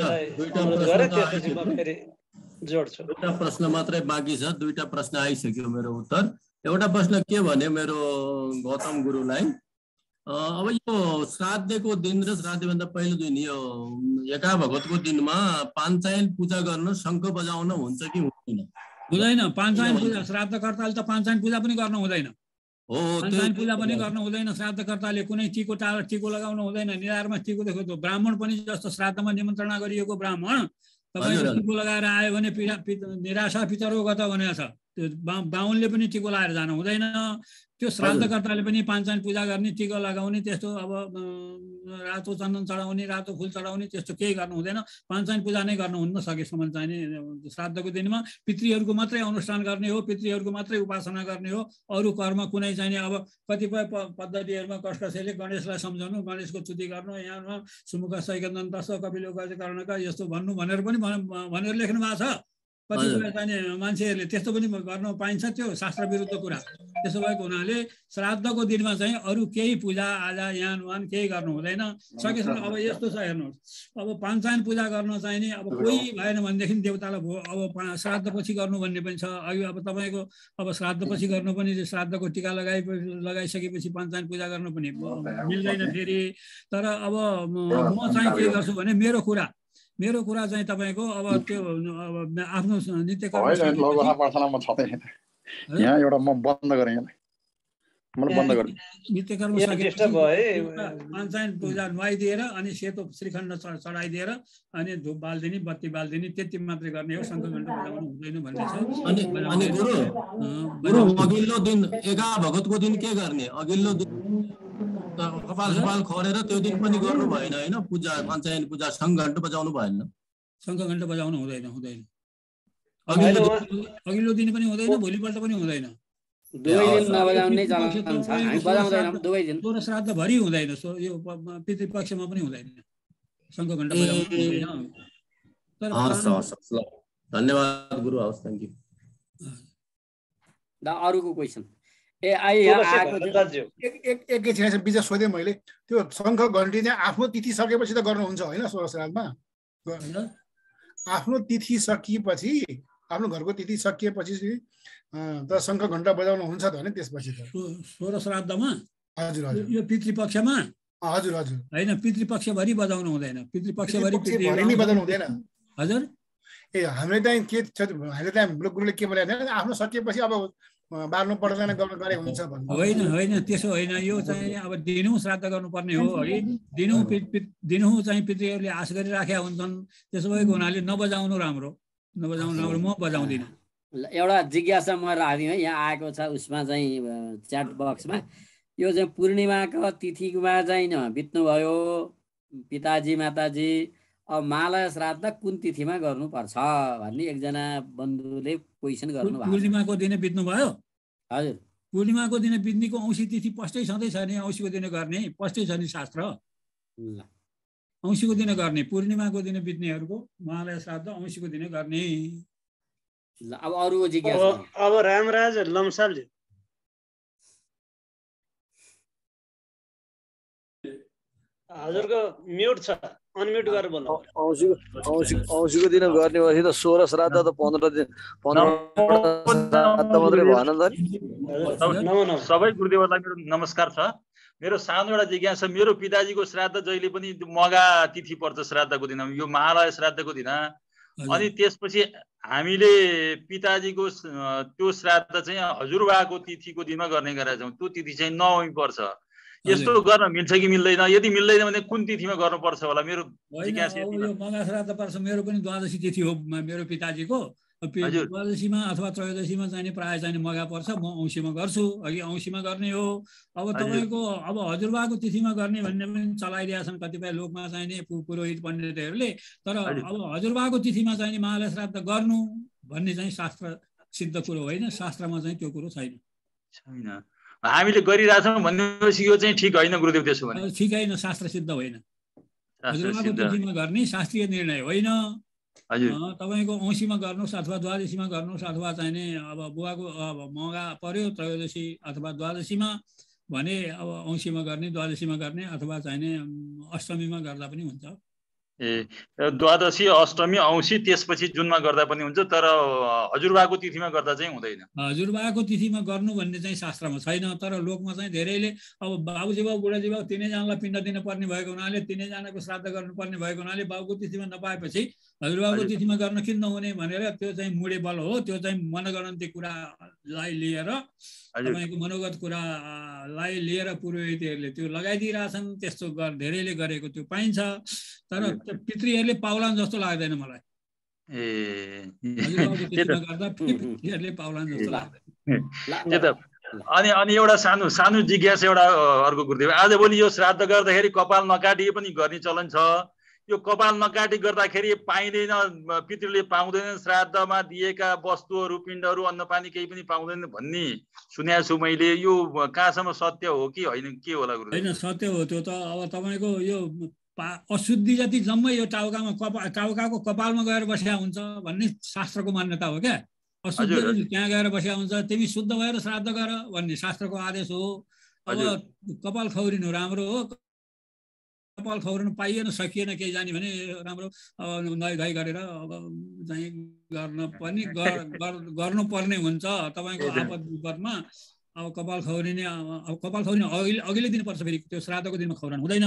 जोड्छु। दुईटा प्रश्न मात्रै बाँकी छ, दुईटा प्रश्न आइसक्यो मेरो उत्तर। एउटा प्रश्न के भने मेरो गौतम गुरुलाई, अब यो श्राद्धको दिन र श्राद्धभन्दा पहिलो दिन यो एका भगतको दिनमा पाञ्चायन पूजा गर्न शङ्ख बजाउन हुन्छ कि हुँदैन? हुँदैन। पाञ्चायन पूजा श्राद्धकर्ताले त पाञ्चायन पूजा पनि गर्न हुँदैन। पाञ्चायन पूजा पनि गर्न हुँदैन। श्राद्धकर्ताले कुनै टिको लगाउनु हुँदैन। निधारमा टिको देखेको ब्राह्मण पनि जस्तो श्राद्धमा निमन्त्रणा गरिएको ब्राह्मण तपाईँको टिको लगाएर आयो भने निराशा पितरो गत भनेको छ। त्यो बाहुनले पनि टिको लगाएर जानु हुँदैन। त्यो श्राद्धकर्ताले पनि पाञ्चायन पूजा गर्ने, टिको लगाउने, त्यस्तो अब रातो चन्दन चढाउने, रातो फुल चढाउने त्यस्तो केही गर्नु हुँदैन। पाञ्चायन पूजा नै गर्नु हुन्न सकेसम्म चाहिने। श्राद्धको दिनमा पितृहरूको मात्रै अनुष्ठान गर्ने हो, पितृहरूको मात्रै उपासना गर्ने हो। अरू कर्म कुनै चाहिने अब कतिपय पद्धतिहरूमा कसैले गणेशलाई सम्झाउनु, गणेशको स्तुति गर्नु, यहाँ सुमुख सैकन्दन तस कपिलो गजकर्णका यस्तो भन्नु भनेर पनि भनेर लेख्नु भएको छ। कतिपय चाहिने मान्छेहरूले त्यस्तो पनि गर्न पाइन्छ, त्यो शास्त्र विरुद्ध कुरा। त्यसो भएको हुनाले श्राद्धको दिनमा चाहिँ अरू केही पूजा आजा यान वान केही गर्नु हुँदैन। सकेसम्म अब यस्तो छ हेर्नुहोस्, अब पाञ्चायन पूजा गर्न चाहिने अब कोही भएन भनेदेखि देवतालाई अब श्राद्धपछि गर्नु भन्ने पनि छ। अघि अब तपाईँको अब श्राद्धपछि गर्नु पनि श्राद्धको टिका लगाइसकेपछि पाञ्चायन पूजा गर्नु पनि मिल्दैन फेरि। तर अब म चाहिँ के गर्छु भने मेरो कुरा चाहिँ तपाईँको अब त्यो आफ्नो नित्य यहाँ एउटा म बन्द गरेँ, मैले बन्द गरेँ। नित्य कर्म पाञ्चायन पूजा नुहाइदिएर अनि सेतो श्रीखण्ड चढाइदिएर अनि धुप बाल्दिने बत्ती बाल्दिने त्यति मात्रै गर्ने हो। शङ्ख घण्ट बजाउनु हुँदैन भन्ने छ। अनि गुरु अघिल्लो दिन एघा भगतको दिन के गर्ने? अघिल्लो दिन कपाल खरेर त्यो दिन पनि गर्नु भएन होइन? पूजा पाञ्चायन पूजा शङ्ख घण्ट बजाउनु भएन। शङ्ख घण्ट बजाउनु हुँदैन। अघिल्लो दिन पनि हुँदैन, भोलिपल्ट पनि हुँदैन। सोह्र श्राद्ध भरि हुँदैन, यो पितृपक्षमा पनि हुँदैन शङ्ख घण्ट बजाउनु हुँदैन। धन्यवाद गुरु, हवस्, थ्याङ्क यू। अरूको क्वेसन एकैछिन विजय सोधेँ मैले। त्यो शङ्ख घण्टी चाहिँ आफ्नो तिथि सकेपछि त गर्नुहुन्छ होइन? सोह्र श्राद्धमा आफ्नो तिथि सकिएपछि, आफ्नो घरको तिथि सकिएपछि त शङ्ख घण्टा बजाउनु हुन्छ त होइन? त्यसपछि त सोह्र श्राद्धमा हजुर हजुर यो पितृपक्षमा हजुर हजुर होइन, पितृपक्षभरि बजाउनु हुँदैन। पितृपक्षभरि नि बजाउनु हुँदैन हजुर। ए हामीले चाहिँ के छ, हामीले चाहिँ हाम्रो गुरुले के भनेको आफ्नो सकिएपछि अब बार्नु पर्दैन गरे हुन्छ भन्नु होइन, त्यसो होइन। यो चाहिँ अब दिनहुँ श्राद्ध गर्नुपर्ने हो है। दिनहुँ चाहिँ पितृहरूले आश गरिराखेका हुन्छन्। त्यसो भएको हुनाले नबजाउनु राम्रो, म बजाउँदिनँ। एउटा जिज्ञासा म राख्दिनँ, यहाँ आएको छ उसमा चाहिँ च्याट बक्समा। यो चाहिँ पूर्णिमाको तिथिमा चाहिँ बित्नुभयो पिताजी माताजी, अब महालय श्राद्ध कुन तिथिमा गर्नुपर्छ भन्ने एकजना बन्धुले क्वेसन गर्नुभयो। पूर्णिमाको दिन बित्नु भयो? हजुर, पूर्णिमाको दिन बित्नेको औँसी तिथि पस्टै छँदैछ नि, औँसीको दिन गर्ने पस्टै छ नि शास्त्र। औँसीको दिन गर्ने, पूर्णिमाको दिन बित्नेहरूको महालय श्राद्ध औँसीको दिन गर्ने। अब अरूको जिज्ञासा। अब रामराज लम्सालजी हजुरको म्युट छ, अनम्युट गरेर बोल्नु। औँसीको दिन गर्ने भनेपछि त 16 श्राद्ध त 15 दिन 15 श्राद्ध मात्रै भएन त नि। सबै गुरुदेवहरूलाई मेरो नमस्कार छ। मेरो सानो एउटा जिज्ञासा, मेरो पिताजीको श्राद्ध जहिले पनि मगा तिथि पर्छ श्राद्धको दिन, यो महालय श्राद्धको दिन। अनि त्यसपछि हामीले पिताजीको त्यो श्राद्ध चाहिँ हजुरबाको तिथिको दिनमा गर्ने गरेका छौँ। त्यो तिथि चाहिँ नवमी पर्छ। यस्तो गर्न मिल्छ कि मिल्दैन? यदि मिल्दैन भने कुन तिथिमा गर्नुपर्छ होला? मेरो जिज्ञासा यति हो। मगा श्राद्ध पर्छ, मेरो पनि द्वादशी तिथि हो मेरो पिताजीको। द्वादशीमा अथवा त्रयोदशीमा चाहिने प्रायः चाहिने मगा पर्छ। म औँसीमा गर्छु, अघि औँसीमा गर्ने हो। अब तपाईँको अब हजुरबाको तिथिमा गर्ने भन्ने पनि चलाइरहेका छन् कतिपय लोकमा चाहिने पुरोहित पण्डितहरूले। तर अब हजुरबाको तिथिमा चाहिने महालय श्राद्ध गर्नु भन्ने चाहिँ शास्त्र सिद्ध कुरो होइन, शास्त्रमा चाहिँ त्यो कुरो छैन। हामीले गरिरहेछौँ भनेपछि यो चाहिँ ठिक होइन गुरुदेव? त्यसो भने ठिक होइन, शास्त्र सिद्ध होइन। हजुरबाको तिथिमा गर्ने शास्त्रीय निर्णय होइन। तपाईँको औँसीमा गर्नुहोस् अथवा द्वादशीमा गर्नुहोस् अथवा चाहिने अब बुवाको अब मगा पर्यो त्रयोदशी अथवा द्वादशीमा भने अब औँसीमा गर्ने, द्वादशीमा गर्ने अथवा चाहिने अष्टमीमा गर्दा पनि हुन्छ। द्वादशी अष्टमी औँसी त्यसपछि जुनमा गर्दा पनि हुन्छ, तर हजुरबाको तिथिमा गर्दा चाहिँ हुँदैन। हजुरबाको तिथिमा गर्नु भन्ने चाहिँ शास्त्रमा छैन। तर लोकमा चाहिँ धेरैले अब बाबुजी बाउ बुढाजी बाउ तिनैजनालाई पिण्ड दिनुपर्ने भएको हुनाले, तिनैजनाको श्राद्ध गर्नुपर्ने भएको हुनाले बाउको तिथिमा नपाएपछि हजुरबाको तिथिमा गर्न किन नहुने भनेर त्यो चाहिँ मुडे बल हो। त्यो चाहिँ मनगणन्ती कुरालाई लिएर, तपाईँको मनोगत कुरालाई लिएर पुरोहितहरूले त्यो लगाइदिइरहेछन्। त्यस्तो धेरैले गरेको त्यो पाइन्छ। तर पितृहरूले पाउलान् जस्तो लाग्दैन मलाई। अनि एउटा सानो जिज्ञासा एउटा अर्को गुरुदेव, आजभोलि यो श्राद्ध गर्दाखेरि कपाल नकाटी पनि गर्ने चलन छ। यो कपाल नकाटी गर्दाखेरि पाइँदैन, पितृले पाउँदैन, श्राद्धमा दिएका वस्तुहरू पिण्डहरू अन्नपानी केही पनि पाउँदैन भन्ने सुनेको छु मैले। यो कहाँसम्म सत्य हो कि होइन, के होला गुरुदेव? होइन, सत्य हो त्यो त। अब तपाईँको यो अशुद्धि जति जम्मै यो टाउकाको कपालमा गएर बसेका हुन्छ भन्ने शास्त्रको मान्यता हो क्या। अशुद्धि त्यहाँ गएर बसेका हुन्छ, तिमी शुद्ध भएर श्राद्ध गर भन्ने शास्त्रको आदेश हो। अब कपाल खौरिनु राम्रो हो, कपाल खौरिनु पाइएन सकिएन केही जाने भने राम्रो नुहाइ धुवाइ गरेर अब चाहिँ गर्नुपर्ने हुन्छ तपाईँको आपद विपदमा। अब कपाल खौरिने अघिल्लो दिन पर्छ, फेरि त्यो श्राद्धको दिनमा खौरान हुँदैन।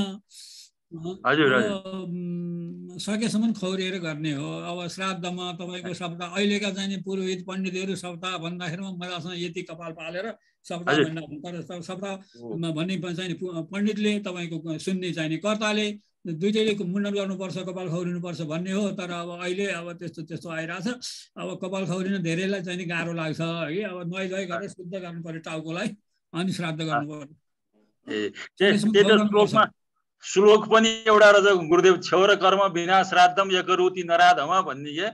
सकेसम्म खौरिएर गर्ने हो। अब श्राद्धमा तपाईँको सप्ताह अहिलेका चाहिँ पुरोहित पण्डितहरू सप्ताह भन्दाखेरिमा मजासँग यति कपाल पालेर सप्ताह भन्दा सप्ताहमा भन्ने चाहिँ पण्डितले तपाईँको सुन्ने चाहिने कर्ताले दुइटैले मुण्डन गर्नुपर्छ, कपाल खौरिनुपर्छ भन्ने हो। तर अब अहिले अब त्यस्तो आइरहेछ। अब कपाल खौरिन धेरैलाई चाहिँ गाह्रो लाग्छ है। अब नुहाइ धुवाइ गरेर शुद्ध गर्नु पर्यो टाउकोलाई, अनि श्राद्ध गर्नु पर्यो। श्लोक पनि एउटा रहेछ गुरुदेव, छेउर कर्म बिना श्राद्धम एकरोति नराधम भन्ने के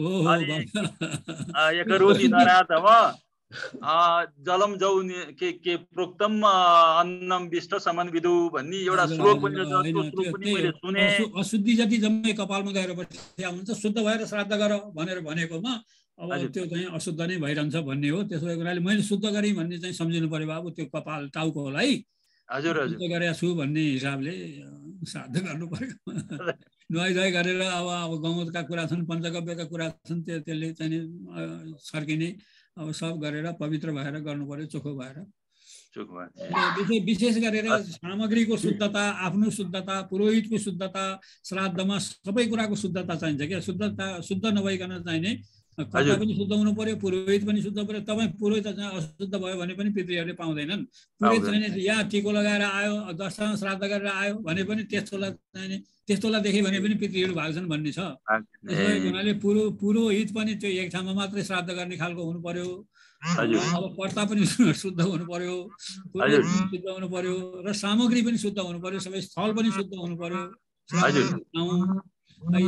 एकरोति नराधम जलम जौ के प्रोक्तम अन्नम विष्ट समन विदु भन्ने एउटा श्लोक पनि मैले सुने। अशुद्धि जति जम्मै कपालमा गएर बसेका हुन्छ, शुद्ध भएर श्राद्ध गर भनेर भनेकोमा अब त्यो चाहिँ अशुद्ध नै भइरहन्छ भन्ने हो। त्यसो भएको हुनाले मैले शुद्ध गरेँ भन्ने चाहिँ सम्झिनु पर्यो बाबु। त्यो कपाल टाउकोलाई शुद्ध गरेका छु भन्ने हिसाबले श्राद्ध गर्नु पर्यो। नुहाइ धुवाइ गरेर अब गौमूत्रका कुरा छन्, पञ्चगव्यका कुरा छन्, त्यसले चाहिँ सर्किने अब सब गरेर पवित्र भएर गर्नु पर्यो, चोखो भएर। विशेष गरेर सामग्रीको शुद्धता, आफ्नो शुद्धता, पुरोहितको शुद्धता, श्राद्धमा सबै कुराको शुद्धता चाहिन्छ क्या। शुद्ध नभइकन चाहिने कर्ता पनि शुद्ध हुनु पर्यो, पुरोहित पनि शुद्ध पर्यो। तपाईँ पुरोहित चाहिँ अशुद्ध भयो भने पनि पितृहरूले पाउँदैनन्। पुरोहित चाहिने यहाँ टिको लगाएर आयो, 10 जना श्राद्ध गरेर आयो भने पनि त्यस्तोलाई चाहिने, त्यस्तोलाई देख्यो भने पनि पितृहरू भाग्छन् भन्ने छ। त्यसो भएको हुनाले पुरोहित पनि त्यो एक ठाउँमा मात्रै श्राद्ध गर्ने खालको हुनु पर्यो। अब कर्ता पनि शुद्ध हुनु पर्यो, पुरोहित पनि शुद्ध हुनु पर्यो, र सामग्री पनि शुद्ध हुनु पर्यो, सबै स्थल पनि शुद्ध हुनु पर्यो। ल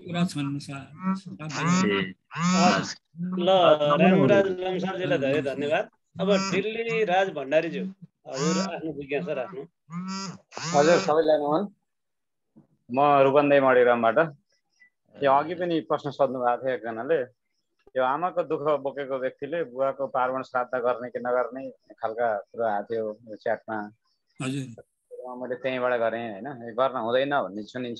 रामराज लम्सालजीलाई धेरै धन्यवाद। अब दिल्ली राज भण्डारीज्यू, हजुर आफ्नो जिज्ञासा राख्नु। हजुर सबैलाई नमन। म रूपन्देही मणिरामबाट। यो अघि पनि प्रश्न सोध्नु भएको थियो एकजनाले, यो आमाको दुःख बोकेको व्यक्तिले बुवाको पार्वण श्राद्ध गर्ने कि नगर्ने खालका कुरा आएको थियो च्याटमा। मैले त्यहीँबाट गरेँ होइन, गर्न हुँदैन भन्ने सुनिन्छ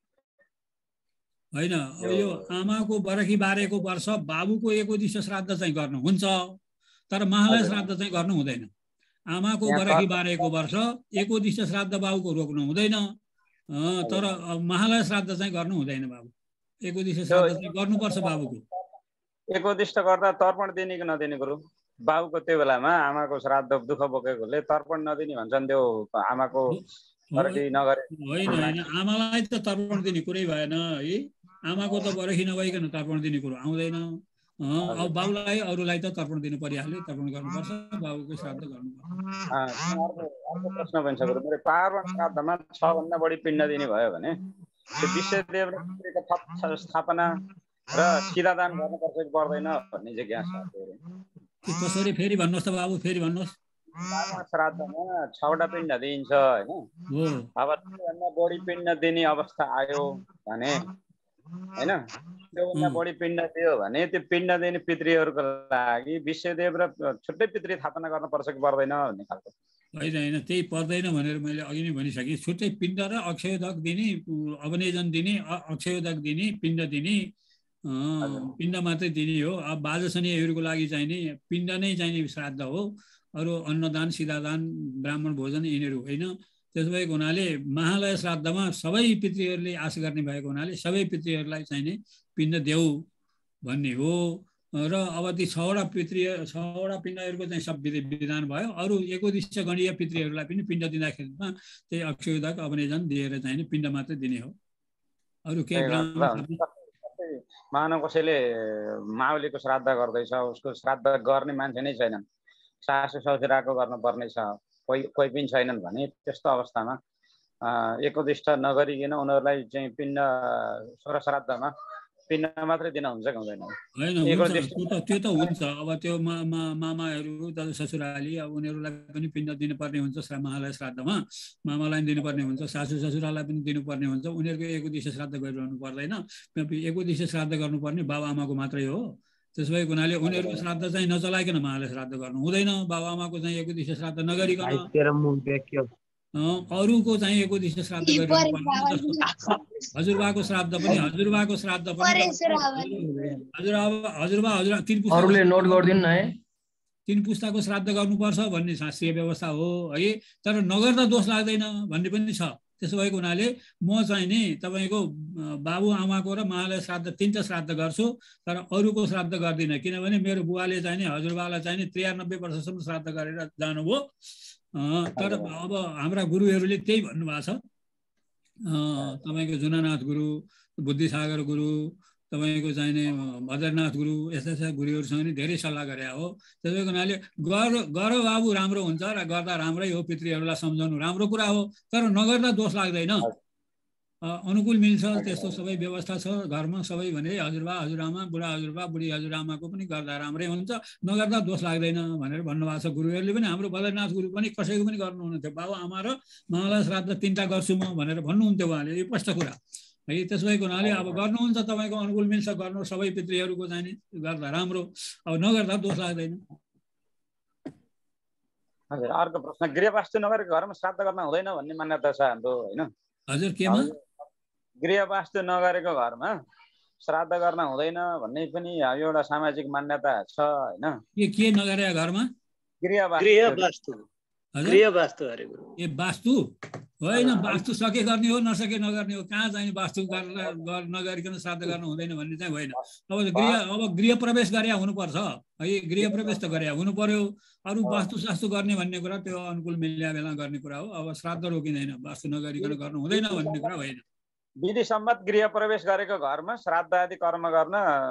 होइन। अब यो आमाको बरखी बारेको वर्ष बाबुको एकोदिष्ट श्राद्ध चाहिँ गर्नुहुन्छ, तर महालय श्राद्ध चाहिँ गर्नु हुँदैन। आमाको बरखी बारेको वर्ष एकोदिष्ट श्राद्ध बाबुको रोक्नु हुँदैन, तर महालय श्राद्ध चाहिँ गर्नु हुँदैन। बाबु एकोदिष्ट श्राद्ध चाहिँ गर्नुपर्छ बाबुको। एकोदिष्ट गर्दा तर्पण दिने कि नदिने गुरु? बाबुको त्यो बेलामा आमाको श्राद्ध दुःख बोकेकोले तर्पण नदिने भन्छन्, त्यो आमाको बरखी नगरे होइन। आमालाई त तर्पण दिने कुरै भएन है। आमाको त बरखी नभइकन तर्पण दिने कुरो आउँदैन। अब बाबुलाई अरूलाई त तर्पण दिनु परिहाल्यो, तर्पण गर्नुपर्छ, बाबुको श्राद्ध गर्नुपर्छ। अर्को प्रश्न पनि छ गुरु, मेरो पार्वण श्राद्धमा 6 भन्दा बढी पिण्ड दिने भयो भने त्यो विश्वदेव र पितृको थप स्थापना र सिधादान गर्नुपर्छ कि पर्दैन भन्ने जिज्ञासा छ। कसरी फेरि भन्नुहोस् त बाबु, फेरि भन्नुहोस्। पार्वण श्राद्धमा 6वटा पिण्ड दिइन्छ होइन, अब त्योभन्दा बढी पिण्ड दिने अवस्था आयो भने होइन, त्योभन्दा बढी पिण्ड दियो भने त्यो पिण्ड दिने पितृहरूको लागि विश्वदेव र छुट्टै पितृ स्थापना गर्नुपर्छ कि पर्दैन भन्ने खालको। होइन, त्यही पर्दैन भनेर मैले अघि नै भनिसकेँ। छुट्टै पिण्ड र अक्षयोदक दिने, अवनेजन दिने, अक्षयोदक दिने, पिण्ड दिने, पिण्ड मात्रै दिने हो। अब बाजसनीहरूको लागि चाहिने पिण्ड नै चाहिने श्राद्ध हो, अरू अन्नदान, सिधादान, ब्राह्मण भोजन यिनीहरू होइन। त्यसो भएको हुनाले महालय श्राद्धमा सबै पितृहरूले आश गर्ने भएको हुनाले सबै पितृहरूलाई चाहिने पिण्ड देऊ भन्ने हो। र अब ती 6वटा पिण्डहरूको चाहिँ सब विधान भयो। अरू एकोदिष्ट गणीय पितृहरूलाई पनि पिण्ड दिँदाखेरिमा त्यही अक्षयोदक अवनेजन दिएर चाहिने पिण्ड मात्रै दिने हो, अरू केही मानव कसैले माउलीको श्राद्ध गर्दैछ, उसको श्राद्ध गर्ने मान्छे नै छैनन्, सासू ससुराको गर्नुपर्ने छ, कोही पनि छैनन् भने त्यस्तो अवस्थामा एकोदिष्ट नगरिकन उनीहरूलाई चाहिँ पिण्ड स्वर श्राद्धमा पिण्ड मात्रै दिन हुन्छ कि हुँदैन? होइन त्यो त हुन्छ। अब त्यो मामाहरू दाजु ससुराली अब उनीहरूलाई पनि पिण्ड दिनुपर्ने हुन्छ महालय श्राद्धमा, मामालाई दिनुपर्ने हुन्छ, सासू ससुरालाई पनि दिनुपर्ने हुन्छ। उनीहरूको एकोद्देश्य श्राद्ध गरिरहनु पर्दैन। एकोद्देश्य श्राद्ध गर्नुपर्ने बाबुआमाको मात्रै हो। त्यसो भएको हुनाले उनीहरूको श्राद्ध चाहिँ नचलाइकन महालय श्राद्ध गर्नु हुँदैन। बाबुआमाको चाहिँ एकोद्देश्य श्राद्ध नगरिकन अरूको चाहिँ एकोद्देश्य श्राद्ध गरिरहनु पर्ने। हजुरबाको श्राद्ध पनि हजुरबा तीन पुस्ताको श्राद्ध गर्नुपर्छ भन्ने शास्त्रीय व्यवस्था हो है। तर नगर्दा दोष लाग्दैन भन्ने पनि छ। त्यसो भएको हुनाले म चाहिँ नि तपाईँको बाबुआमाको र महालय श्राद्ध तिनवटा श्राद्ध गर्छु, तर अरूको श्राद्ध गर्दिनँ। किनभने मेरो बुवाले चाहिँ नि हजुरबालाई चाहिँ नि 93 वर्षसम्म श्राद्ध गरेर जानुभयो। तर अब हाम्रा गुरुहरूले त्यही भन्नुभएको छ। तपाईँको जुनानाथ गुरु, बुद्धिसागर गुरु, तपाईँको चाहिने भद्रनाथ गुरु, यस्ता गुरुहरूसँग नि धेरै सल्लाह गरे हो। त्यसै हुनाले गर बाबु राम्रो हुन्छ र गर्दा राम्रै हो। पितृहरूलाई सम्झाउनु राम्रो कुरा हो, तर नगर्दा दोष लाग्दैन। अनुकूल मिल्छ त्यस्तो सबै व्यवस्था छ घरमा सबै भने हजुरबा हजुरआमा, बुढा हजुरबा बुढी हजुरआमाको पनि गर्दा राम्रै हुन्छ, नगर्दा दोष लाग्दैन भनेर भन्नुभएको छ गुरुहरूले पनि। हाम्रो भद्रनाथ गुरु पनि कसैको पनि गर्नुहुन्थ्यो। बाबुआमा र महालय श्राद्ध 3टा गर्छु म भनेर भन्नुहुन्थ्यो उहाँले। यो स्पष्ट कुरा है। त्यसो भएको हुनाले अब गर्नुहुन्छ तपाईँको अनुकूल मिल्छ गर्नु, सबै पितृहरूको चाहिँ गर्दा राम्रो, अब नगर्दा दोष लाग्दैन। हजुर, अर्को प्रश्न, गृहवास्तु नगरेको घरमा श्राद्ध गर्न हुँदैन भन्ने मान्यता छ हाम्रो होइन? हजुर, केमा? गृहवास्तु नगरेको घरमा श्राद्ध गर्न हुँदैन भन्ने पनि एउटा सामाजिक मान्यता छ होइन? के नगरेको घरमा? गृहवास्तु ए वास्तु होइन, वास्तु सके गर्ने हो नसके नगर्ने हो। कहाँ चाहिँ वास्तु नगरिकन श्राद्ध गर्न हुँदैन भन्ने चाहिँ होइन। अब गृह प्रवेश गरे हुनुपर्छ है, गृह प्रवेश त गरे हुनु पर्यो। अरू वास्तु सास्तु गर्ने भन्ने कुरा त्यो अनुकूल मिल्ने बेला गर्ने कुरा हो। अब श्राद्ध रोकिँदैन, वास्तु नगरिकन गर्नु हुँदैन भन्ने कुरा होइन। विधि सम्मत गृह प्रवेश गरेको घरमा श्राद्ध आदि कर्म गर्न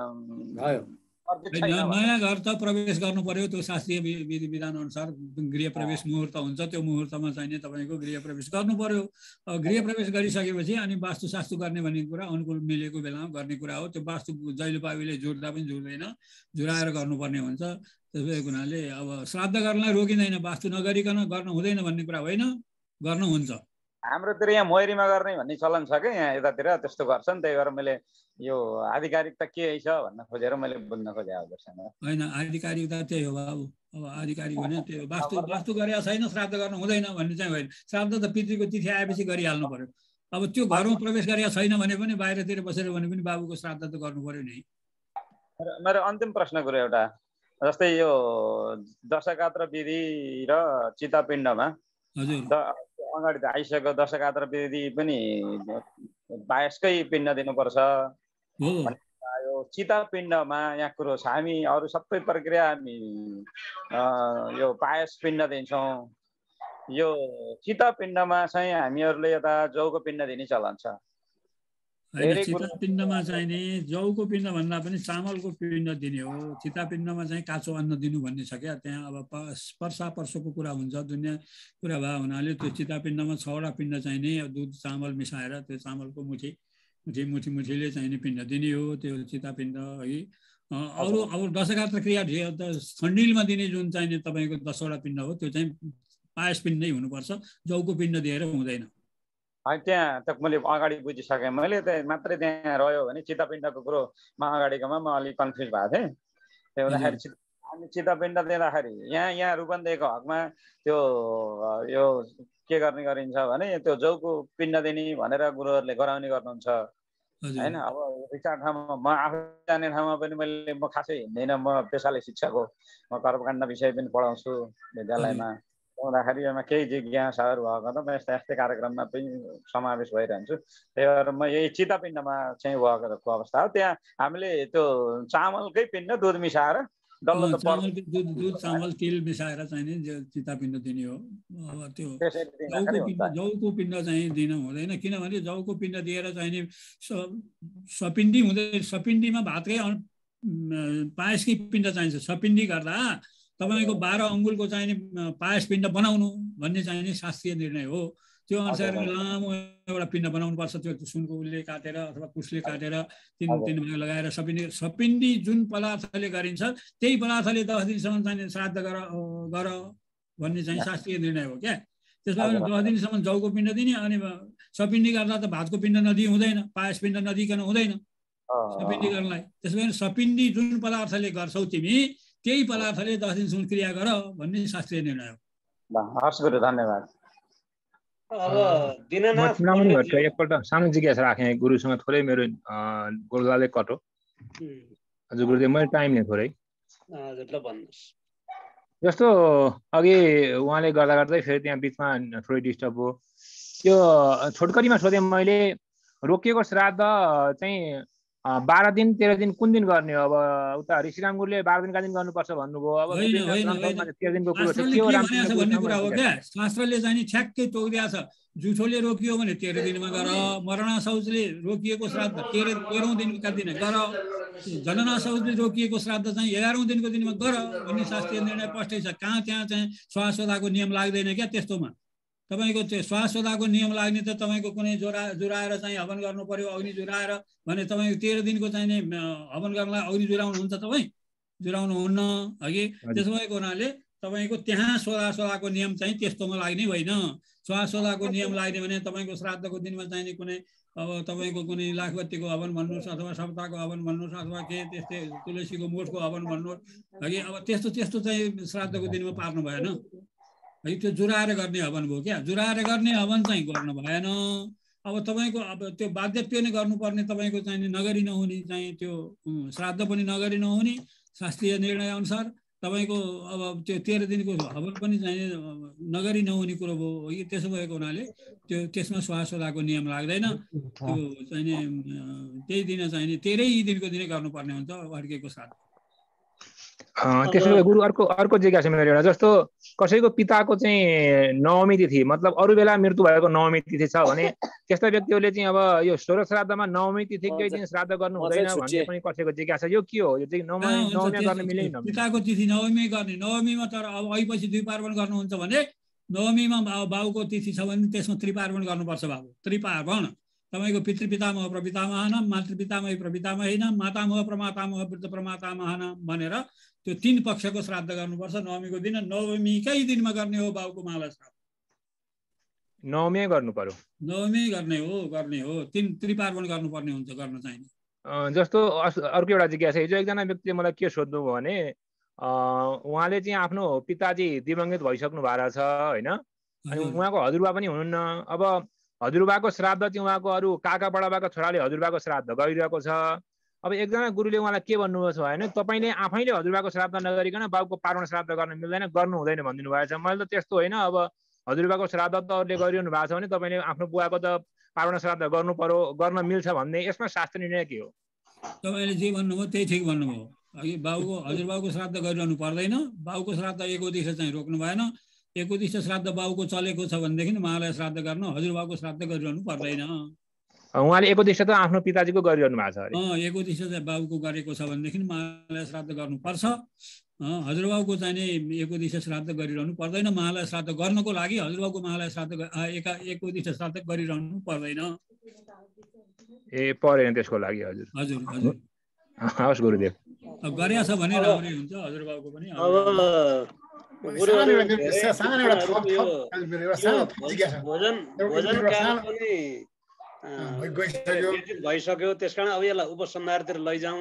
नयाँ घर त प्रवेश गर्नु पर्यो। त्यो शास्त्रीय विधि विधान अनुसार गृह प्रवेश मुहुर्त हुन्छ, त्यो मुहुर्तमा चाहिँ तपाईँको गृह प्रवेश गर्नु पर्यो। गृह प्रवेश गरिसकेपछि अनि वास्तु सास्तु गर्ने भन्ने कुरा अनुकूल मिलेको बेलामा गर्ने कुरा हो। त्यो वास्तु जहिले पाविले जुट्दा पनि जुट्दैन, जुराएर गर्नुपर्ने हुन्छ। त्यसै हुनाले अब श्राद्ध गर्नलाई रोकिँदैन, वास्तु नगरिकन गर्न हुँदैन भन्ने कुरा होइन, गर्न हुन्छ। हाम्रोतिर यहाँ मोहरीमा गर्ने भन्ने चलन छ कि यहाँ यतातिर त्यस्तो गर्छन्। त्यही भएर मैले यो आधिकारिकता के छ भन्न खोजेर मैले बुझ्न खोजेँ। होइन, आधिकारिकता त्यही हो बाबु। अब आधिकारिक भने त्यो वास्तु गरेका छैन श्राद्ध गर्न हुँदैन भन्ने चाहिँ होइन। श्राद्ध त पितृको तिथि आएपछि गरिहाल्नु पर्यो। अब त्यो घरमा प्रवेश गरेका छैन भने पनि बाहिरतिर बसेर भने पनि बाबुको श्राद्ध त गर्नु पर्यो नि। मेरो अन्तिम प्रश्न गुरु एउटा, जस्तै यो दशकात्र विधि र चितापिण्डमा अगाडि त आइसक्यो, दशकात्र विधि पनि बायसकै पिण्ड दिनुपर्छ। यो चितापिण्डमा यहाँ कुरो छ, हामी अरू सबै प्रक्रिया हामी यो पायस पिण्ड दिन्छौँ। यो चितापिण्डमा चाहिँ हामीहरूले यता जौको पिण्ड दिने चलन छ। चितापिण्डमा चाहिँ नि जौको पिण्ड भन्दा पनि चामलको पिण्ड दिने हो। चितापिण्डमा चाहिँ काँचो अन्न दिनु भन्ने छ क्या। त्यहाँ अब पर्सा पर्सोको कुरा हुन्छ, दुनियाँ कुरा भए हुनाले त्यो चितापिण्डमा 6वटा पिण्ड चाहिँ नि दुध चामल मिसाएर त्यो चामलको मुठीले चाहिँ नि पिण्ड दिने हो, त्यो चितापिण्ड है। अरू अब दशकात्र क्रिया सन्डिलमा दिने जुन चाहिँ नि तपाईँको 10वटा पिण्ड हो, त्यो चाहिँ पायस पिण्ड नै हुनुपर्छ, जौको पिण्ड दिएर हुँदैन। त्यहाँ त मैले अगाडि बुझिसकेँ। मैले त मात्रै त्यहाँ रह्यो भने चितापिण्डको कुरोमा अगाडिकोमा म अलिक कन्फ्युज भएको थिएँ। त्यो हुँदाखेरि हामी चितापिण्ड दिँदाखेरि यहाँ रूपन्देहीको हकमा त्यो यो के गर्ने गरिन्छ भने त्यो जौको पिण्ड दिने भनेर गुरुहरूले गराउने गर्नुहुन्छ होइन। अब शिक्षा ठाउँमा म आफू जाने ठाउँमा पनि म खासै हिँड्दैन। म पेसाले शिक्षाको म कर्मकाण्ड विषय पनि पढाउँछु विद्यालयमा। हुँदाखेरि यसमा केही जिज्ञासाहरू भएको त म यस्तै कार्यक्रममा पनि समावेश भइरहन्छु। त्यही भएर म यही चितापिण्डमा चाहिँ भएको अवस्था हो। त्यहाँ हामीले त्यो चामलकै पिण्ड दुध मिसाएर दुध चामल तेल मिसाएर चाहिँ नि चितापिण्ड दिने हो। अब त्यो जौको पिण्ड चाहिँ दिन हुँदैन, किनभने जौको पिण्ड दिएर चाहिँ नि सपिण्डी हुँदैन। सपिण्डीमा भातकै पायसकै पिण्ड चाहिन्छ। सपिण्डी गर्दा तपाईँको 12 अङ्गुलको चाहिँ पायस पिण्ड बनाउनु भन्ने चाहिँ नि शास्त्रीय निर्णय हो। त्यो अनुसार लामो एउटा पिण्ड बनाउनु पर्छ। त्यो सुनको उसले काटेर अथवा कुसले काटेर तीन भाग लगाएर सपिण्डी जुन पदार्थले गरिन्छ त्यही पदार्थले 10 दिनसम्म चाहिँ श्राद्ध गर भन्ने चाहिँ शास्त्रीय निर्णय हो क्या। त्यसमा 10 दिनसम्म जौको पिण्ड दिने अनि सपिण्डी गर्दा त भातको पिण्ड नदिई हुँदैन, पायस पिण्ड नदिकन हुँदैन सपिण्डी गर्नलाई। त्यसो भने सपिण्डी जुन पदार्थले गर्छौ तिमी त्यही पदार्थले 10 दिनसम्म क्रिया गर भन्ने शास्त्रीय निर्णय हो। हस् गुरु धन्यवाद। अब दिननाथ चुनावनी भट्टराई एकपल्ट सानो जिज्ञासा राखेँ गुरुसँग थोरै मेरो गोलगाले कटो। हजुर गुरुदेव मैले टाइम नै थोरै जस्तो अघि उहाँले गर्दा गर्दै फेरि त्यहाँ बिचमा थोरै डिस्टर्ब हो। त्यो छोटकरीमा सोधेँ मैले रोकिएको श्राद्ध चाहिँ 12 दिन 13 दिन कुन दिन गर्ने हो? अब उता ऋषिराम गुरुले 12 दिनका दिन गर्नुपर्छ भन्नुभयो। अब 13 दिनको कुरो छ के हो भन्ने कुरा हो क्या। शास्त्रले चाहिँ ठ्याक्कै तोकिदिएको छ। जुठोले रोकियो भने 13 दिनमा गर, मरणा शौचले रोकिएको श्राद्ध 13औं दिनका दिन गर, जनना शौचले रोकिएको श्राद्ध चाहिँ 11औं दिनको दिनमा गर भन्ने शास्त्रीय निर्णय स्पष्टै छ। कहाँ त्यहाँ चाहिँ श्वासोदाको नियम लाग्दैन क्या। त्यस्तोमा तपाईको त्यो श्वासोदाको नियम लाग्ने त तपाईको कुनै जुराएर चाहिँ हवन गर्नु पर्यो, अग्नि जुराएर भने तपाईको 13 दिनको चाहिँ नै हवन गर्नलाई अग्नि जुराउनु हुन्छ, तपाईँ जुराउनु हुन्न अघि। त्यसो भएको हुनाले तपाईको त्यहाँ सोदाको नियम चाहिँ त्यस्तोमा लाग्ने होइन। श्वासोदाको नियम लाग्ने भने तपाईको श्राद्धको दिनमा चाहिने कुनै अब तपाईको कुनै लाखबत्तीको हवन भन्नुहोस् अथवा सप्ताहको हवन भन्नुहोस् अथवा के त्यस्तै तुलसीको मोठको हवन भन्नुहोस् अघि। अब त्यस्तो चाहिँ श्राद्धको दिनमा पार्नु भएन है। त्यो जुराएर गर्ने हवन भयो क्या। जुराएर गर्ने हवन चाहिँ गर्नु भएन। अब तपाईँको अब त्यो बाध्यत्व नै गर्नुपर्ने तपाईँको चाहिँ नगरी नहुने चाहिँ त्यो श्राद्ध पनि नगरी नहुने शास्त्रीय निर्णय अनुसार तपाईँको अब त्यो 13 दिनको हवन पनि चाहिँ नगरी नहुने कुरो भयो। त्यसो भएको हुनाले त्यो त्यसमा श्वासोदाको नियम लाग्दैन। त्यो चाहिँ त्यही दिन चाहिँ 13 दिनको दिनै गर्नुपर्ने हुन्छ अर्केको श्राद्ध। त्यसो भए गुरु अर्को जिज्ञासा मेरो एउटा जस्तो कसैको पिताको चाहिँ नवमी तिथि मतलब अरू बेला मृत्यु भएको नवमी तिथि छ भने त्यस्ता व्यक्तिहरूले चाहिँ अब यो 16 श्राद्धमा नवमी तिथिकै दिन श्राद्ध गर्नु हुँदैन भन्ने पनि कसैको जिज्ञासा। यो के हो? यो चाहिँ नवमी गर्न मिल्दैन? पिताको तिथि नवमी गर्ने, नवमीमा तर अब अहिपछि द्विपार्वण गर्नुहुन्छ भने नवमीमा बाबुको तिथि छ भने त्यसमा त्रिपार्वण गर्नुपर्छ। बाबु त्रिपार्वण तपाईँको पितृपितामह प्रपितामहन, मातृपितामह प्रपितामहिन, मातामह प्रमातामह वृद्ध प्रमातामहन भनेर त्यो 3 पक्षको श्राद्ध गर्नुपर्छ नवमीको दिन। नवमीकै दिनमा गर्ने हो बाबुको माला श्राद्ध। नवमी गर्नु पर्यो। नवमी गर्ने हो। 3 त्रिपार्वण गर्नुपर्ने हुन्छ गर्न चाहिने। जस्तो अर्को एउटा जिज्ञासा हिजो एकजना व्यक्तिले मलाई के सोध्नु भयो भने उहाँले चाहिँ आफ्नो पिताजी दिवंगत भइसक्नु भएको छ होइन, अनि उहाँको हजुरबा पनि हुनुहुन्न। अब हजुरबाको श्राद्ध चाहिँ उहाँको अरू काका बडाबाको छोराले हजुरबाको श्राद्ध गरिरहेको छ। अब एकजना गुरुले उहाँलाई के भन्नुभएको छ भने तपाईँले आफैले हजुरबाको श्राद्ध नगरिकन बाबुको पार्वण श्राद्ध गर्न मिल्दैन, गर्नु हुँदैन भनिदिनु भएको छ। मैले त त्यस्तो होइन, अब हजुरबाको श्राद्ध त अरूले गरिरहनु भएको छ भने तपाईँले आफ्नो बुवाको त पार्वण श्राद्ध गर्नु पर्यो, गर्न मिल्छ भन्ने यसमा शास्त्र निर्णय के हो? तपाईँले जे भन्नुभयो त्यही ठिक भन्नुभयो। अघि हजुरबाबुको श्राद्ध गरिरहनु पर्दैन। बाबुको श्राद्ध एकोदिश चाहिँ रोक्नु भएन। एकोदिश श्राद्ध बाबुको चलेको छ भनेदेखि महालय श्राद्ध गर्न हजुरबाबुको श्राद्ध गरिरहनु पर्दैन। उहाँले एकोदिश त आफ्नो पिताजीको गरिरहनु भएको छ अरे। एकोदिश चाहिँ बाबुको गरेको छ भनेदेखि महालय श्राद्ध गर्नुपर्छ। हजुरबाबुको चाहिँ एकोदिश श्राद्ध गरिरहनु पर्दैन। महालय श्राद्ध गर्नको लागि हजुरबाबुको महालय श्राद्ध एकोदिश श्राद्ध गरिरहनु पर्दैन। परेन त्यसको लागि हजुर। हजुर हजुर हवस् गुरुदेव। गरेको छ भने राम्रै हुन्छ हजुरबाबुको पनि। भइसक्यो त्यस कारण अब यसलाई उपसंहारतिर लैजाउँ।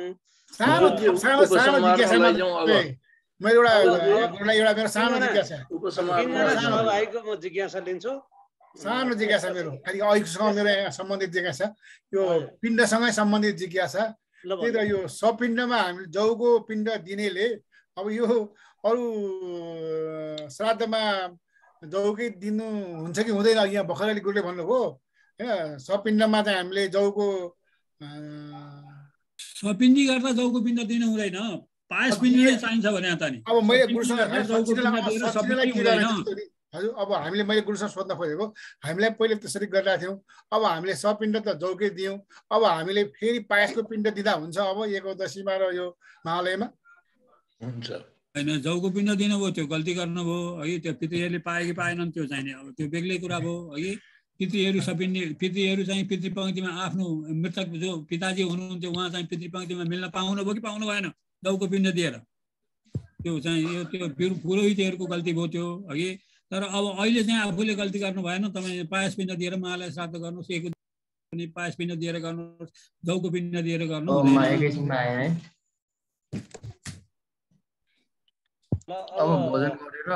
भाइको म जिज्ञासा लिन्छु। सानो जिज्ञासा मेरो खालि अहिलेसँग मेरो यहाँ सम्बन्धित जिज्ञासा, यो पिण्डसँगै सम्बन्धित जिज्ञासा। त्यही त यो सपिण्डमा हामीले जौको पिण्ड दिनेले अब यो अरू श्राद्धमा जौकै दिनु हुन्छ कि हुँदैन? यहाँ भर्खर अलिक गुरुले भन्नुभयो होइन, सपिण्डमा चाहिँ हामीले जौको सपिण्डी गर्दा जौको पिण्ड दिनु हुँदैन, पायस पिण्ड नै चाहिन्छ भने त नि। अब मैले गुरुसँग हजुर अब मैले गुरुसँग सोध्न खोजेको, हामीलाई पहिले त्यसरी गरिरहेको थियौँ, अब हामीले सपिण्ड त जौकै दियौँ, अब हामीले फेरि पायसको पिण्ड दिँदा हुन्छ अब एकादशीमा र यो महालयमा? हुन्छ होइन, जौको पिण्ड दिनुभयो त्यो गल्ती गर्नुभयो है। त्यो पितृहरूले पाए कि पाएनन् त्यो चाहिने अब त्यो बेग्लै कुरा भयो है। पितृहरू सपिने पितृहरू चाहिँ पितृपङ्क्तिमा आफ्नो मृतक जो पिताजी हुनुहुन्थ्यो उहाँ चाहिँ पितृपङ्क्तिमा मिल्न पाउनु भयो कि पाउनु भएन दाउको पिण्ड दिएर त्यो चाहिँ त्यो पुरोहितहरूको गल्ती भयो त्यो अघि तर अब अहिले चाहिँ आफूले गल्ती गर्नु भएन तपाईँ पायस पिण्ड दिएर महालय श्राद्ध गर्नुहोस् एक पनि पायस पिण्ड दिएर गर्नुहोस् दाउको पिण्ड दिएर गर्नु अब भोजन गरेर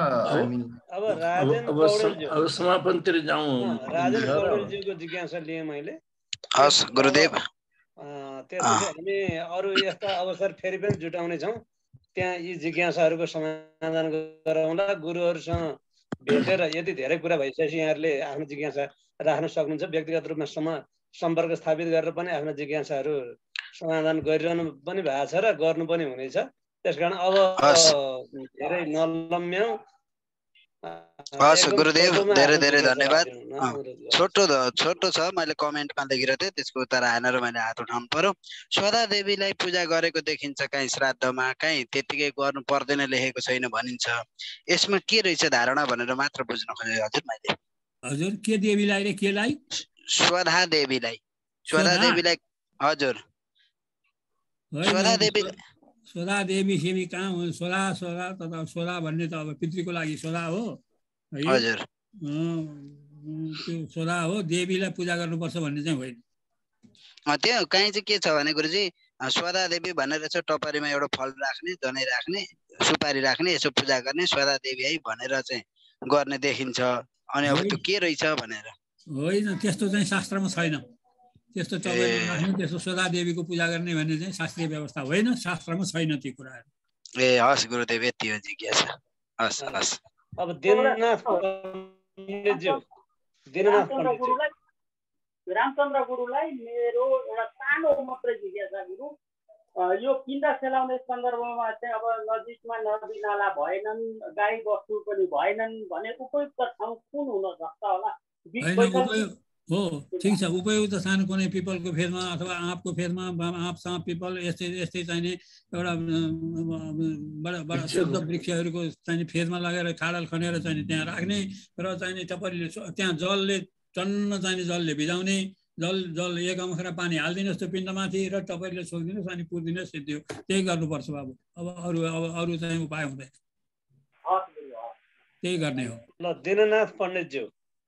अब समापनतिर जाउँ राजेन पौडेलज्यूको जिज्ञासा लिएँ मैले हस् गुरुदेव त्यसपछि हामी अरू यस्ता अवसर फेरि पनि जुटाउने छौँ त्यहाँ यी जिज्ञासाहरूको समाधान गराउँला गुरुहरूसँग भेटेर यदि धेरै कुरा भइसकेपछि यहाँहरूले आफ्नो जिज्ञासा राख्न सक्नुहुन्छ व्यक्तिगत रूपमा सम्पर्क स्थापित गरेर पनि आफ्नो जिज्ञासाहरू समाधान गरिरहनु पनि भएको छ र गर्नु पनि हुनेछ त्यसकारण अब धेरै नलम्ब्याउँ हस् गुरुदेव धेरै धेरै धन्यवाद छोटो छ मैले कमेन्टमा लेखिरहेको थिएँ त्यसको उत्तर आएन र मैले हात उठाउनु पर्यो स्वधा देवीलाई पूजा गरेको देखिन्छ कहीँ श्राद्धमा कहीँ त्यतिकै गर्नु पर्दैन लेखेको छैन भनिन्छ यसमा के रहेछ धारणा भनेर मात्र बुझ्न खोजेँ हजुर मैले हजुर के देवीलाई रे केलाई स्वधा देवीलाई हजुर स्वधा देवी सेवी कहाँ हो सोला तथा सोला भन्ने त अब पितृको लागि सोला हो हजुर त्यो सोला हो देवीलाई पूजा गर्नुपर्छ भन्ने चाहिँ होइन त्यो कहीँ चाहिँ के छ भने गुरुजी स्वधा देवी भनेर चाहिँ टपरीमा एउटा फल राख्ने जनै राख्ने सुपारी राख्ने यसो पूजा गर्ने स्वधा देवी है भनेर चाहिँ गर्ने देखिन्छ अनि अब त्यो के रहेछ भनेर होइन त्यस्तो चाहिँ शास्त्रमा छैन त्यस्तो चौबन्दी राख्ने त्यस्तो स्वधा देवीको पूजा गर्ने भन्ने चाहिँ शास्त्रीय व्यवस्था होइन शास्त्रमा छैन ती कुराहरू ए हस् गुरुदेव यति हो जिज्ञासा हस् हस् अब दिननाथ पण्डितज्यू रामचन्द्र गुरुलाई मेरो एउटा सानो मात्रै जिज्ञासा गुरु यो पिण्ड सेलाउने सन्दर्भमा चाहिँ अब नजिकमा नदी नाला भएनन् गाई बस्तु पनि भएनन् भने उपयुक्त ठाउँ कुन हुन सक्छ होला हो ठिक छ उपयुक्त स्थान कुनै पिपलको फेदमा अथवा आँपको फेदमा आँप साँप पिपल यस्तै चाहिने एउटा बडा शुद्ध वृक्षहरूको चाहिने फेदमा लगेर खाडल खनेर चाहिने त्यहाँ राख्ने र चाहिने टपरीले त्यहाँ जलले टन्न चाहिने जलले भिजाउने जल एक अमखरा पानी हालिदिनुहोस् त्यो पिण्डमाथि र टपरीले सोकिदिनुहोस् अनि पुर्दिनुहोस् त्यो त्यही गर्नुपर्छ बाबु अब अरू चाहिँ उपाय हुँदैन त्यही गर्ने हो ल दिननाथ पण्डितज्यू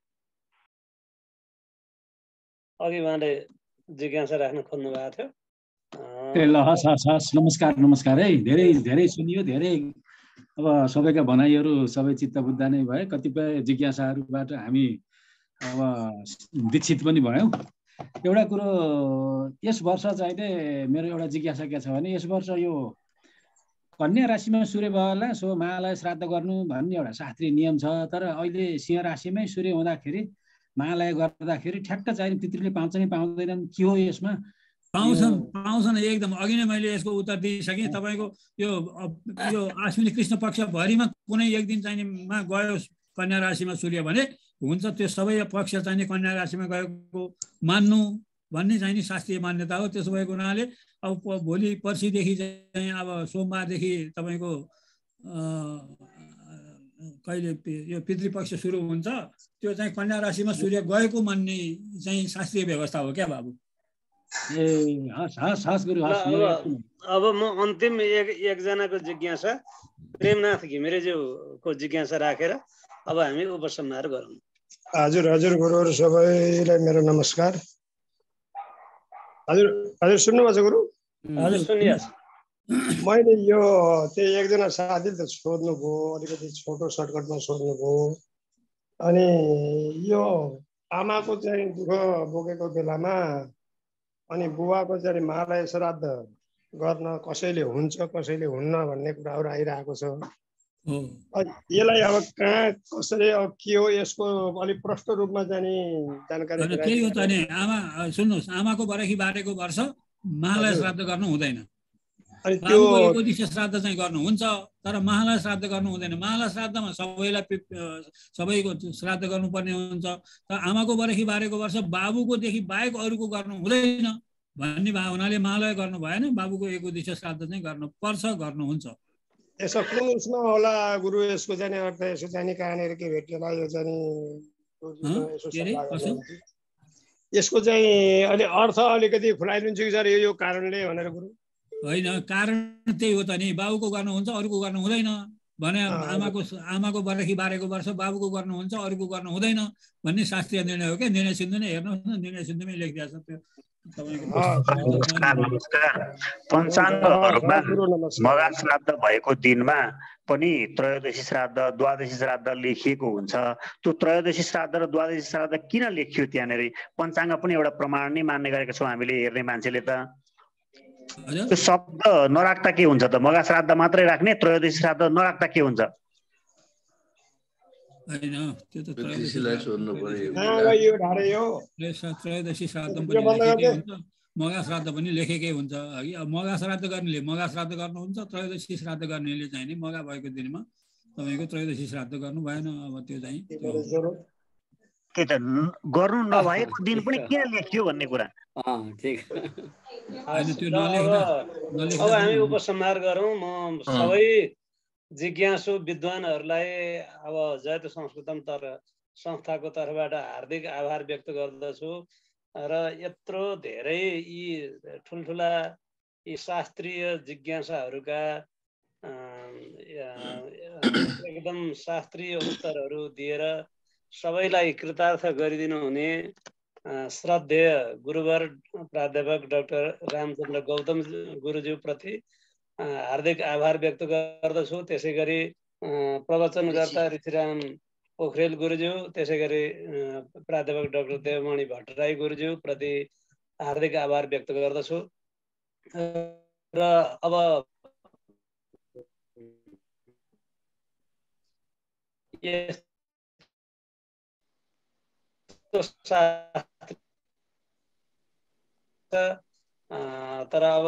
अघि उहाँले जिज्ञासा राख्न खोज्नु भएको थियो ल हस् हस् हस् नमस्कार है धेरै धेरै सुनियो धेरै अब सबैका भनाइहरू सबै चित्त बुझ्दा नै भए कतिपय जिज्ञासाहरूबाट हामी अब दीक्षित पनि भयौँ एउटा कुरो यस वर्ष चाहिँ मेरो एउटा जिज्ञासा के छ भने यस वर्ष यो कन्या राशिमा सूर्य भगवानलाई सो महालय श्राद्ध गर्नु भन्ने एउटा शास्त्रीय नियम छ तर अहिले सिंह राशिमै सूर्य हुँदाखेरि महालय गर्दाखेरि ठ्याक्क चाहिने पितृले पाउँछ कि पाउँदैनन् के हो यसमा पाउँछन् एकदम अघि नै मैले यसको उत्तर दिइसकेँ तपाईँको यो आश्विनी कृष्ण पक्षभरिमा कुनै एक दिन चाहिनेमा गयो कन्या राशिमा सूर्य भने हुन्छ त्यो सबै पक्ष चाहिने कन्या राशिमा गएको मान्नु भन्ने चाहिने शास्त्रीय मान्यता हो त्यसो भएको हुनाले अब भोलि पर्सिदेखि चाहिँ अब सोमबारदेखि तपाईँको कहिले यो पितृपक्ष सुरु हुन्छ त्यो चाहिँ कन्या राशिमा सूर्य गएको मान्ने चाहिँ शास्त्रीय व्यवस्था हो क्या बाबु ए हस् हस् हस् गुरु हस् अब म अन्तिम एकजनाको जिज्ञासा प्रेमनाथ घिमिरेज्यूको जिज्ञासा राखेर अब हामी उपसंहार गरौँ हजुर हजुर गुरुहरू सबैलाई मेरो नमस्कार हजुर हजुर सुन्नुभएको छ गुरु हजुर सुनिहाल्छु मैले यो त्यही एकजना साथीले त सोध्नुभयो अलिकति छोटो सर्टकटमा सोध्नुभयो अनि यो आमाको चाहिँ दुःख बोकेको बेलामा अनि बुवाको चाहिँ महालय श्राद्ध गर्न कसैले हुन्छ कसैले हुन्न भन्ने कुराहरू आइरहेको छ यसलाई अब कहाँ कसरी अब के हो यसको अलिक प्रष्ट रूपमा जाने जानकारी त्यही हो त नि आमा सुन्नुहोस् आमाको बरखी बारेको वर्ष महालय श्राद्ध गर्नु हुँदैन अनि त्यो एकोदिशे श्राद्ध चाहिँ गर्नुहुन्छ तर महालय श्राद्ध गर्नु हुँदैन महालय श्राद्धमा सबैको श्राद्ध गर्नुपर्ने हुन्छ तर आमाको बरखी बारेको वर्ष बाबुकोदेखि बाहेक अरूको गर्नु हुँदैन भन्ने भावनाले महालय गर्नु भएन बाबुको एकोदिशे श्राद्ध चाहिँ गर्नुपर्छ गर्नुहुन्छ यसो कुन उसमा होला गुरु यसको जाने अर्थ यसो जाने कहाँनिर के भेट्ला यो जाने यसको चाहिँ अलि अर्थ अलिकति खुलाइदिन्छु कि सर यो कारणले भनेर गुरु होइन कारण त्यही हो त नि बाबुको गर्नुहुन्छ अरूको गर्नु हुँदैन भने आमाको बरखी बारेको वर्ष बाबुको गर्नुहुन्छ अरूको गर्नु हुँदैन भन्ने शास्त्रीय निर्णय हो क्या निर्णय सिन्धुमै हेर्नुहोस् न निर्णय सिन्धुमै लेखिदिएको छ त्यो नमस्कार पञ्चाङ्गहरूमा मघा श्राद्ध भएको दिनमा पनि त्रयोदशी श्राद्ध द्वादशी श्राद्ध लेखिएको हुन्छ त्यो त्रयोदशी श्राद्ध र द्वादशी श्राद्ध किन लेखियो त्यहाँनिर पञ्चाङ्ग पनि एउटा प्रमाण नै मान्ने गरेका छौँ हामीले हेर्ने मान्छेले त त्यो शब्द नराख्दा के हुन्छ त मघा श्राद्ध मात्रै राख्ने त्रयोदशी श्राद्ध नराख्दा के हुन्छ हैन त्यो त त्रयोदशीलाई सोध्नु पर्यो त्रयोदशी श्राद्ध पनि लेखेकै हुन्छ मघा श्राद्ध पनि लेखेकै हुन्छ हगि अब मघा श्राद्ध गर्नेले मघा श्राद्ध गर्नुहुन्छ त्रयोदशी श्राद्ध गर्नेले चाहिँ नि मघा भएको दिनमा तपाईको त्रयोदशी श्राद्ध गर्नु भएन अब त्यो चाहिँ के त गर्नु नभएको दिन पनि किन लेखियो भन्ने कुरा ठीक अब हामी उपसंहार गरौँ म सबै जिज्ञासु विद्वानहरूलाई अब जयतु संस्कृतम संस्थाको तर्फबाट हार्दिक आभार व्यक्त गर्दछु र यत्रो धेरै यी ठुल्ठुला यी शास्त्रीय जिज्ञासाहरूका एकदम शास्त्रीय उत्तरहरू दिएर सबैलाई कृतार्थ गरिदिनु हुने श्रद्धेय गुरुवर प्राध्यापक डाक्टर रामचन्द्र गौतम गुरुज्यूप्रति हार्दिक आभार व्यक्त गर्दछु। त्यसै गरी प्रवचनकर्ता ऋषिराम पोखरेल गुरुज्यू, त्यसै गरी प्राध्यापक डाक्टर देवमणि भट्टराई गुरुज्यू प्रति हार्दिक आभार व्यक्त गर्दछु। र अब तर अब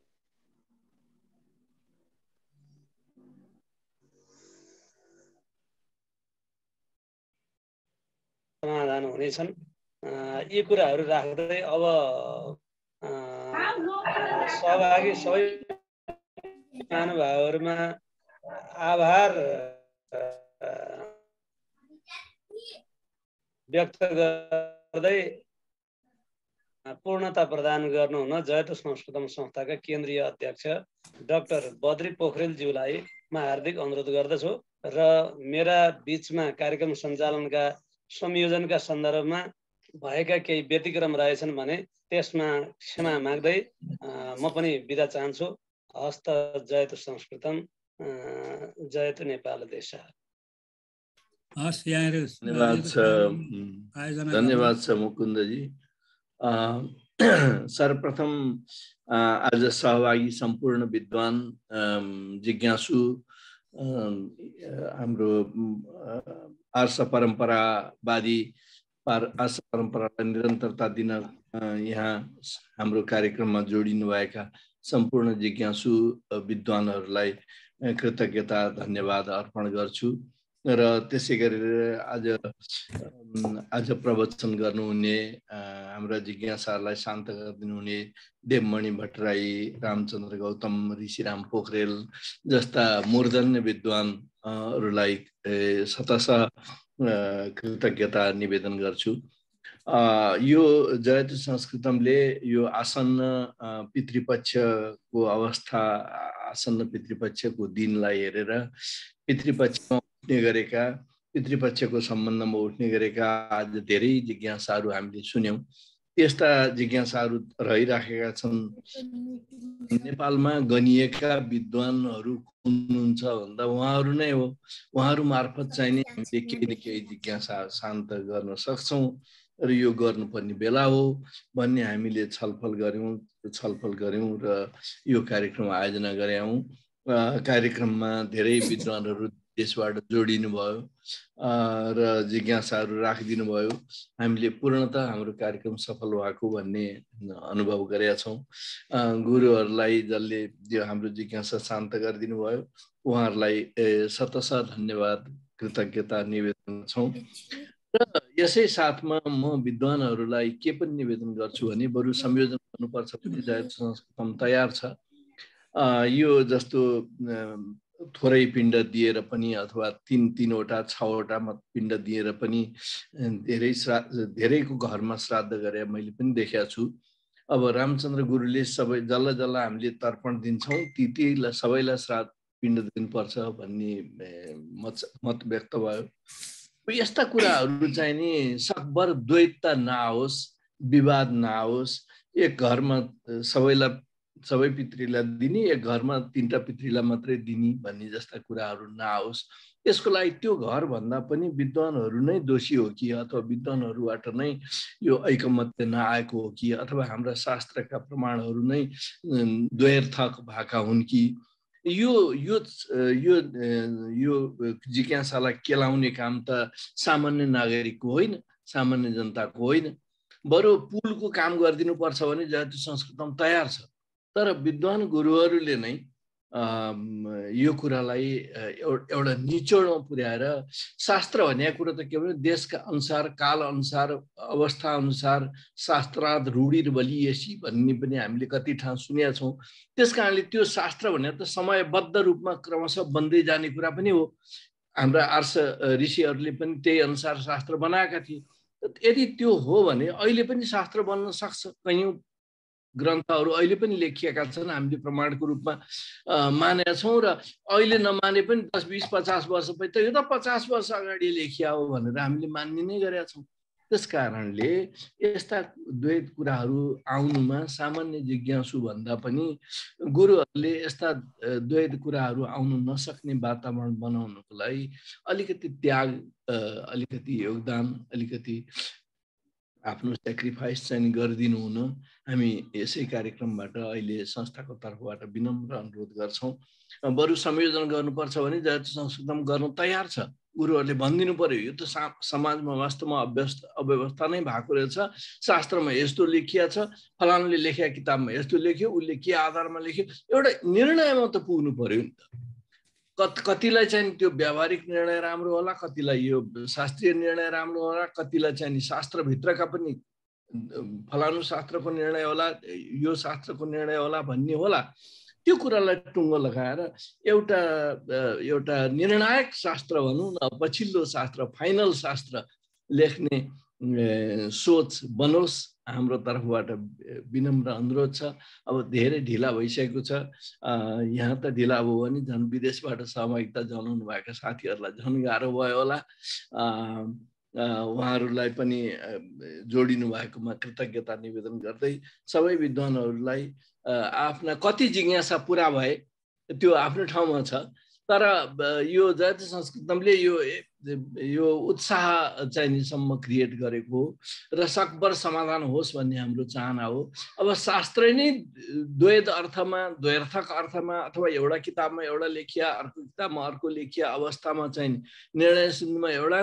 समाधान हुनेछन्। यी कुराहरू राख्दै अब सहभागी सबै महानुभावहरूमा आभार व्यक्त गर्दै पूर्णता प्रदान गर्नुहुन जयतु संस्कृतम संस्थाका केन्द्रीय अध्यक्ष डाक्टर बद्री पोखरेलज्यूलाई म हार्दिक अनुरोध गर्दछु र मेरा बीचमा कार्यक्रम सञ्चालनका संयोजनका सन्दर्भमा भएका केही व्यतिक्रम रहेछन् भने त्यसमा क्षमा माग्दै म पनि बिदा चाहन्छु। हस्त जयतु संस्कृतम, जयतु नेपाल देश। धन्यवाद छ मुकुन्दजी। सर्वप्रथम आज सहभागी सम्पूर्ण विद्वान जिज्ञासु हाम्रो आर्ष परम्परावादी आर्ष परम्परालाई निरन्तरता दिन यहाँ हाम्रो कार्यक्रममा जोडिनुभएका सम्पूर्ण जिज्ञासु विद्वानहरूलाई कृतज्ञता धन्यवाद अर्पण गर्छु। र त्यसै गरेर आज प्रवचन गर्नुहुने हाम्रा जिज्ञासाहरूलाई शान्त गरिदिनुहुने देवमणि भट्टराई, रामचन्द्र गौतम, ऋषिराम पोखरेल जस्ता मूर्धन्य विद्वानहरूलाई शतशः कृतज्ञता निवेदन गर्छु। यो जयतु संस्कृतमले यो आसन्न पितृपक्षको अवस्था, आसन्न पितृपक्षको दिनलाई हेरेर पितृपक्षमा उठ्ने गरेका, पितृपक्षको सम्बन्धमा उठ्ने गरेका आज धेरै जिज्ञासाहरू हामीले सुन्यौँ। त्यस्ता जिज्ञासाहरू रहिराखेका छन्। नेपालमा गनिएका विद्वानहरू हुनुहुन्छ भन्दा उहाँहरू नै हो। उहाँहरू मार्फत चाहिँ नि हामीले केही न केही जिज्ञासा शान्त गर्न सक्छौँ र यो गर्नुपर्ने बेला हो भन्ने हामीले छलफल गऱ्यौँ र यो कार्यक्रम आयोजना गऱ्यौँ। कार्यक्रममा धेरै विद्वानहरू देशबाट जोडिनु भयो र जिज्ञासाहरू राखिदिनु भयो। हामीले पूर्णतः हाम्रो कार्यक्रम सफल भएको भन्ने अनुभव गरेका छौँ। गुरुहरूलाई जसले यो हाम्रो जिज्ञासा शान्त गरिदिनु भयो उहाँहरूलाई शतशः धन्यवाद कृतज्ञता निवेदन छौँ। र यसै साथमा म विद्वानहरूलाई के पनि निवेदन गर्छु भने बरु संयोजन गर्नुपर्छ भने जयतु संस्कृतम तयार छ। यो जस्तो थोरै पिण्ड दिएर पनि अथवा तीनवटा 6वटा पिण्ड दिएर पनि धेरैको घरमा श्राद्ध गरे मैले पनि देखेको छु। अब रामचन्द्र गुरुले सबै जल्ल हामीले तर्पण दिन्छौँ ती सबैलाई श्राद्ध पिण्ड दिनुपर्छ भन्ने मत व्यक्त भयो। यस्ता कुराहरू चाहिँ नि सकभर द्वैतता नआओस्, विवाद नआओस्, एक घरमा सबै पितृलाई दिने, एक घरमा 3टा पितृलाई मात्रै दिने भन्ने जस्ता कुराहरू नआओस्। यसको लागि त्यो घर भन्दा पनि विद्वानहरू नै दोषी हो कि अथवा विद्वानहरूबाट नै यो ऐकमत्य नआएको हो कि अथवा हाम्रा शास्त्रका प्रमाणहरू नै द्वैर्थक भएका हुन् कि यो यो यो यो जिज्ञासालाई केलाउने काम त सामान्य नागरिकको होइन, सामान्य जनताको होइन। बरु पुलको काम गरिदिनु पर्छ भने जाति संस्कृतम तयार छ, तर विद्वान गुरुहरूले नै यो कुरालाई एउटा निचोडमा पुर्याएर शास्त्र भन्ने कुरा त के भने देशका अनुसार, काल अनुसार, अवस्था अनुसार शास्त्रार्थ रूढिर बलिएसी भन्ने पनि हामीले कति ठाउँ सुनेका छौँ। त्यस कारणले त्यो शास्त्र भने त समयबद्ध रूपमा क्रमशः बन्दै जाने कुरा पनि हो। हाम्रा आर्ष ऋषिहरूले पनि त्यही अनुसार शास्त्र बनाएका थिए। यदि त्यो हो भने अहिले पनि शास्त्र बन्न सक्छ। कयौं ग्रन्थहरू अहिले पनि लेखिएका छन्, हामीले प्रमाणको रूपमा मानेका छौँ र अहिले नमाने पनि 10, 20, 50 वर्षपछि त यो त 50 वर्ष अगाडि लेखिया हो भनेर हामीले मान्ने नै गरेका छौँ। त्यस कारणले यस्ता द्वैत कुराहरू आउनुमा सामान्य जिज्ञासु भन्दा पनि गुरुहरूले यस्ता द्वैत कुराहरू आउनु नसक्ने वातावरण बनाउनको लागि अलिकति त्याग, अलिकति योगदान, अलिकति आफ्नो सेक्रिफाइस चाहिँ गरिदिनु हुन हामी यसै कार्यक्रमबाट अहिले संस्थाको तर्फबाट विनम्र अनुरोध गर्छौँ। बरु संयोजन गर्नुपर्छ भने जाति संस्कृतम गर्न तयार छ। गुरुहरूले भनिदिनु पर्यो यो त समाजमा वास्तवमा अव्यवस्था नै भएको रहेछ, शास्त्रमा यस्तो लेखिया छ, फलानुले लेखेका किताबमा यस्तो लेख्यो, उसले के आधारमा लेख्यो, एउटा निर्णयमा त पुग्नु पर्यो नि त। कतिलाई चाहिँ त्यो व्यावहारिक निर्णय राम्रो होला, कतिलाई यो शास्त्रीय निर्णय राम्रो होला, कतिलाई चाहिँ शास्त्रभित्रका पनि फलानु शास्त्रको निर्णय होला, यो शास्त्रको निर्णय होला भन्ने होला। त्यो कुरालाई टुङ्गो लगाएर एउटा निर्णायक शास्त्र भनौँ न, पछिल्लो शास्त्र, फाइनल शास्त्र लेख्ने सोच बनोस्। हाम्रो तर्फबाट विनम्र अनुरोध छ। अब धेरै ढिला भइसकेको छ। यहाँ त ढिला भयो भने झन् विदेशबाट सहभागिता जनाउनु भएका साथीहरूलाई झन् गाह्रो भयो होला। उहाँहरूलाई पनि जोडिनु भएकोमा कृतज्ञता निवेदन गर्दै सबै विद्वानहरूलाई आफ्ना कति जिज्ञासा पुरा भए त्यो आफ्नो ठाउँमा छ, तर यो जाति संस्कृतमले यो उत्साह चाहिँ निसम्म क्रिएट गरेको हो र सकभर समाधान होस् भन्ने हाम्रो चाहना हो। अब शास्त्र नै द्वैत अर्थमा, द्वैर्थक अर्थमा अथवा एउटा किताबमा एउटा लेखिया, अर्को किताबमा अर्को लेखिया अवस्थामा चाहिँ निर्णय सिन्धुमा एउटा,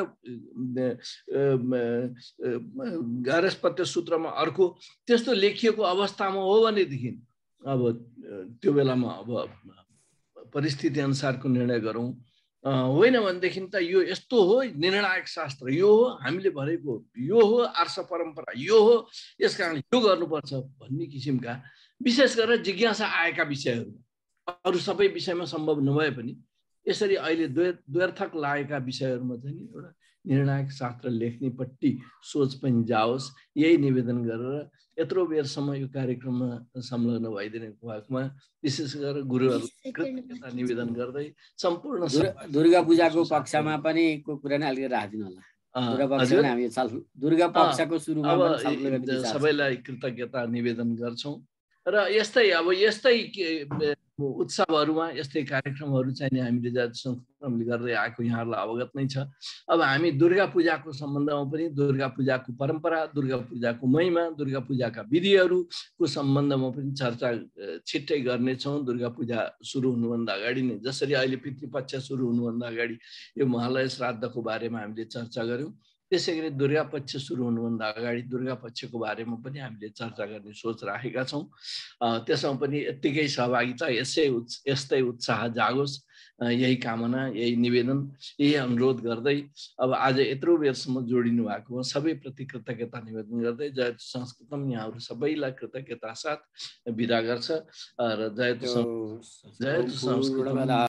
गारस्पत्य सूत्रमा अर्को, त्यस्तो लेखिएको अवस्थामा हो भनेदेखि अब त्यो बेलामा अब परिस्थिति अनुसारको निर्णय गरौँ। होइन भनेदेखि त यो यस्तो हो निर्णायक शास्त्र, यो हो हामीले भनेको, यो हो आर्ष परम्परा, यो हो, यस कारण यो गर्नुपर्छ भन्ने किसिमका विशेष गरेर जिज्ञासा आएका विषयहरू, अरू सबै विषयमा सम्भव नभए पनि यसरी अहिले द्वैर्थक लागेका विषयहरूमा चाहिँ एउटा निर्णायक शास्त्र लेख्नेपट्टि सोच पनि जाओस्, यही निवेदन गरेर यत्रो बेरसम्म यो कार्यक्रममा संलग्न भइदिनु भएकोमा विशेष गरेर गुरुहरूलाई कृतज्ञता निवेदन गर्दै सम्पूर्ण दुर्गा पूजाको पक्षमा पनि कुरा नै अलिकति राखिदिनु होला। दुर्गा पक्षको सुरुमा सबैलाई कृतज्ञता निवेदन गर्छौँ र यस्तै उत्सवहरूमा यस्तै कार्यक्रमहरू चाहिँ हामीले जाति संस्कृतमले गर्दै आएको यहाँहरूलाई अवगत नै छ। अब हामी दुर्गा पूजाको सम्बन्धमा पनि दुर्गा पूजाको परम्परा, दुर्गा पूजाको महिमा, दुर्गा पूजाका विधिहरूको सम्बन्धमा पनि चर्चा छिट्टै गर्नेछौँ। दुर्गा पूजा सुरु हुनुभन्दा अगाडि नै, जसरी अहिले पितृपक्ष सुरु हुनुभन्दा अगाडि यो महालय श्राद्धको बारेमा हामीले चर्चा गऱ्यौँ, त्यसै गरी दुर्गा पक्ष सुरु हुनुभन्दा अगाडि दुर्गा पक्षको बारेमा पनि हामीले चर्चा गर्ने सोच राखेका छौँ। त्यसमा पनि यत्तिकै सहभागिता, यस्तै उत्साह जागोस्, यही कामना, यही निवेदन, यही अनुरोध गर्दै अब आज यत्रो बेरसम्म जोडिनु भएको सबैप्रति कृतज्ञता निवेदन गर्दै जयतु संस्कृतम यहाँहरू सबैलाई कृतज्ञता साथ बिदा गर्छ र जयतु संस्कृतम।